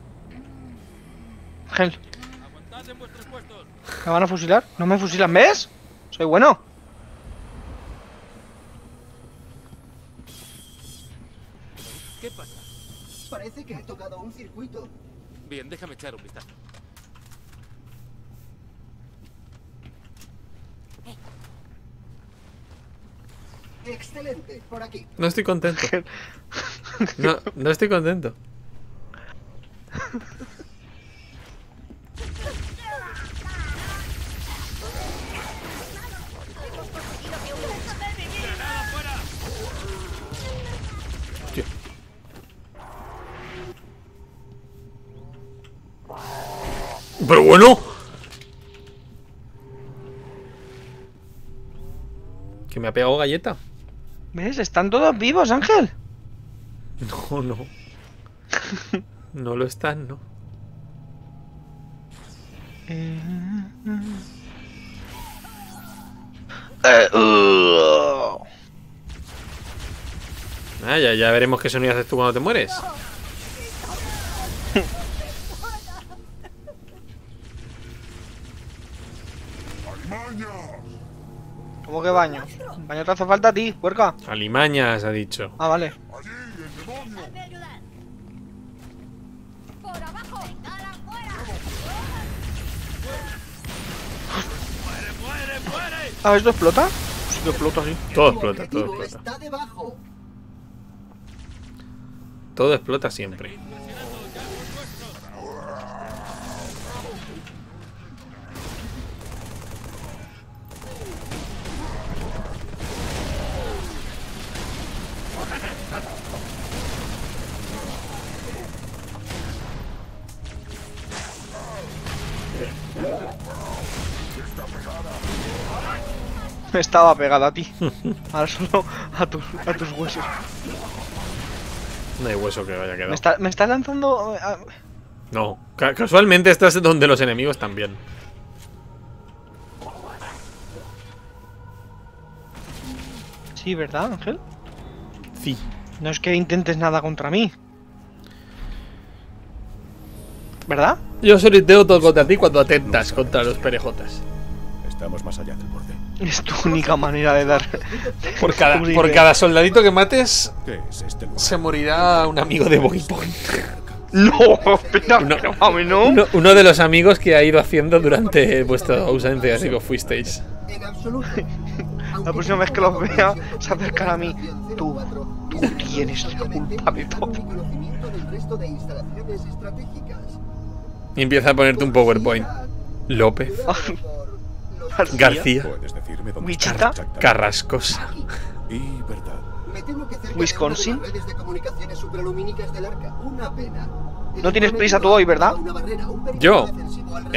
Ángel. Aguantad en vuestros puestos. ¿Me van a fusilar? ¿No me fusilan? ¿Ves? Soy bueno. ¿Qué pasa? Parece que he tocado un circuito. Bien, déjame echar un vistazo. Excelente, por aquí. No estoy contento. No estoy contento. Hostia. Pero bueno. Que me ha pegado galleta. ¿Ves? Están todos vivos, Ángel. No. No lo están, ¿no? Ya veremos qué sonido haces tú cuando te mueres. ¿Cómo que baño? Baño te hace falta a ti, puerca. Alimañas, ha dicho. Ah, vale. Ah, ¿esto explota? Sí que explota, sí. Todo explota, todo explota. Está debajo. Todo explota siempre. Estaba pegada a ti. Ahora solo a tus huesos. No hay hueso que vaya a quedar. Me está lanzando... No, casualmente estás donde los enemigos también. Sí, ¿verdad, Ángel? Sí. No es que intentes nada contra mí. ¿Verdad? Yo sorteo todo contra ti cuando atentas contra los perejotas. Estamos más allá del borde. Es tu única manera de dar. Por cada soldadito que mates, ¿Qué es este lugar? se morirá un amigo de Boggy Point. No, espera, pero mami, no. Uno de los amigos que ha ido haciendo durante vuestra ausencia, así que fuisteis. En absoluto. La próxima vez que los vea, se acercan a mí. Tú tienes la culpa de todo. Y empieza a ponerte un PowerPoint. López. García. ¿Puedes decirme dónde Wichita. está exactamente? Carrascosa. Y verdad. Me temo que cerca Wisconsin. de las redes de comunicaciones supralumínicas del Arca. Una pena. No tienes prisa tú hoy, ¿verdad? Una barrera, un perímetro Yo. defensivo alrededor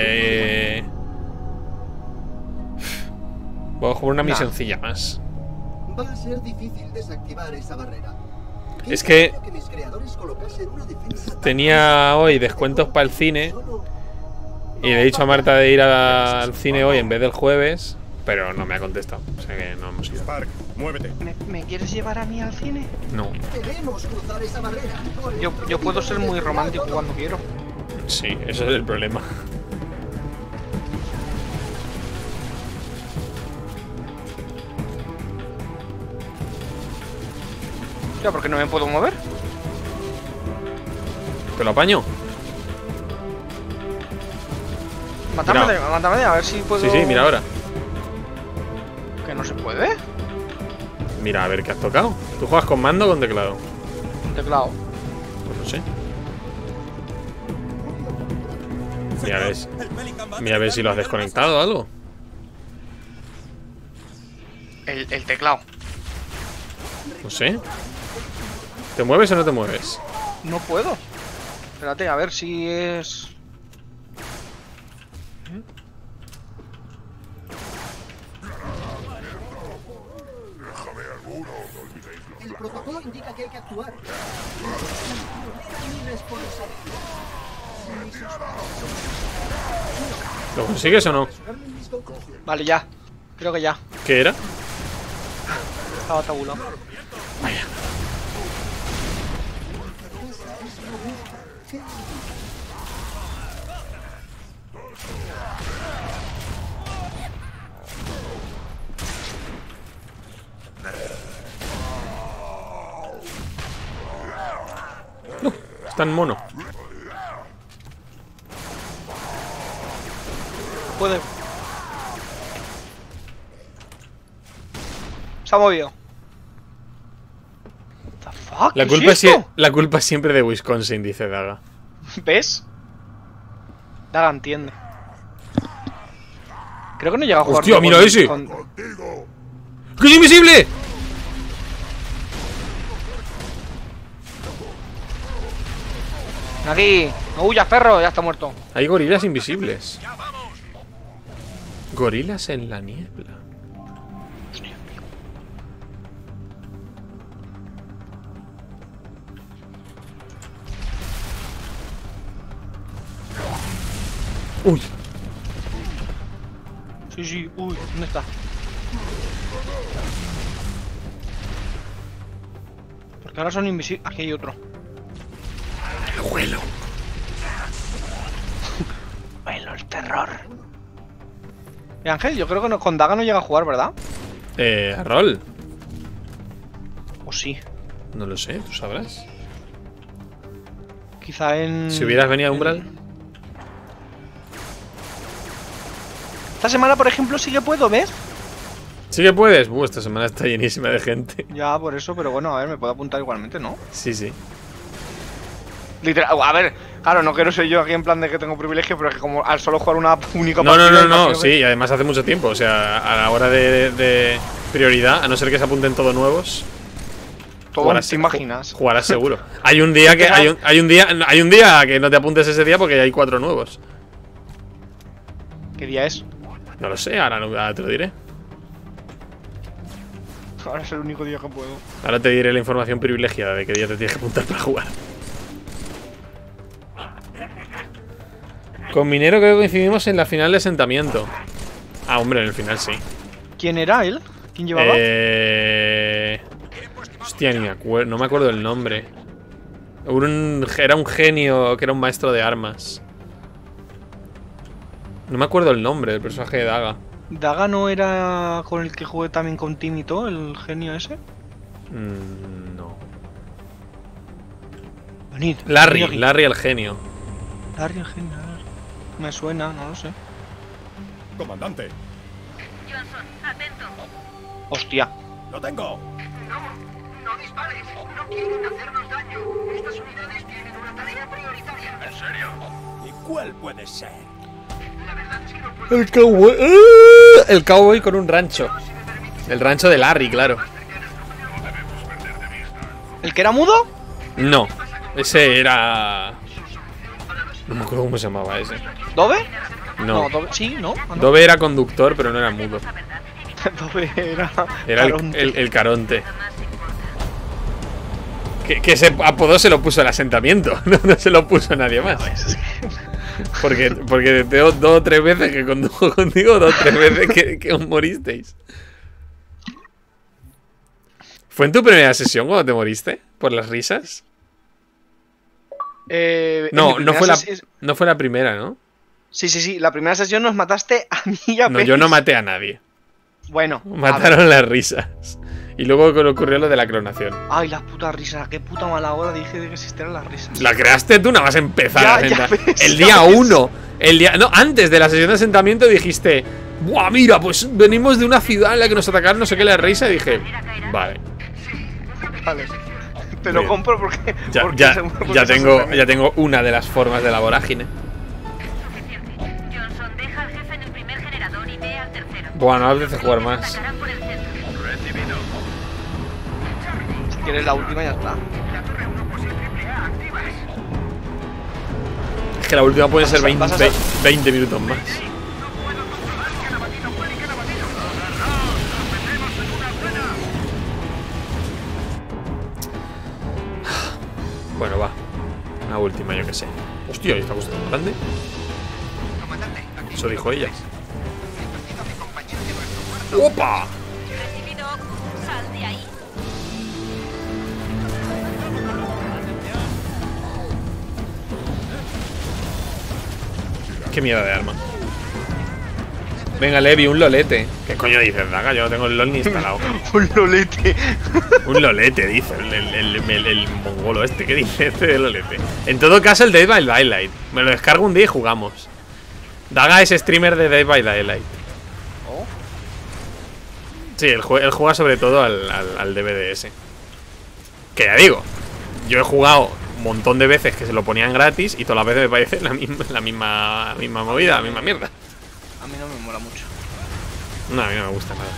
Voy a jugar una misioncilla más. Va a ser difícil desactivar esa barrera. Es que mis creadores colocasen una defensa tenía hoy descuentos para el cine. Y le he dicho a Marta de ir al cine hoy en vez del jueves. Pero no me ha contestado. O sea que no hemos ido. Spark, muévete. ¿Me quieres llevar a mí al cine? No. Debemos cruzar esa barrera. Yo puedo ser muy romántico cuando quiero. Sí, ese es el problema. Ya, ¿por qué no me puedo mover? ¿Te lo apaño? Mátame, a ver si puedo. Sí, sí, mira ahora. ¿Que no se puede? Mira, a ver qué has tocado. ¿Tú juegas con mando o con teclado? Teclado. Pues no sé. Mira a ver si lo has desconectado o algo. El teclado. No sé. ¿Te mueves o no te mueves? No puedo. Espérate, a ver si es. El protocolo indica que hay que actuar. Mi responsabilidad. ¿Lo consigues o no? Vale, ya. Creo que ya. ¿Qué era? Estaba tabulado. Vaya. Está en mono. Puede. Se ha movido. What the fuck? La ¿Qué culpa, es esto? la culpa es siempre de Wisconsin, dice Daga. ¿Ves? Daga entiende. Creo que no llega a jugar. ¡Hostia, con- mira ese! con- ¡Que es invisible! Aquí. No huyas, perro. Ya está muerto. Hay gorilas invisibles. Gorilas en la niebla. Uy. Sí, sí. Uy, ¿dónde está? Porque ahora son invisibles. Aquí hay otro. El vuelo. Vuelo el terror. Ángel, yo creo que no, con Daga no llega a jugar, ¿verdad? ¿A rol? ¿O sí? No lo sé, tú sabrás. Quizá en... Si hubieras venido a Umbral. Esta semana, por ejemplo, sí que puedo, ¿ves? Sí que puedes. Esta semana está llenísima de gente. Ya, por eso, pero bueno, a ver, me puedo apuntar igualmente, ¿no? Sí, sí. Literal, a ver, claro, no quiero ser yo aquí en plan de que tengo privilegio, pero es que como al solo jugar una única No, partida... no, imagino sí, y además hace mucho tiempo. O sea, a la hora de prioridad, a no ser que se apunten todos nuevos. Todo, ¿te imaginas? Jugarás seguro. Hay un día que hay un día que no te apuntes ese día porque hay 4 nuevos. ¿Qué día es? No lo sé, ahora te lo diré. Ahora es el único día que puedo. Ahora te diré la información privilegiada de qué día te tienes que apuntar para jugar. Con Minero creo que coincidimos en la final de asentamiento. Ah, hombre, en el final sí. ¿Quién era él? ¿Quién llevaba? Hostia, ni me acuerdo. No me acuerdo el nombre. Era un genio que era un maestro de armas. No me acuerdo el nombre del personaje de Daga. ¿Daga no era con el que jugué también con Tim y todo, el genio ese? No. Venid. Larry el genio. Larry el genio. Me suena, no lo sé. Comandante. Johnson, atento. Hostia. ¡Lo tengo! No dispares. No quieren hacernos daño. Estas unidades tienen una tarea prioritaria. ¿En serio? ¿Y cuál puede ser? La verdad es que no puedo... El cowboy. El cowboy con un rancho. El rancho de Larry, claro. ¿El que era mudo? No. Ese era... No me acuerdo cómo se llamaba ese. ¿Dove? No. Dove... Sí, ¿no? Ah, no. Dove era conductor, pero no era mudo. Dove era... Era el Caronte. Que ese apodo se lo puso el asentamiento. No se lo puso nadie más. Porque tengo 2 o 3 veces que condujo contigo, 2 o 3 veces que os moristeis. ¿Fue en tu primera sesión cuando te moriste? ¿Por las risas? No fue la primera, ¿no? Sí. La primera sesión nos mataste a mí y a No, yo no maté a nadie. Bueno. Mataron las risas. Y luego ocurrió lo de la clonación. Ay, las putas risas. Qué puta mala hora dije de que existieran las risas. La creaste tú, nada más empezar ya, a sentar. Ves, el día 1. No, antes de la sesión de asentamiento dijiste: buah, mira, pues venimos de una ciudad en la que nos atacaron no sé qué la risa. Y dije: vale. Te lo compro porque... Ya tengo una de las formas de la vorágine. Johnson, deja al jefe en el primer generador y ve al tercero. Bueno, no apetece jugar más. Si quieres la última ya está. Es que la última puede ser 20 minutos más. Bueno, va. La última, yo que sé. Hostia, esta cosa tan grande. Eso dijo ella. ¡Opa! Recibido. Sal de ahí. Qué mierda de arma. Venga, Levi, un lolete. ¿Qué coño dices, Daga? Yo no tengo el LOL ni instalado. Un lolete. Un lolete, dice el mongolo este. ¿Qué dice este de lolete? En todo caso, el Dead by Daylight. Me lo descargo un día y jugamos. Daga es streamer de Dead by Daylight. Sí, él juega sobre todo al DBDS. Que ya digo, yo he jugado un montón de veces que se lo ponían gratis y todas las veces me parece la misma movida, la misma mierda. A mí no me mola mucho. No, a mí no me gusta nada.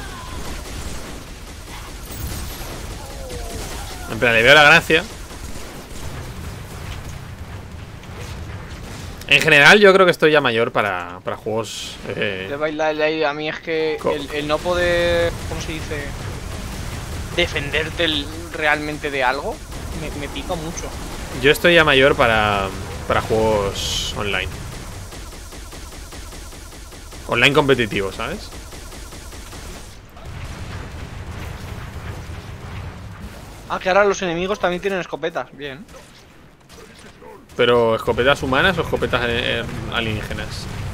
En plan, le veo la gracia. En general, yo creo que estoy ya mayor para juegos. De bailar a mí es que el no poder, ¿cómo se dice? Defenderte realmente de algo me pica mucho. Yo estoy ya mayor para juegos online. Online competitivo, ¿sabes? Ah, que ahora los enemigos también tienen escopetas. Bien. Pero, ¿escopetas humanas o escopetas alienígenas?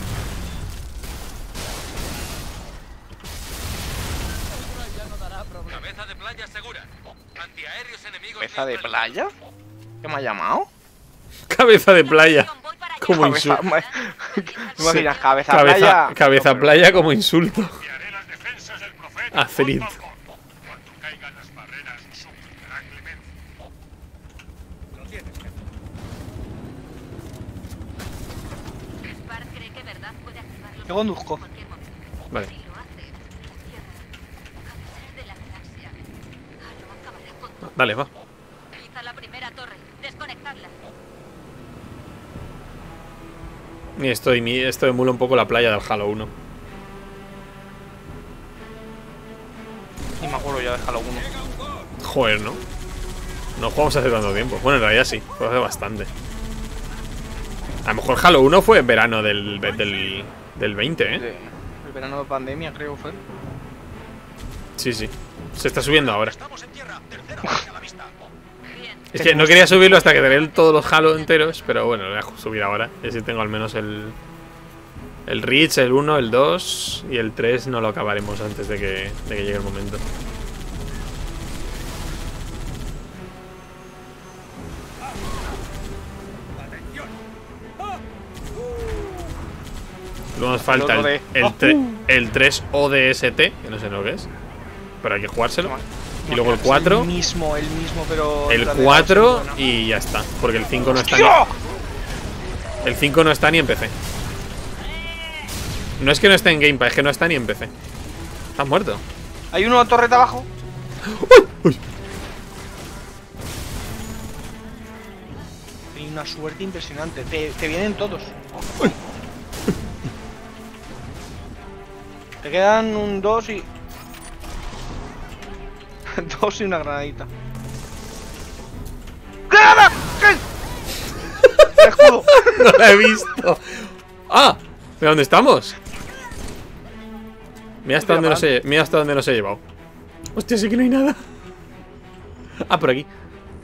Cabeza de playa segura. Antiaéreos enemigos. ¿Cabeza de playa? ¿Qué me ha llamado? Cabeza de playa. Como insulto. Imaginas, cabeza playa. Cabeza playa como insulto. A Frit. Yo conduzco. Vale. Dale, va. Y esto emula un poco la playa del Halo 1. Ni me acuerdo ya de Halo 1. Joder, ¿no? No jugamos hace tanto tiempo. Bueno, en realidad sí, fue hace bastante. A lo mejor Halo 1 fue en verano del 20, ¿eh? El verano de pandemia, creo fue. Sí, sí. Se está subiendo ahora. Es que no quería subirlo hasta que tener todos los Halo enteros, pero bueno, lo voy a subir ahora. Y así tengo al menos el Reach, el 1, el 2 y el 3 no lo acabaremos antes de que llegue el momento. Luego nos falta el 3 ODST, que no sé lo que es, pero hay que jugárselo. Y luego el 4. El mismo, pero. El 4 y ya está. Porque el 5 no está ni. El 5 no está ni en PC. No es que no esté en Game Pass, es que no está ni en PC. Estás muerto. Hay uno torreta abajo. Uy. Hay una suerte impresionante. Te vienen todos. Te quedan un 2 y. 2 y una granadita. ¡Granada! ¿Qué? ¡Escudo! No la he visto. ¡Ah! ¿De dónde estamos? Mira hasta dónde nos he llevado. Hostia, sí que no hay nada. Ah, por aquí.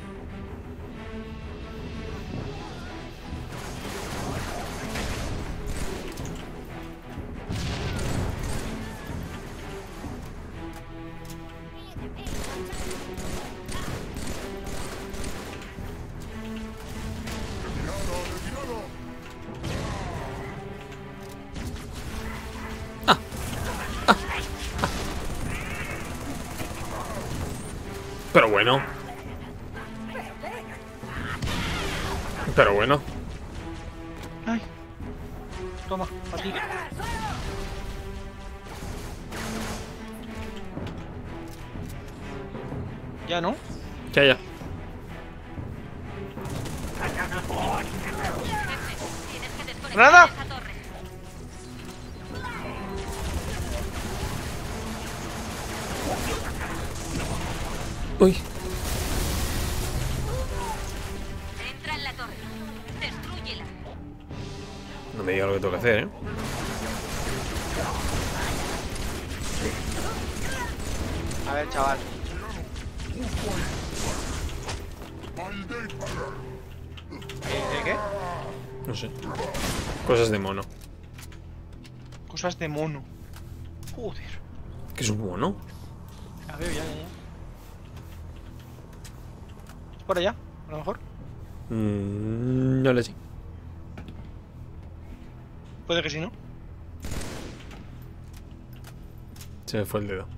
Pero bueno. Pero bueno. Ay. Toma, a ti. Ya, ¿no? Ya. ¡Nada! Uy. Entra en la torre. Destrúyela. No me diga lo que tengo que hacer, ¿eh? A ver, chaval. ¿Qué? No sé. Cosas de mono. Cosas de mono. Joder. ¿Qué es un mono? A ver, ya. ¿Es por allá? A lo mejor. No le sé. Puede que sí, ¿no? Se me fue el dedo.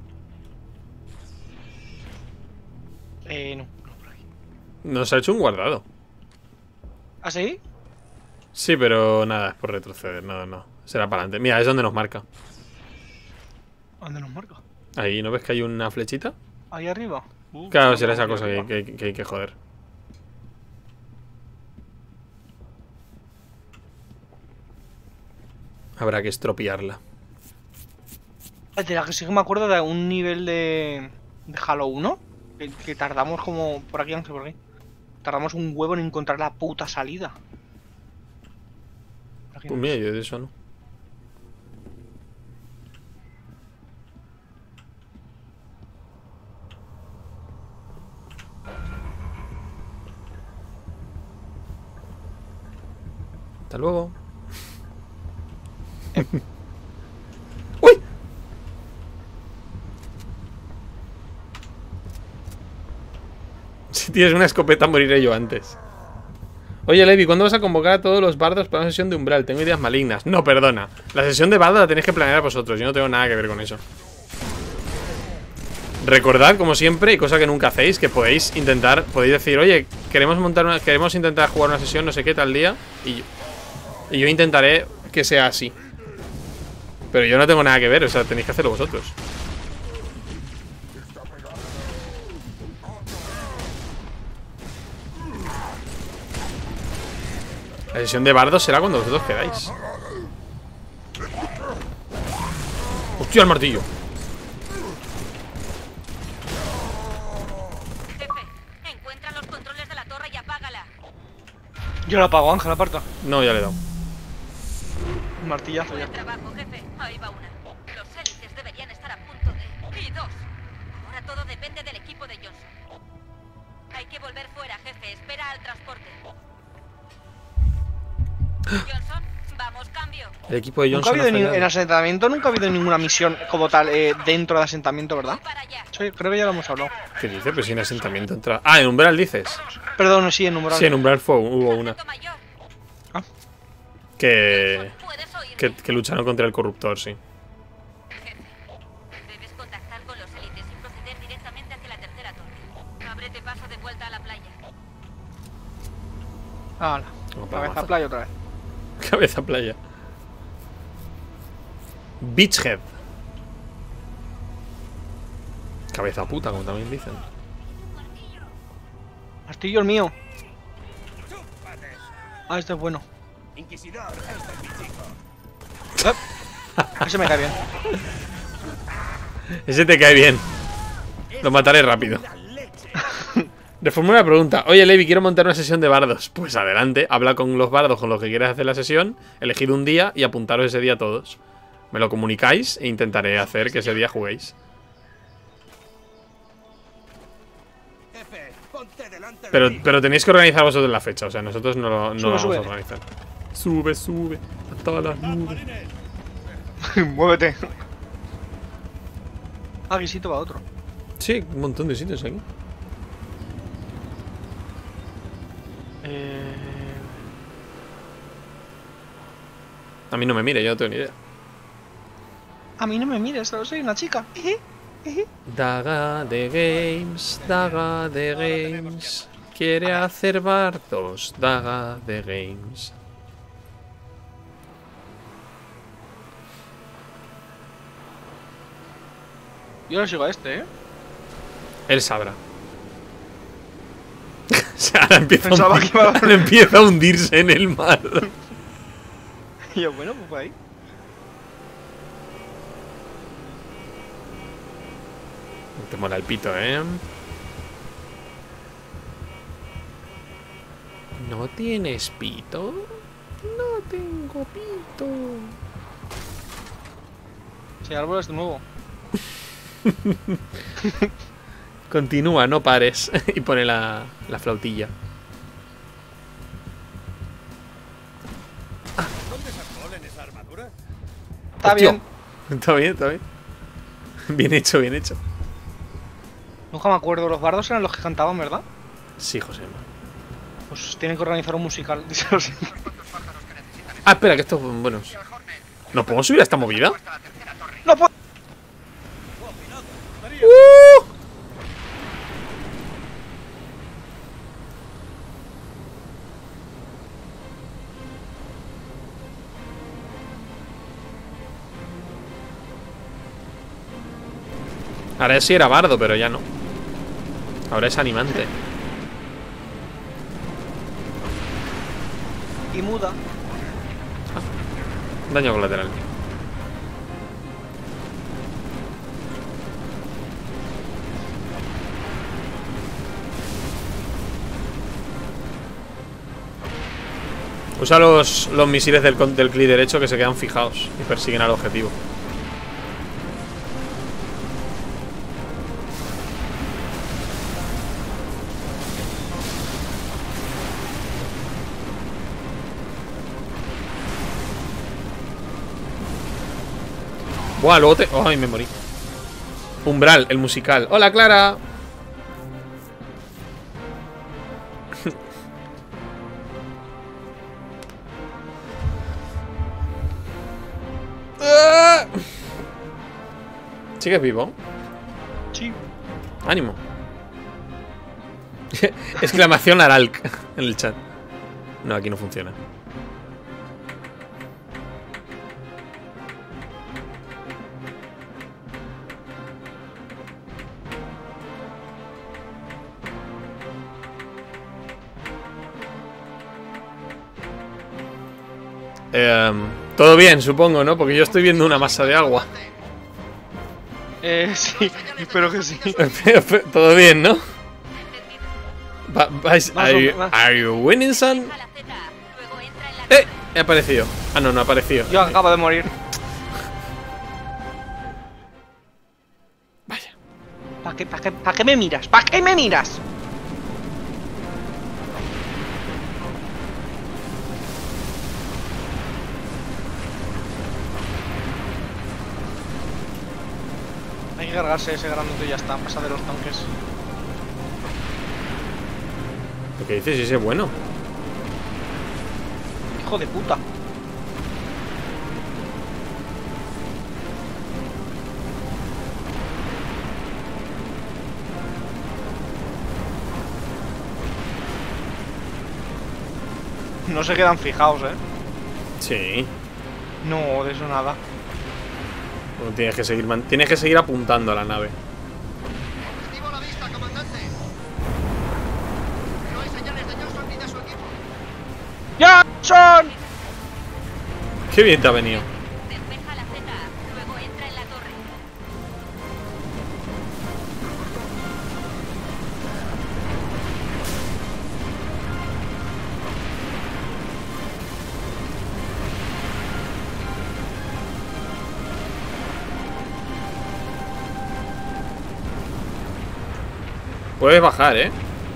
No por aquí. Nos ha hecho un guardado. ¿Ah, sí? Sí, pero nada, es por retroceder. No. Será para adelante. Mira, es donde nos marca. ¿Dónde nos marca? Ahí, ¿no ves que hay una flechita? Ahí arriba. Claro, será esa cosa que hay que joder. Habrá que estropearla. De la que sí que me acuerdo de un nivel de Halo 1 que tardamos como... Por aquí, Ángel, por aquí. Tardamos un huevo en encontrar la puta salida. Pues mira, yo de eso no. Hasta luego. ¡Uy! Si tienes una escopeta moriré yo antes. Oye, Levi, ¿cuándo vas a convocar a todos los bardos para una sesión de umbral? Tengo ideas malignas. No, perdona. La sesión de bardo la tenéis que planear vosotros. Yo no tengo nada que ver con eso. Recordad, como siempre, y cosa que nunca hacéis, que podéis decir, oye, queremos intentar jugar una sesión no sé qué tal día. Y yo intentaré que sea así. Pero yo no tengo nada que ver, o sea, tenéis que hacerlo vosotros. La sesión de bardos será cuando vosotros queráis. ¡Hostia, el martillo! Jefe, encuentra los controles de la torre y apágala. Yo la apago, Ángel, aparta. No, ya le he dado. Un martillazo ya. Buen trabajo, jefe. Ahí va una. Los élites deberían estar a punto de... Y dos. Ahora todo depende del equipo de Johnson. Hay que volver fuera, jefe. Espera al transporte. Johnson, vamos, cambio. El equipo de Nunca ha Johnson habido ha fallado. en asentamiento, nunca ha habido ninguna misión como tal dentro de asentamiento, ¿verdad? Sí, creo que ya lo hemos hablado. ¿Qué dice? Pues sin asentamiento entra. Ah, en Umbral dices. Perdón, sí, en Umbral. Sí, en Umbral hubo una. Ah. Que lucharon contra el corruptor, sí. Debes contactar con los élites y proceder directamente hacia la tercera torre. Ábrete paso de vuelta a la playa. Hala. Cabeza playa otra vez. Cabeza playa. Beachhead. Cabeza puta, como también dicen. Martillo el mío. Ah, este es bueno. Inquisidor, este es mi chico. Ese me cae bien. Ese te cae bien. Lo mataré rápido. Reformula la pregunta. Oye, Levi, quiero montar una sesión de bardos. Pues adelante, habla con los bardos con los que quieras hacer la sesión. Elegid un día y apuntaros ese día todos. Me lo comunicáis e intentaré hacer que ese día juguéis. Pero tenéis que organizar vosotros la fecha. O sea, nosotros no lo vamos a organizar. Sube, sube. A todas las nubes. Muévete. Ah, que sitio va otro. Sí, un montón de sitios aquí. A mí no me mire, yo no tengo ni idea. A mí no me mires, solo soy una chica. Daga de Games, Daga de Games. Quiere hacer bardos, Daga de Games. Yo no sigo a este, Él sabrá. O sea, ahora Pensaba que iba a- ahora empieza a hundirse en el mar. Y yo, bueno, pues ahí. Te mola el pito, ¿No tienes pito? No tengo pito. Si árbol es de nuevo. Continúa, no pares. Y pone la flautilla. ¿Dónde sacó en esa armadura? Está Hostia. bien. Está bien, está bien. Bien hecho, bien hecho. Nunca me acuerdo, los bardos eran los que cantaban, ¿verdad? Sí, José. Pues tienen que organizar un musical. díselo siempre. Ah, espera, que esto es bueno. ¿No podemos subir a esta movida? ¡No puedo! Ahora sí era bardo, pero ya no. Ahora es animante. Y muda. Daño colateral. Usa los misiles del clic derecho que se quedan fijados y persiguen al objetivo. Buah, luego te... Ay, me morí. Umbral, el musical. ¡Hola, Clara! ¿Sigues vivo? Sí. Ánimo. Exclamación Aralk en el chat. No, aquí no funciona. Todo bien, supongo, ¿no? Porque yo estoy viendo una masa de agua. Sí, espero que sí. Todo bien, ¿no? Más ¿Are you winning, son? He aparecido. Ah, no, no ha aparecido. Yo acabo de morir. Vaya. ¿Para ¿Para qué me miras? ¿Para qué me miras? Hay que cargarse ese grandote y ya está. Pasa de los tanques. ¿Lo que dices? Ese es bueno. Hijo de puta. No se quedan fijados, Sí. No, de eso nada. Bueno, tienes que seguir apuntando a la nave. Objetivo a la vista, comandante. No hay señales de Johnson ni de su equipo. ¡Johnson! Qué bien te ha venido. Despeja la Z, luego entra en la torre. Puedes bajar, ¿eh?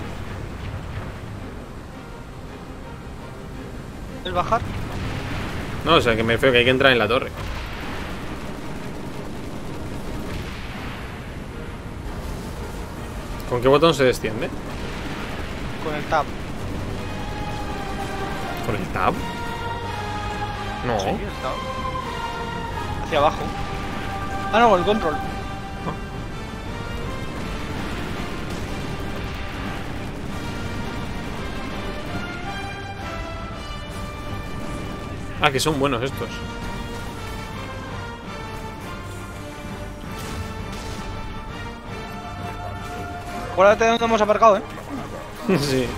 ¿El bajar? No, o sea, que me refiero que hay que entrar en la torre. ¿Con qué botón se desciende? Con el tab. ¿Con el tab? No. Sí, el tab. Hacia abajo. Ah, no, con el control. Ah, que son buenos estos. Acuérdate de dónde hemos aparcado, Sí.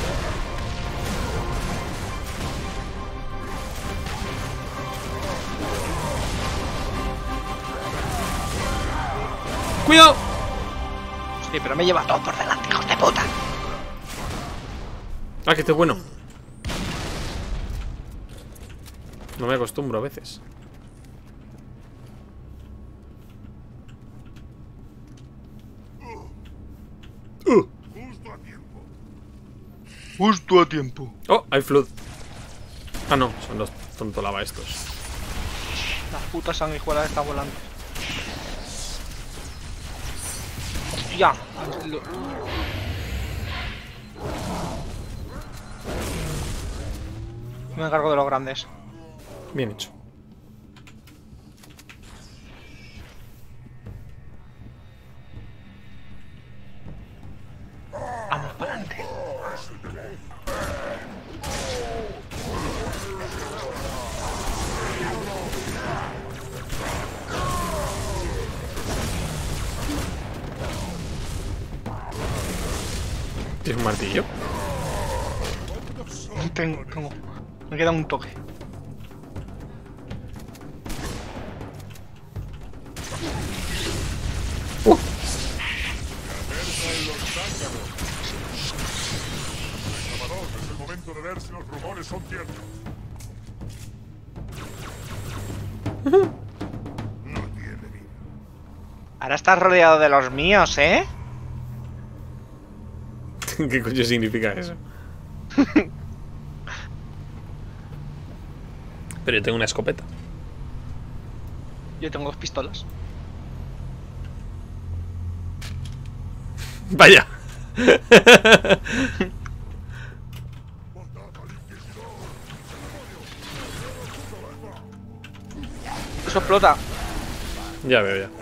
¡Cuidado! Sí, pero me lleva todo por delante, hijos de puta. Ah, que este es bueno. No me acostumbro a veces. Justo a tiempo. Oh, hay flood. Ah, no, son los tontolava estos. Las putas sanguijuelas están volando. Hostia. Me encargo de los grandes. Bien hecho. Vamos para adelante. ¿Tienes un martillo? Tengo. Me queda un toque. Es el momento de ver si los rumores son ciertos. Ahora estás rodeado de los míos, ¿eh? ¿Qué coño significa eso? Pero yo tengo una escopeta. Yo tengo 2 pistolas. Vaya. Eso explota. Ya veo, ya.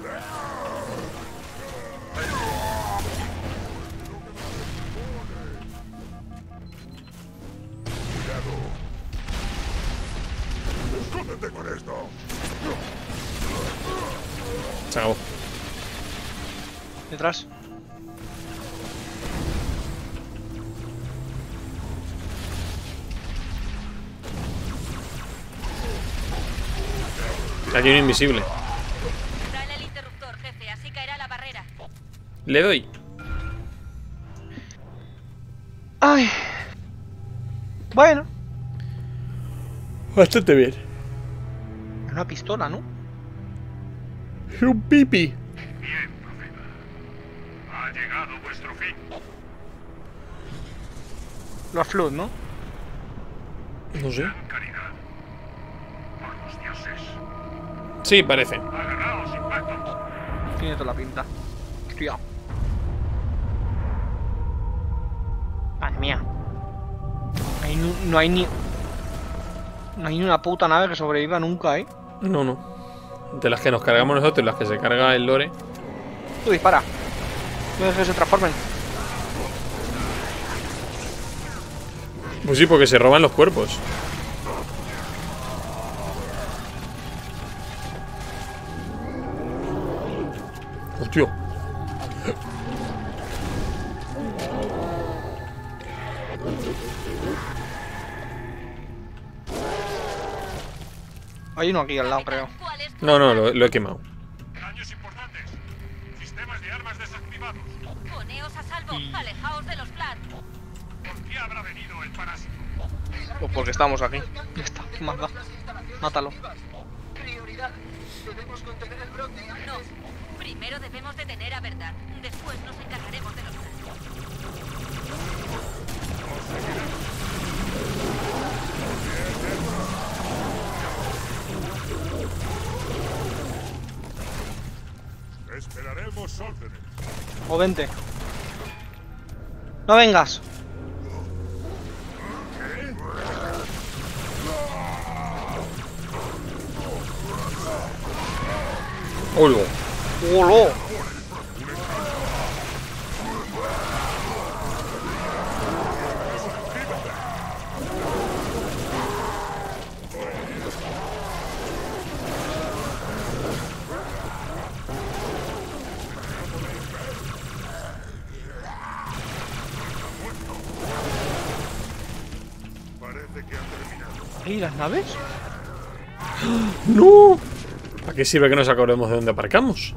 ¡Escóndete con esto! Se acabó. Detrás. Aquí hay un invisible. Dale el interruptor, jefe, así caerá la barrera. Le doy. Ay. Bueno. Bastante bien. Una pistola, ¿no? Un pipi. llegado vuestro fin. Los Flood, ¿no? No sé. Caridad. Por los dioses. Sí, parece. Agarraos, impacto. Tiene toda la pinta. Hostia. Madre mía. No hay ni una puta nave que sobreviva nunca, ¿eh? No, no. De las que nos cargamos nosotros y las que se carga el lore. Tú dispara. No dejes que se transformen. Pues sí, porque se roban los cuerpos. Hostia. Hay uno aquí al lado, creo. No, no, lo he quemado. Daños importantes. Sistemas de armas desactivados. Poneos a salvo. Alejaos de los Vlad. ¿Por qué habrá venido el parásito? Pues porque estamos aquí. Ya está, ¿qué más da? Mátalo. Prioridad. Debemos contener el brote. No. Primero debemos detener a Verdad. Después nos encargaremos de los Vlad. Esperaremos órdenes. O vente. No vengas. ¡Hola! ¡Hola! Parece que han terminado. ¿Y las naves? ¡No! ¿Para qué sirve que nos acordemos de dónde aparcamos?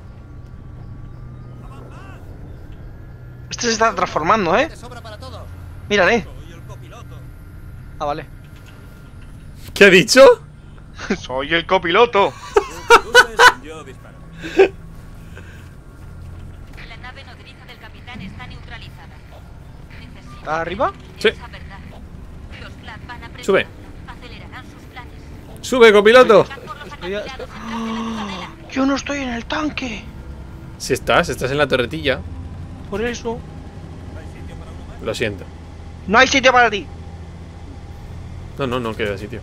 Este se está transformando, ¿eh? Mírale. Ah, vale. ¿Qué ha dicho? Soy el copiloto. La nave nodriza del capitán está neutralizada. ¿Está arriba? Sí. Esa verdad. Los Vlad van a Sube. acelerarán sus planes. ¡Sube, copiloto! Yo no estoy en el tanque. Si estás en la torretilla. Por eso. Lo siento. No hay sitio para ti. No queda sitio.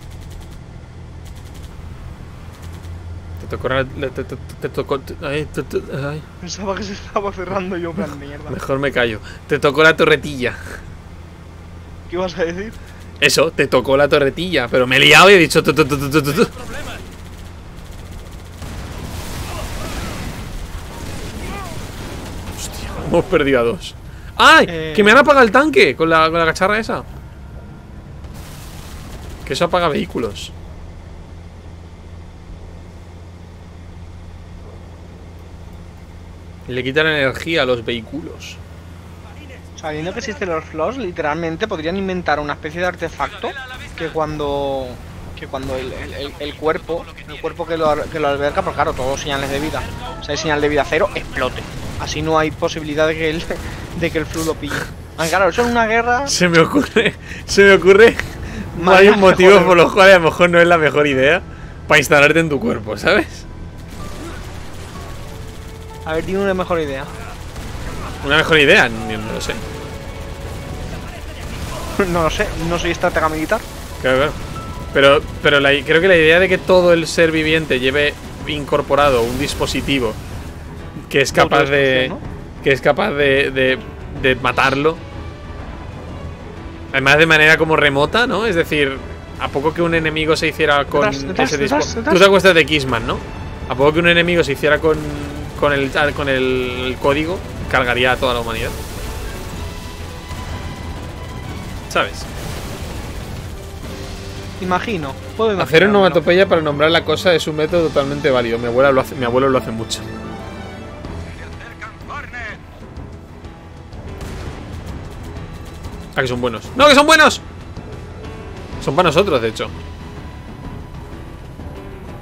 Te tocó te tocó. Ay. Pensaba que se estaba cerrando yo, plan mierda. Mejor me callo. Te tocó la torretilla. ¿Qué ibas a decir? Eso, te tocó la torretilla. Pero me he liado y he dicho. Hostia, hemos perdido a dos. ¡Ay! Que me han apagado el tanque con la cacharra esa. Que eso apaga vehículos. Y le quitan energía a los vehículos. Sabiendo que existen los Floss, literalmente podrían inventar una especie de artefacto que cuando el cuerpo que lo alberga, pues claro, todos señales de vida, o sea, hay señal de vida cero, explote. Así no hay posibilidad de que el Flood lo pille. Ah, claro, eso es una guerra. Se me ocurre. No hay un motivo por los cuales a lo mejor no es la mejor idea para instalarte en tu cuerpo, ¿sabes? A ver, dime una mejor idea. ¿Una mejor idea? No lo sé. No lo sé, no soy estratega militar. Claro. Pero creo que la idea de que todo el ser viviente lleve incorporado un dispositivo que es capaz de. ¿No? Que es capaz de matarlo. Además de manera como remota, ¿no? Es decir, a poco que un enemigo se hiciera con ese dispositivo. Tú te acuerdas de Kissman, ¿no? A poco que un enemigo se hiciera con el código, cargaría a toda la humanidad. ¿Sabes? Imagino. Puedo hacer onomatopeya para nombrar la cosa es un método totalmente válido. Mi abuelo lo hace mucho. Ah, que son buenos. ¡No, que son buenos! Son para nosotros, de hecho.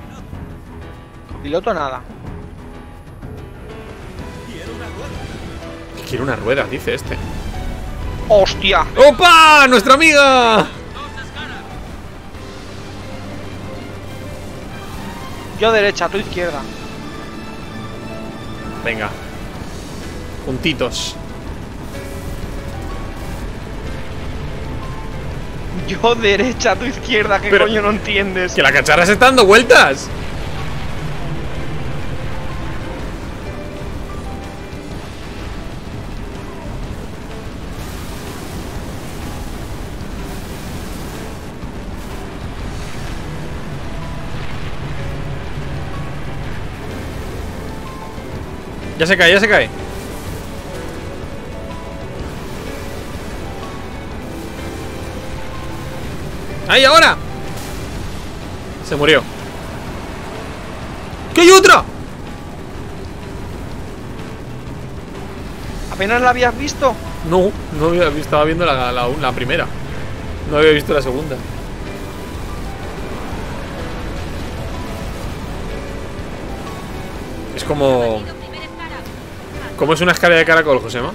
Piloto nada. Quiero una rueda, dice este. ¡Hostia! ¡Opa! ¡Nuestra amiga! Yo derecha, tú izquierda. Venga. Juntitos. Yo derecha, tú izquierda, ¿qué Pero- coño no entiendes? ¡Que la cacharra se está dando vueltas! Ya se cae, ya se cae. ¡Ahí, ahora! Se murió. ¡Que hay otra! ¿Apenas la habías visto? No, no había visto, estaba viendo la primera. No había visto la segunda. Es como... ¿Cómo es una escalera de caracol, Josema?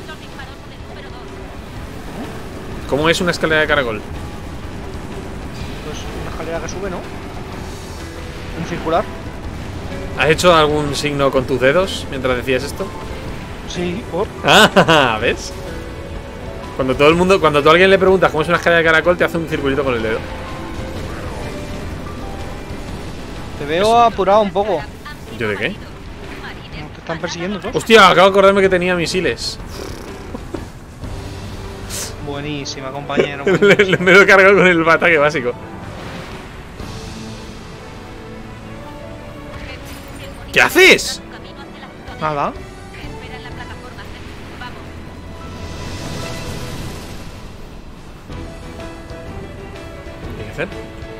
¿Cómo es una escalera de caracol? Pues una escalera que sube, ¿no? Un circular. ¿Has hecho algún signo con tus dedos mientras decías esto? Sí, por. Ah, ¿ves? Cuando tú a alguien le preguntas cómo es una escalera de caracol, te hace un circulito con el dedo. Te veo apurado un poco. ¿Yo de qué? ¿No te están persiguiendo todos? Hostia, acabo de acordarme que tenía misiles. Buenísima, compañero. Me lo he cargado con el ataque básico. ¿Qué haces? Nada. ¿Qué hay que hacer?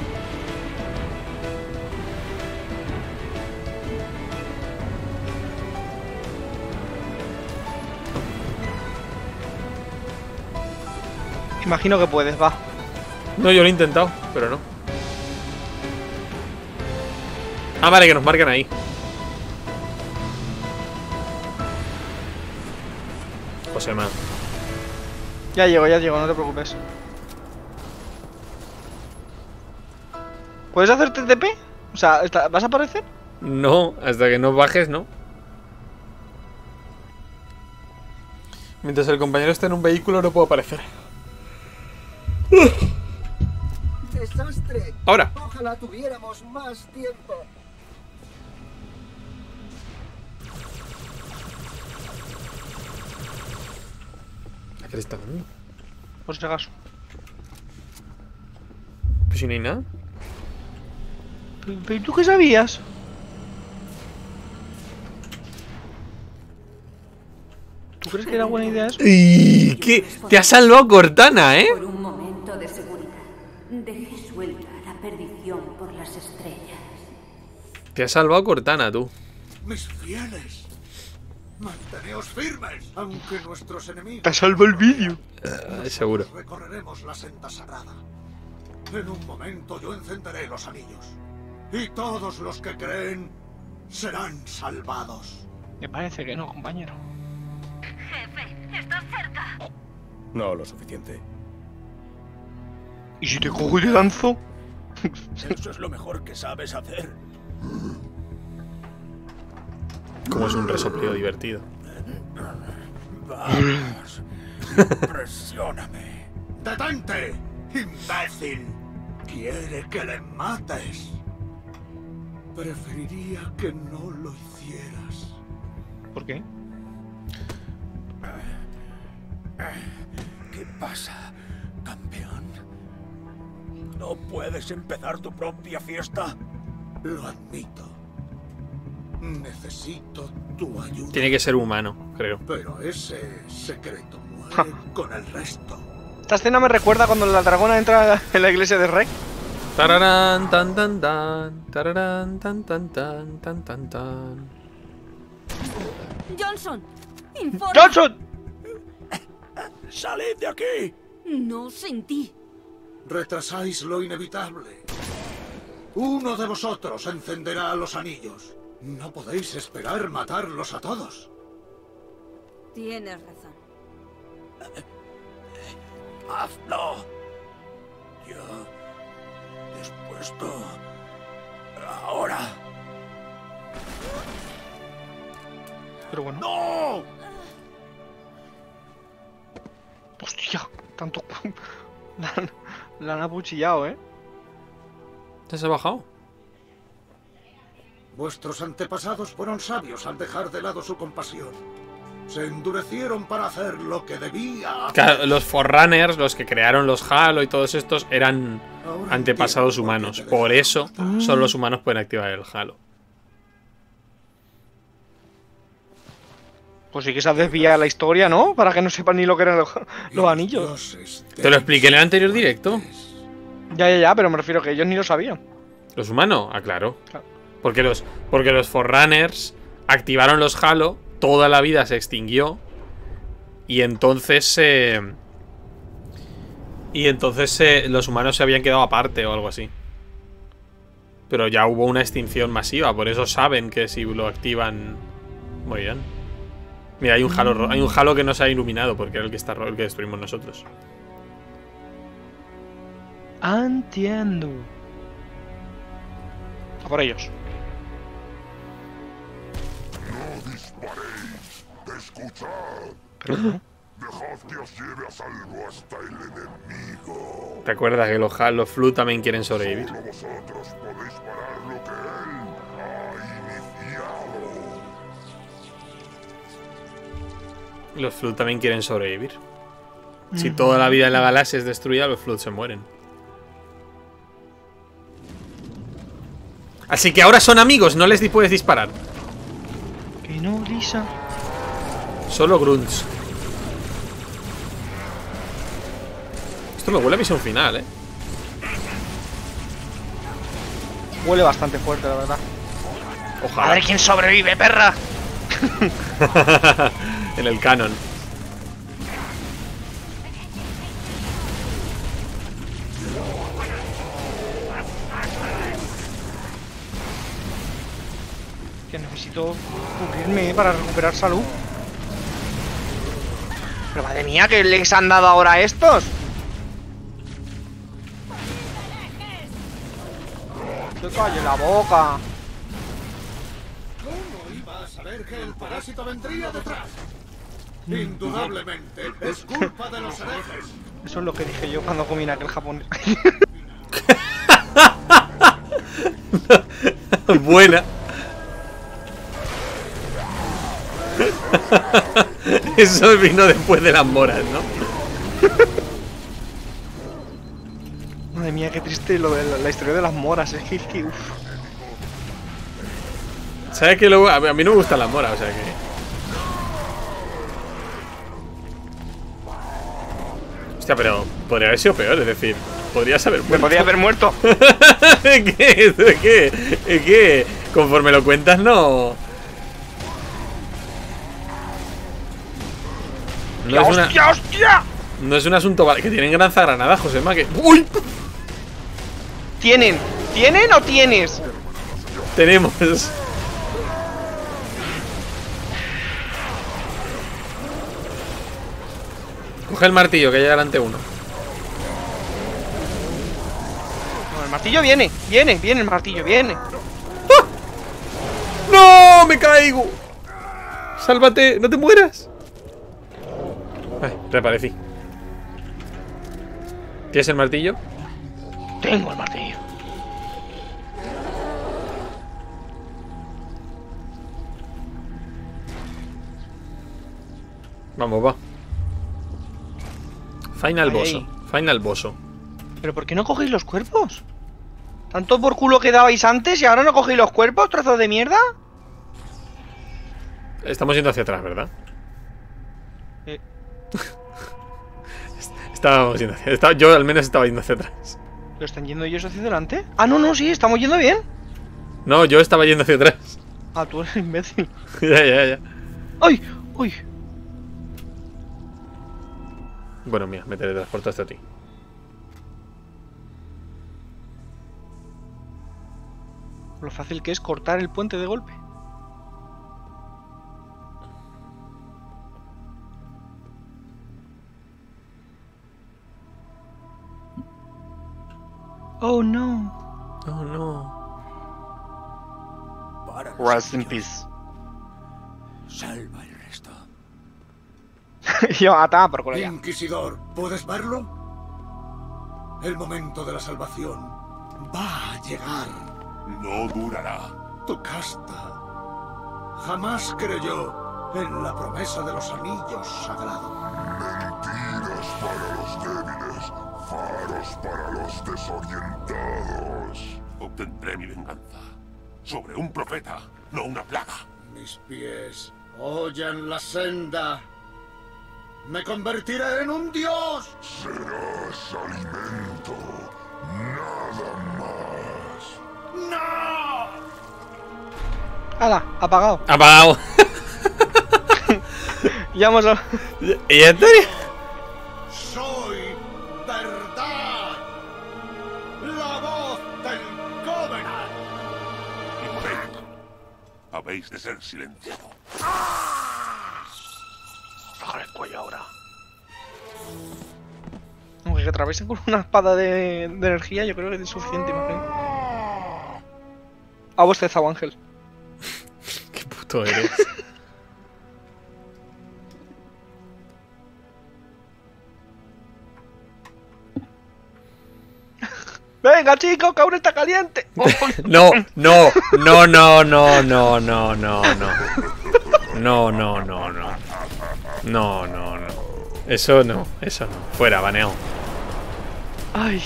Imagino que puedes, va. No, yo lo he intentado, pero no. Ah, vale, que nos marcan ahí. Josema. Ya llego, no te preocupes. ¿Puedes hacerte TP? O sea, ¿vas a aparecer? No, hasta que no bajes, no. Mientras el compañero esté en un vehículo no puedo aparecer. ¡Desastre! Ahora. Ojalá tuviéramos más tiempo. ¿A qué le está dando? Por si acaso. Pues si no hay nada. ¿Pero tú qué sabías? ¿Tú crees que era buena idea eso? ¡Y qué! Te ha salvado Cortana, ¿eh? Por un momento de seguridad, dejé suelta la perdición por las estrellas. Te ha salvado Cortana, tú. Mis fieles, manteneos firmes, aunque nuestros enemigos... Te salvo el vídeo. Seguro. Recorreremos la senda sagrada. En un momento yo encenderé los anillos. Y todos los que creen serán salvados. Me parece que no, compañero. Jefe, estás cerca. No lo suficiente. ¿Y si te cojo y te lanzo? Eso es lo mejor que sabes hacer. Como es un resoplido divertido. Vamos, impresióname. ¡Detente, imbécil! Quiere que le mates. Preferiría que no lo hicieras. ¿Por qué? ¿Qué pasa, campeón? ¿No puedes empezar tu propia fiesta? Lo admito. Necesito tu ayuda. Tiene que ser humano, creo. Pero ese secreto muere con el resto. Esta escena me recuerda cuando la dragona entra en la iglesia de Rey. Tararán, tan, tan, tan. Tararán, tan, tan, tan, tan, tan, tan. ¡Johnson! ¡Informa! ¡Johnson! ¡Salid de aquí! No sentí. Retrasáis lo inevitable. Uno de vosotros encenderá los anillos. No podéis esperar matarlos a todos. Tienes razón. Hazlo. Yo... dispuesto... ahora. Pero bueno. ¡No! Hostia, tanto... La han acuchillado, ¿eh? ¿Te has bajado? Vuestros antepasados fueron sabios al dejar de lado su compasión. Se endurecieron para hacer lo que debía hacer. Claro, los Forerunners, los que crearon los Halo y todos estos, eran antepasados humanos. Por eso, solo los humanos pueden activar el Halo. Pues sí que se ha desviado la historia, ¿no? Para que no sepan ni lo que eran los anillos. Te lo expliqué en el anterior directo. Ya, pero me refiero a que ellos ni lo sabían. ¿Los humanos? Ah, claro. Porque los Forerunners activaron los Halo, toda la vida se extinguió. Y entonces los humanos se habían quedado aparte o algo así. Pero ya hubo una extinción masiva, por eso saben que si lo activan... Muy bien. Mira, hay un Halo que no se ha iluminado porque era el que destruimos nosotros. Entiendo. A por ellos. No disparéis. Escuchad. ¿Pero? Dejad que os lleve a salvo hasta el enemigo. ¿Te acuerdas que los Flu también quieren sobrevivir? Solo vosotros podéis parar lo que él ha iniciado. Los Flood también quieren sobrevivir. Si toda la vida en la galaxia es destruida, los Flood se mueren. Así que ahora son amigos, no les puedes disparar. Que no, Lisa. Solo grunts. Esto me huele a misión final, Huele bastante fuerte, la verdad. Ojalá. A ver quién sobrevive, perra. En el canon. Que necesito cubrirme para recuperar salud. Pero madre mía, ¿qué les han dado ahora a estos? ¡Que calle la boca! ¿Cómo iba a saber que el parásito vendría detrás? Indudablemente, es culpa de los herejes. Eso es lo que dije yo cuando comí en aquel japonés. Buena. Eso vino después de las moras, ¿no? Madre mía, qué triste lo de la historia de las moras. Es que uff. ¿Sabes que luego? A mí no me gustan las moras, o sea que... Hostia, pero podría haber sido peor, es decir, podrías haber muerto. Me podría haber muerto. Es que conforme lo cuentas, no. No es una. ¡Hostia, hostia! No es un asunto que tienen lanzagranadas, Josema, que. ¡Uy! ¿Tienen o tienes? Tenemos. Coge el martillo, que hay delante uno. No, el martillo viene el martillo, viene. ¡Ah! ¡No! ¡Me caigo! ¡Sálvate! ¡No te mueras! Ay, reaparecí. ¿Tienes el martillo? Tengo el martillo. Vamos, va. Final Ahí, bosso. ahí. Final bosso. ¿Pero por qué no cogéis los cuerpos? ¿Tanto por culo que dabais antes y ahora no cogéis los cuerpos, trozos de mierda? Estamos yendo hacia atrás, ¿verdad? Estábamos yendo hacia atrás. Yo al menos estaba yendo hacia atrás. ¿Lo están yendo ellos hacia adelante? Ah, no, sí, estamos yendo bien. No, yo estaba yendo hacia atrás. Ah, tú eres imbécil. Ya. ¡Ay! ¡Uy! Bueno, mira, me teletransporto hasta ti. Lo fácil que es cortar el puente de golpe. Oh no. Oh no. Rest in peace. Salva el resto. Yo, atá, por culo ya. Inquisidor, ¿puedes verlo? El momento de la salvación va a llegar. No durará. Tu casta jamás creyó en la promesa de los anillos sagrados. Mentiras para los débiles, faros para los desorientados. Obtendré mi venganza. Sobre un profeta, no una plaga. Mis pies hollan la senda. Me convertiré en un dios. Serás alimento, nada más. ¡No! ¡Hala! Apagado. Apagado. Ya hemos... ¿Y esto? Soy verdad. La voz del Covenant. Habéis de ser silenciados. Bajar el cuello ahora. Aunque que atraviesen con una espada de energía, yo creo que es suficiente, imagino. A vos te zao, Ángel. Qué puto eres. Venga, chicos, que aún está caliente. No, no, no, no, no, no, no, no, no. No, no, no, no. No, no, no. Eso no, eso no. Fuera, baneo. Ay.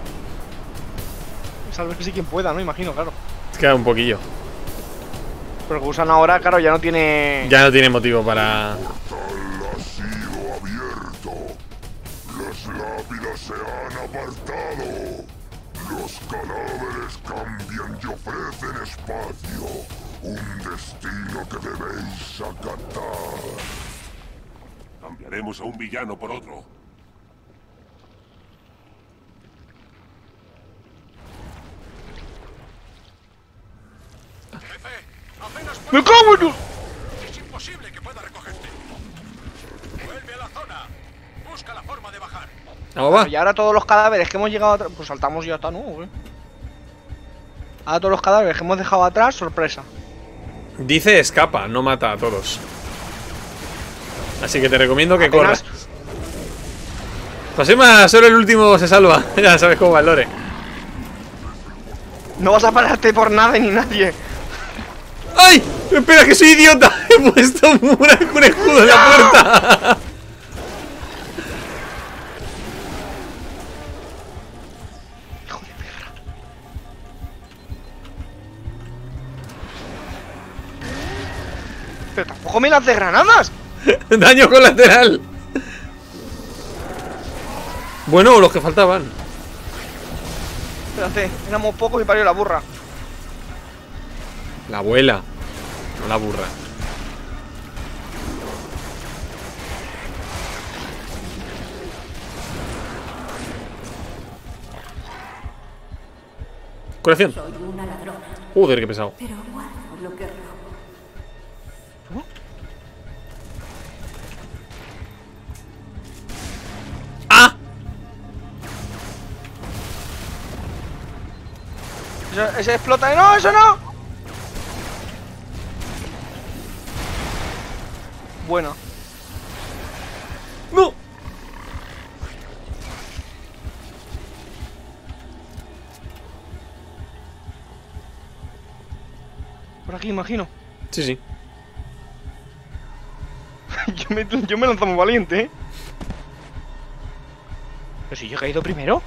Sálvese si quien pueda, ¿no? Imagino, claro. Queda un poquillo. Pero que usan ahora, claro, ya no tiene... Ya no tiene motivo para... Ha sido abierto. Las lápidas se han apartado. Los cadáveres cambian y ofrecen espacio. Un destino que debéis acatar. Cambiaremos a un villano por otro. ¡Me cago en... Es imposible que pueda recogerte. Vuelve a la zona. Busca la forma de bajar. ¿Cómo va? Y ahora todos los cadáveres que hemos llegado atrás... Pues saltamos y ya está, ¿no? ¿O qué? Ahora todos los cadáveres que hemos dejado atrás, sorpresa. Dice escapa, no mata a todos. Así que te recomiendo que Apenas... corras. Josema, solo el último se salva. Ya sabes cómo va el lore. No vas a pararte por nada ni nadie. ¡Ay! ¡Espera, que soy idiota! He puesto un escudo en la puerta. Hijo de perra. Pero tampoco me lances granadas. Daño colateral. Bueno, los que faltaban. Espérate, éramos pocos y parió la burra. La abuela, no la burra. Curación. Soy una ladrona. Joder, qué pesado. Pero guardo lo que robo. ¡Ah! Ese explota. ¡No, eso no! Bueno. ¡No! Por aquí, imagino. Sí, sí. yo me lanzo muy valiente, ¿eh? Pero si yo he caído primero.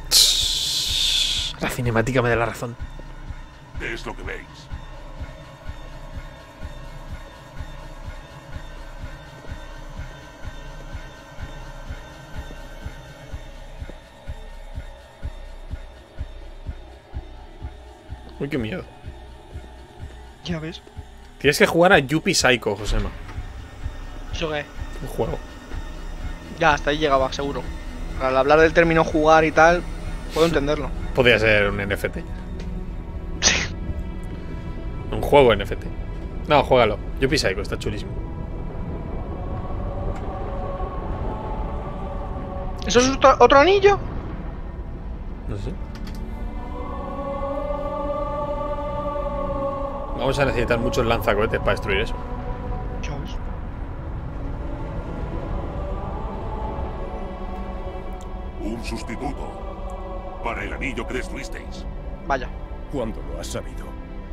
La cinemática me da la razón. Es lo que veis. Uy, qué miedo. Ya ves. Tienes que jugar a Yuppie Psycho, Josema. ¿Eso qué es? Un juego. Ya, hasta ahí llegaba, seguro. Al hablar del término jugar y tal, puedo entenderlo. Podría ser un NFT. Un juego NFT. No, juégalo. Yuppie Psycho, está chulísimo. ¿Eso es otro anillo? No sé. Vamos a necesitar muchos lanzacohetes para destruir eso. ¿Sabes? Un sustituto para el anillo que destruisteis. Vaya. ¿Cuándo lo has sabido?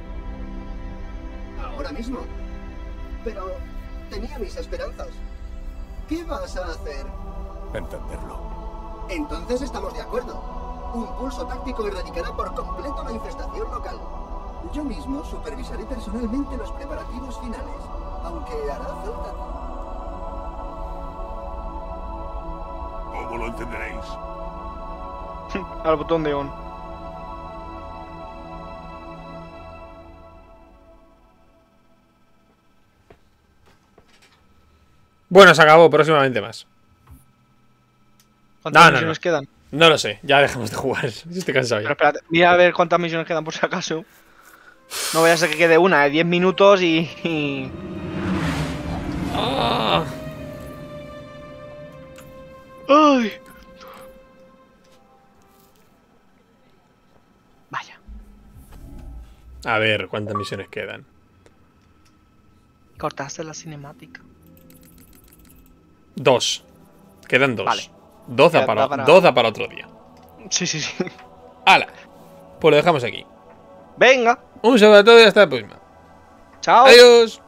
Ahora mismo. Pero tenía mis esperanzas. ¿Qué vas a hacer? Entenderlo. Entonces estamos de acuerdo. Un pulso táctico erradicará por completo la infestación local. Yo mismo supervisaré personalmente los preparativos finales, aunque hará falta. ¿Cómo lo entenderéis? Al botón de on. Bueno, se acabó, próximamente más. ¿Cuántas misiones quedan? No lo sé, ya dejamos de jugar. Estoy cansado ya. Pero espérate, mira a ver cuántas misiones quedan por si acaso. No vaya a ser que quede una de 10 minutos y... ¡Ah! ¡Ay! Vaya. A ver, ¿cuántas misiones quedan? Cortaste la cinemática. 2. Quedan 2. Vale. 2 da para otro día. Sí. ¡Hala! Pues lo dejamos aquí. Venga. Un saludo a todos y hasta la próxima. Chao. Adiós.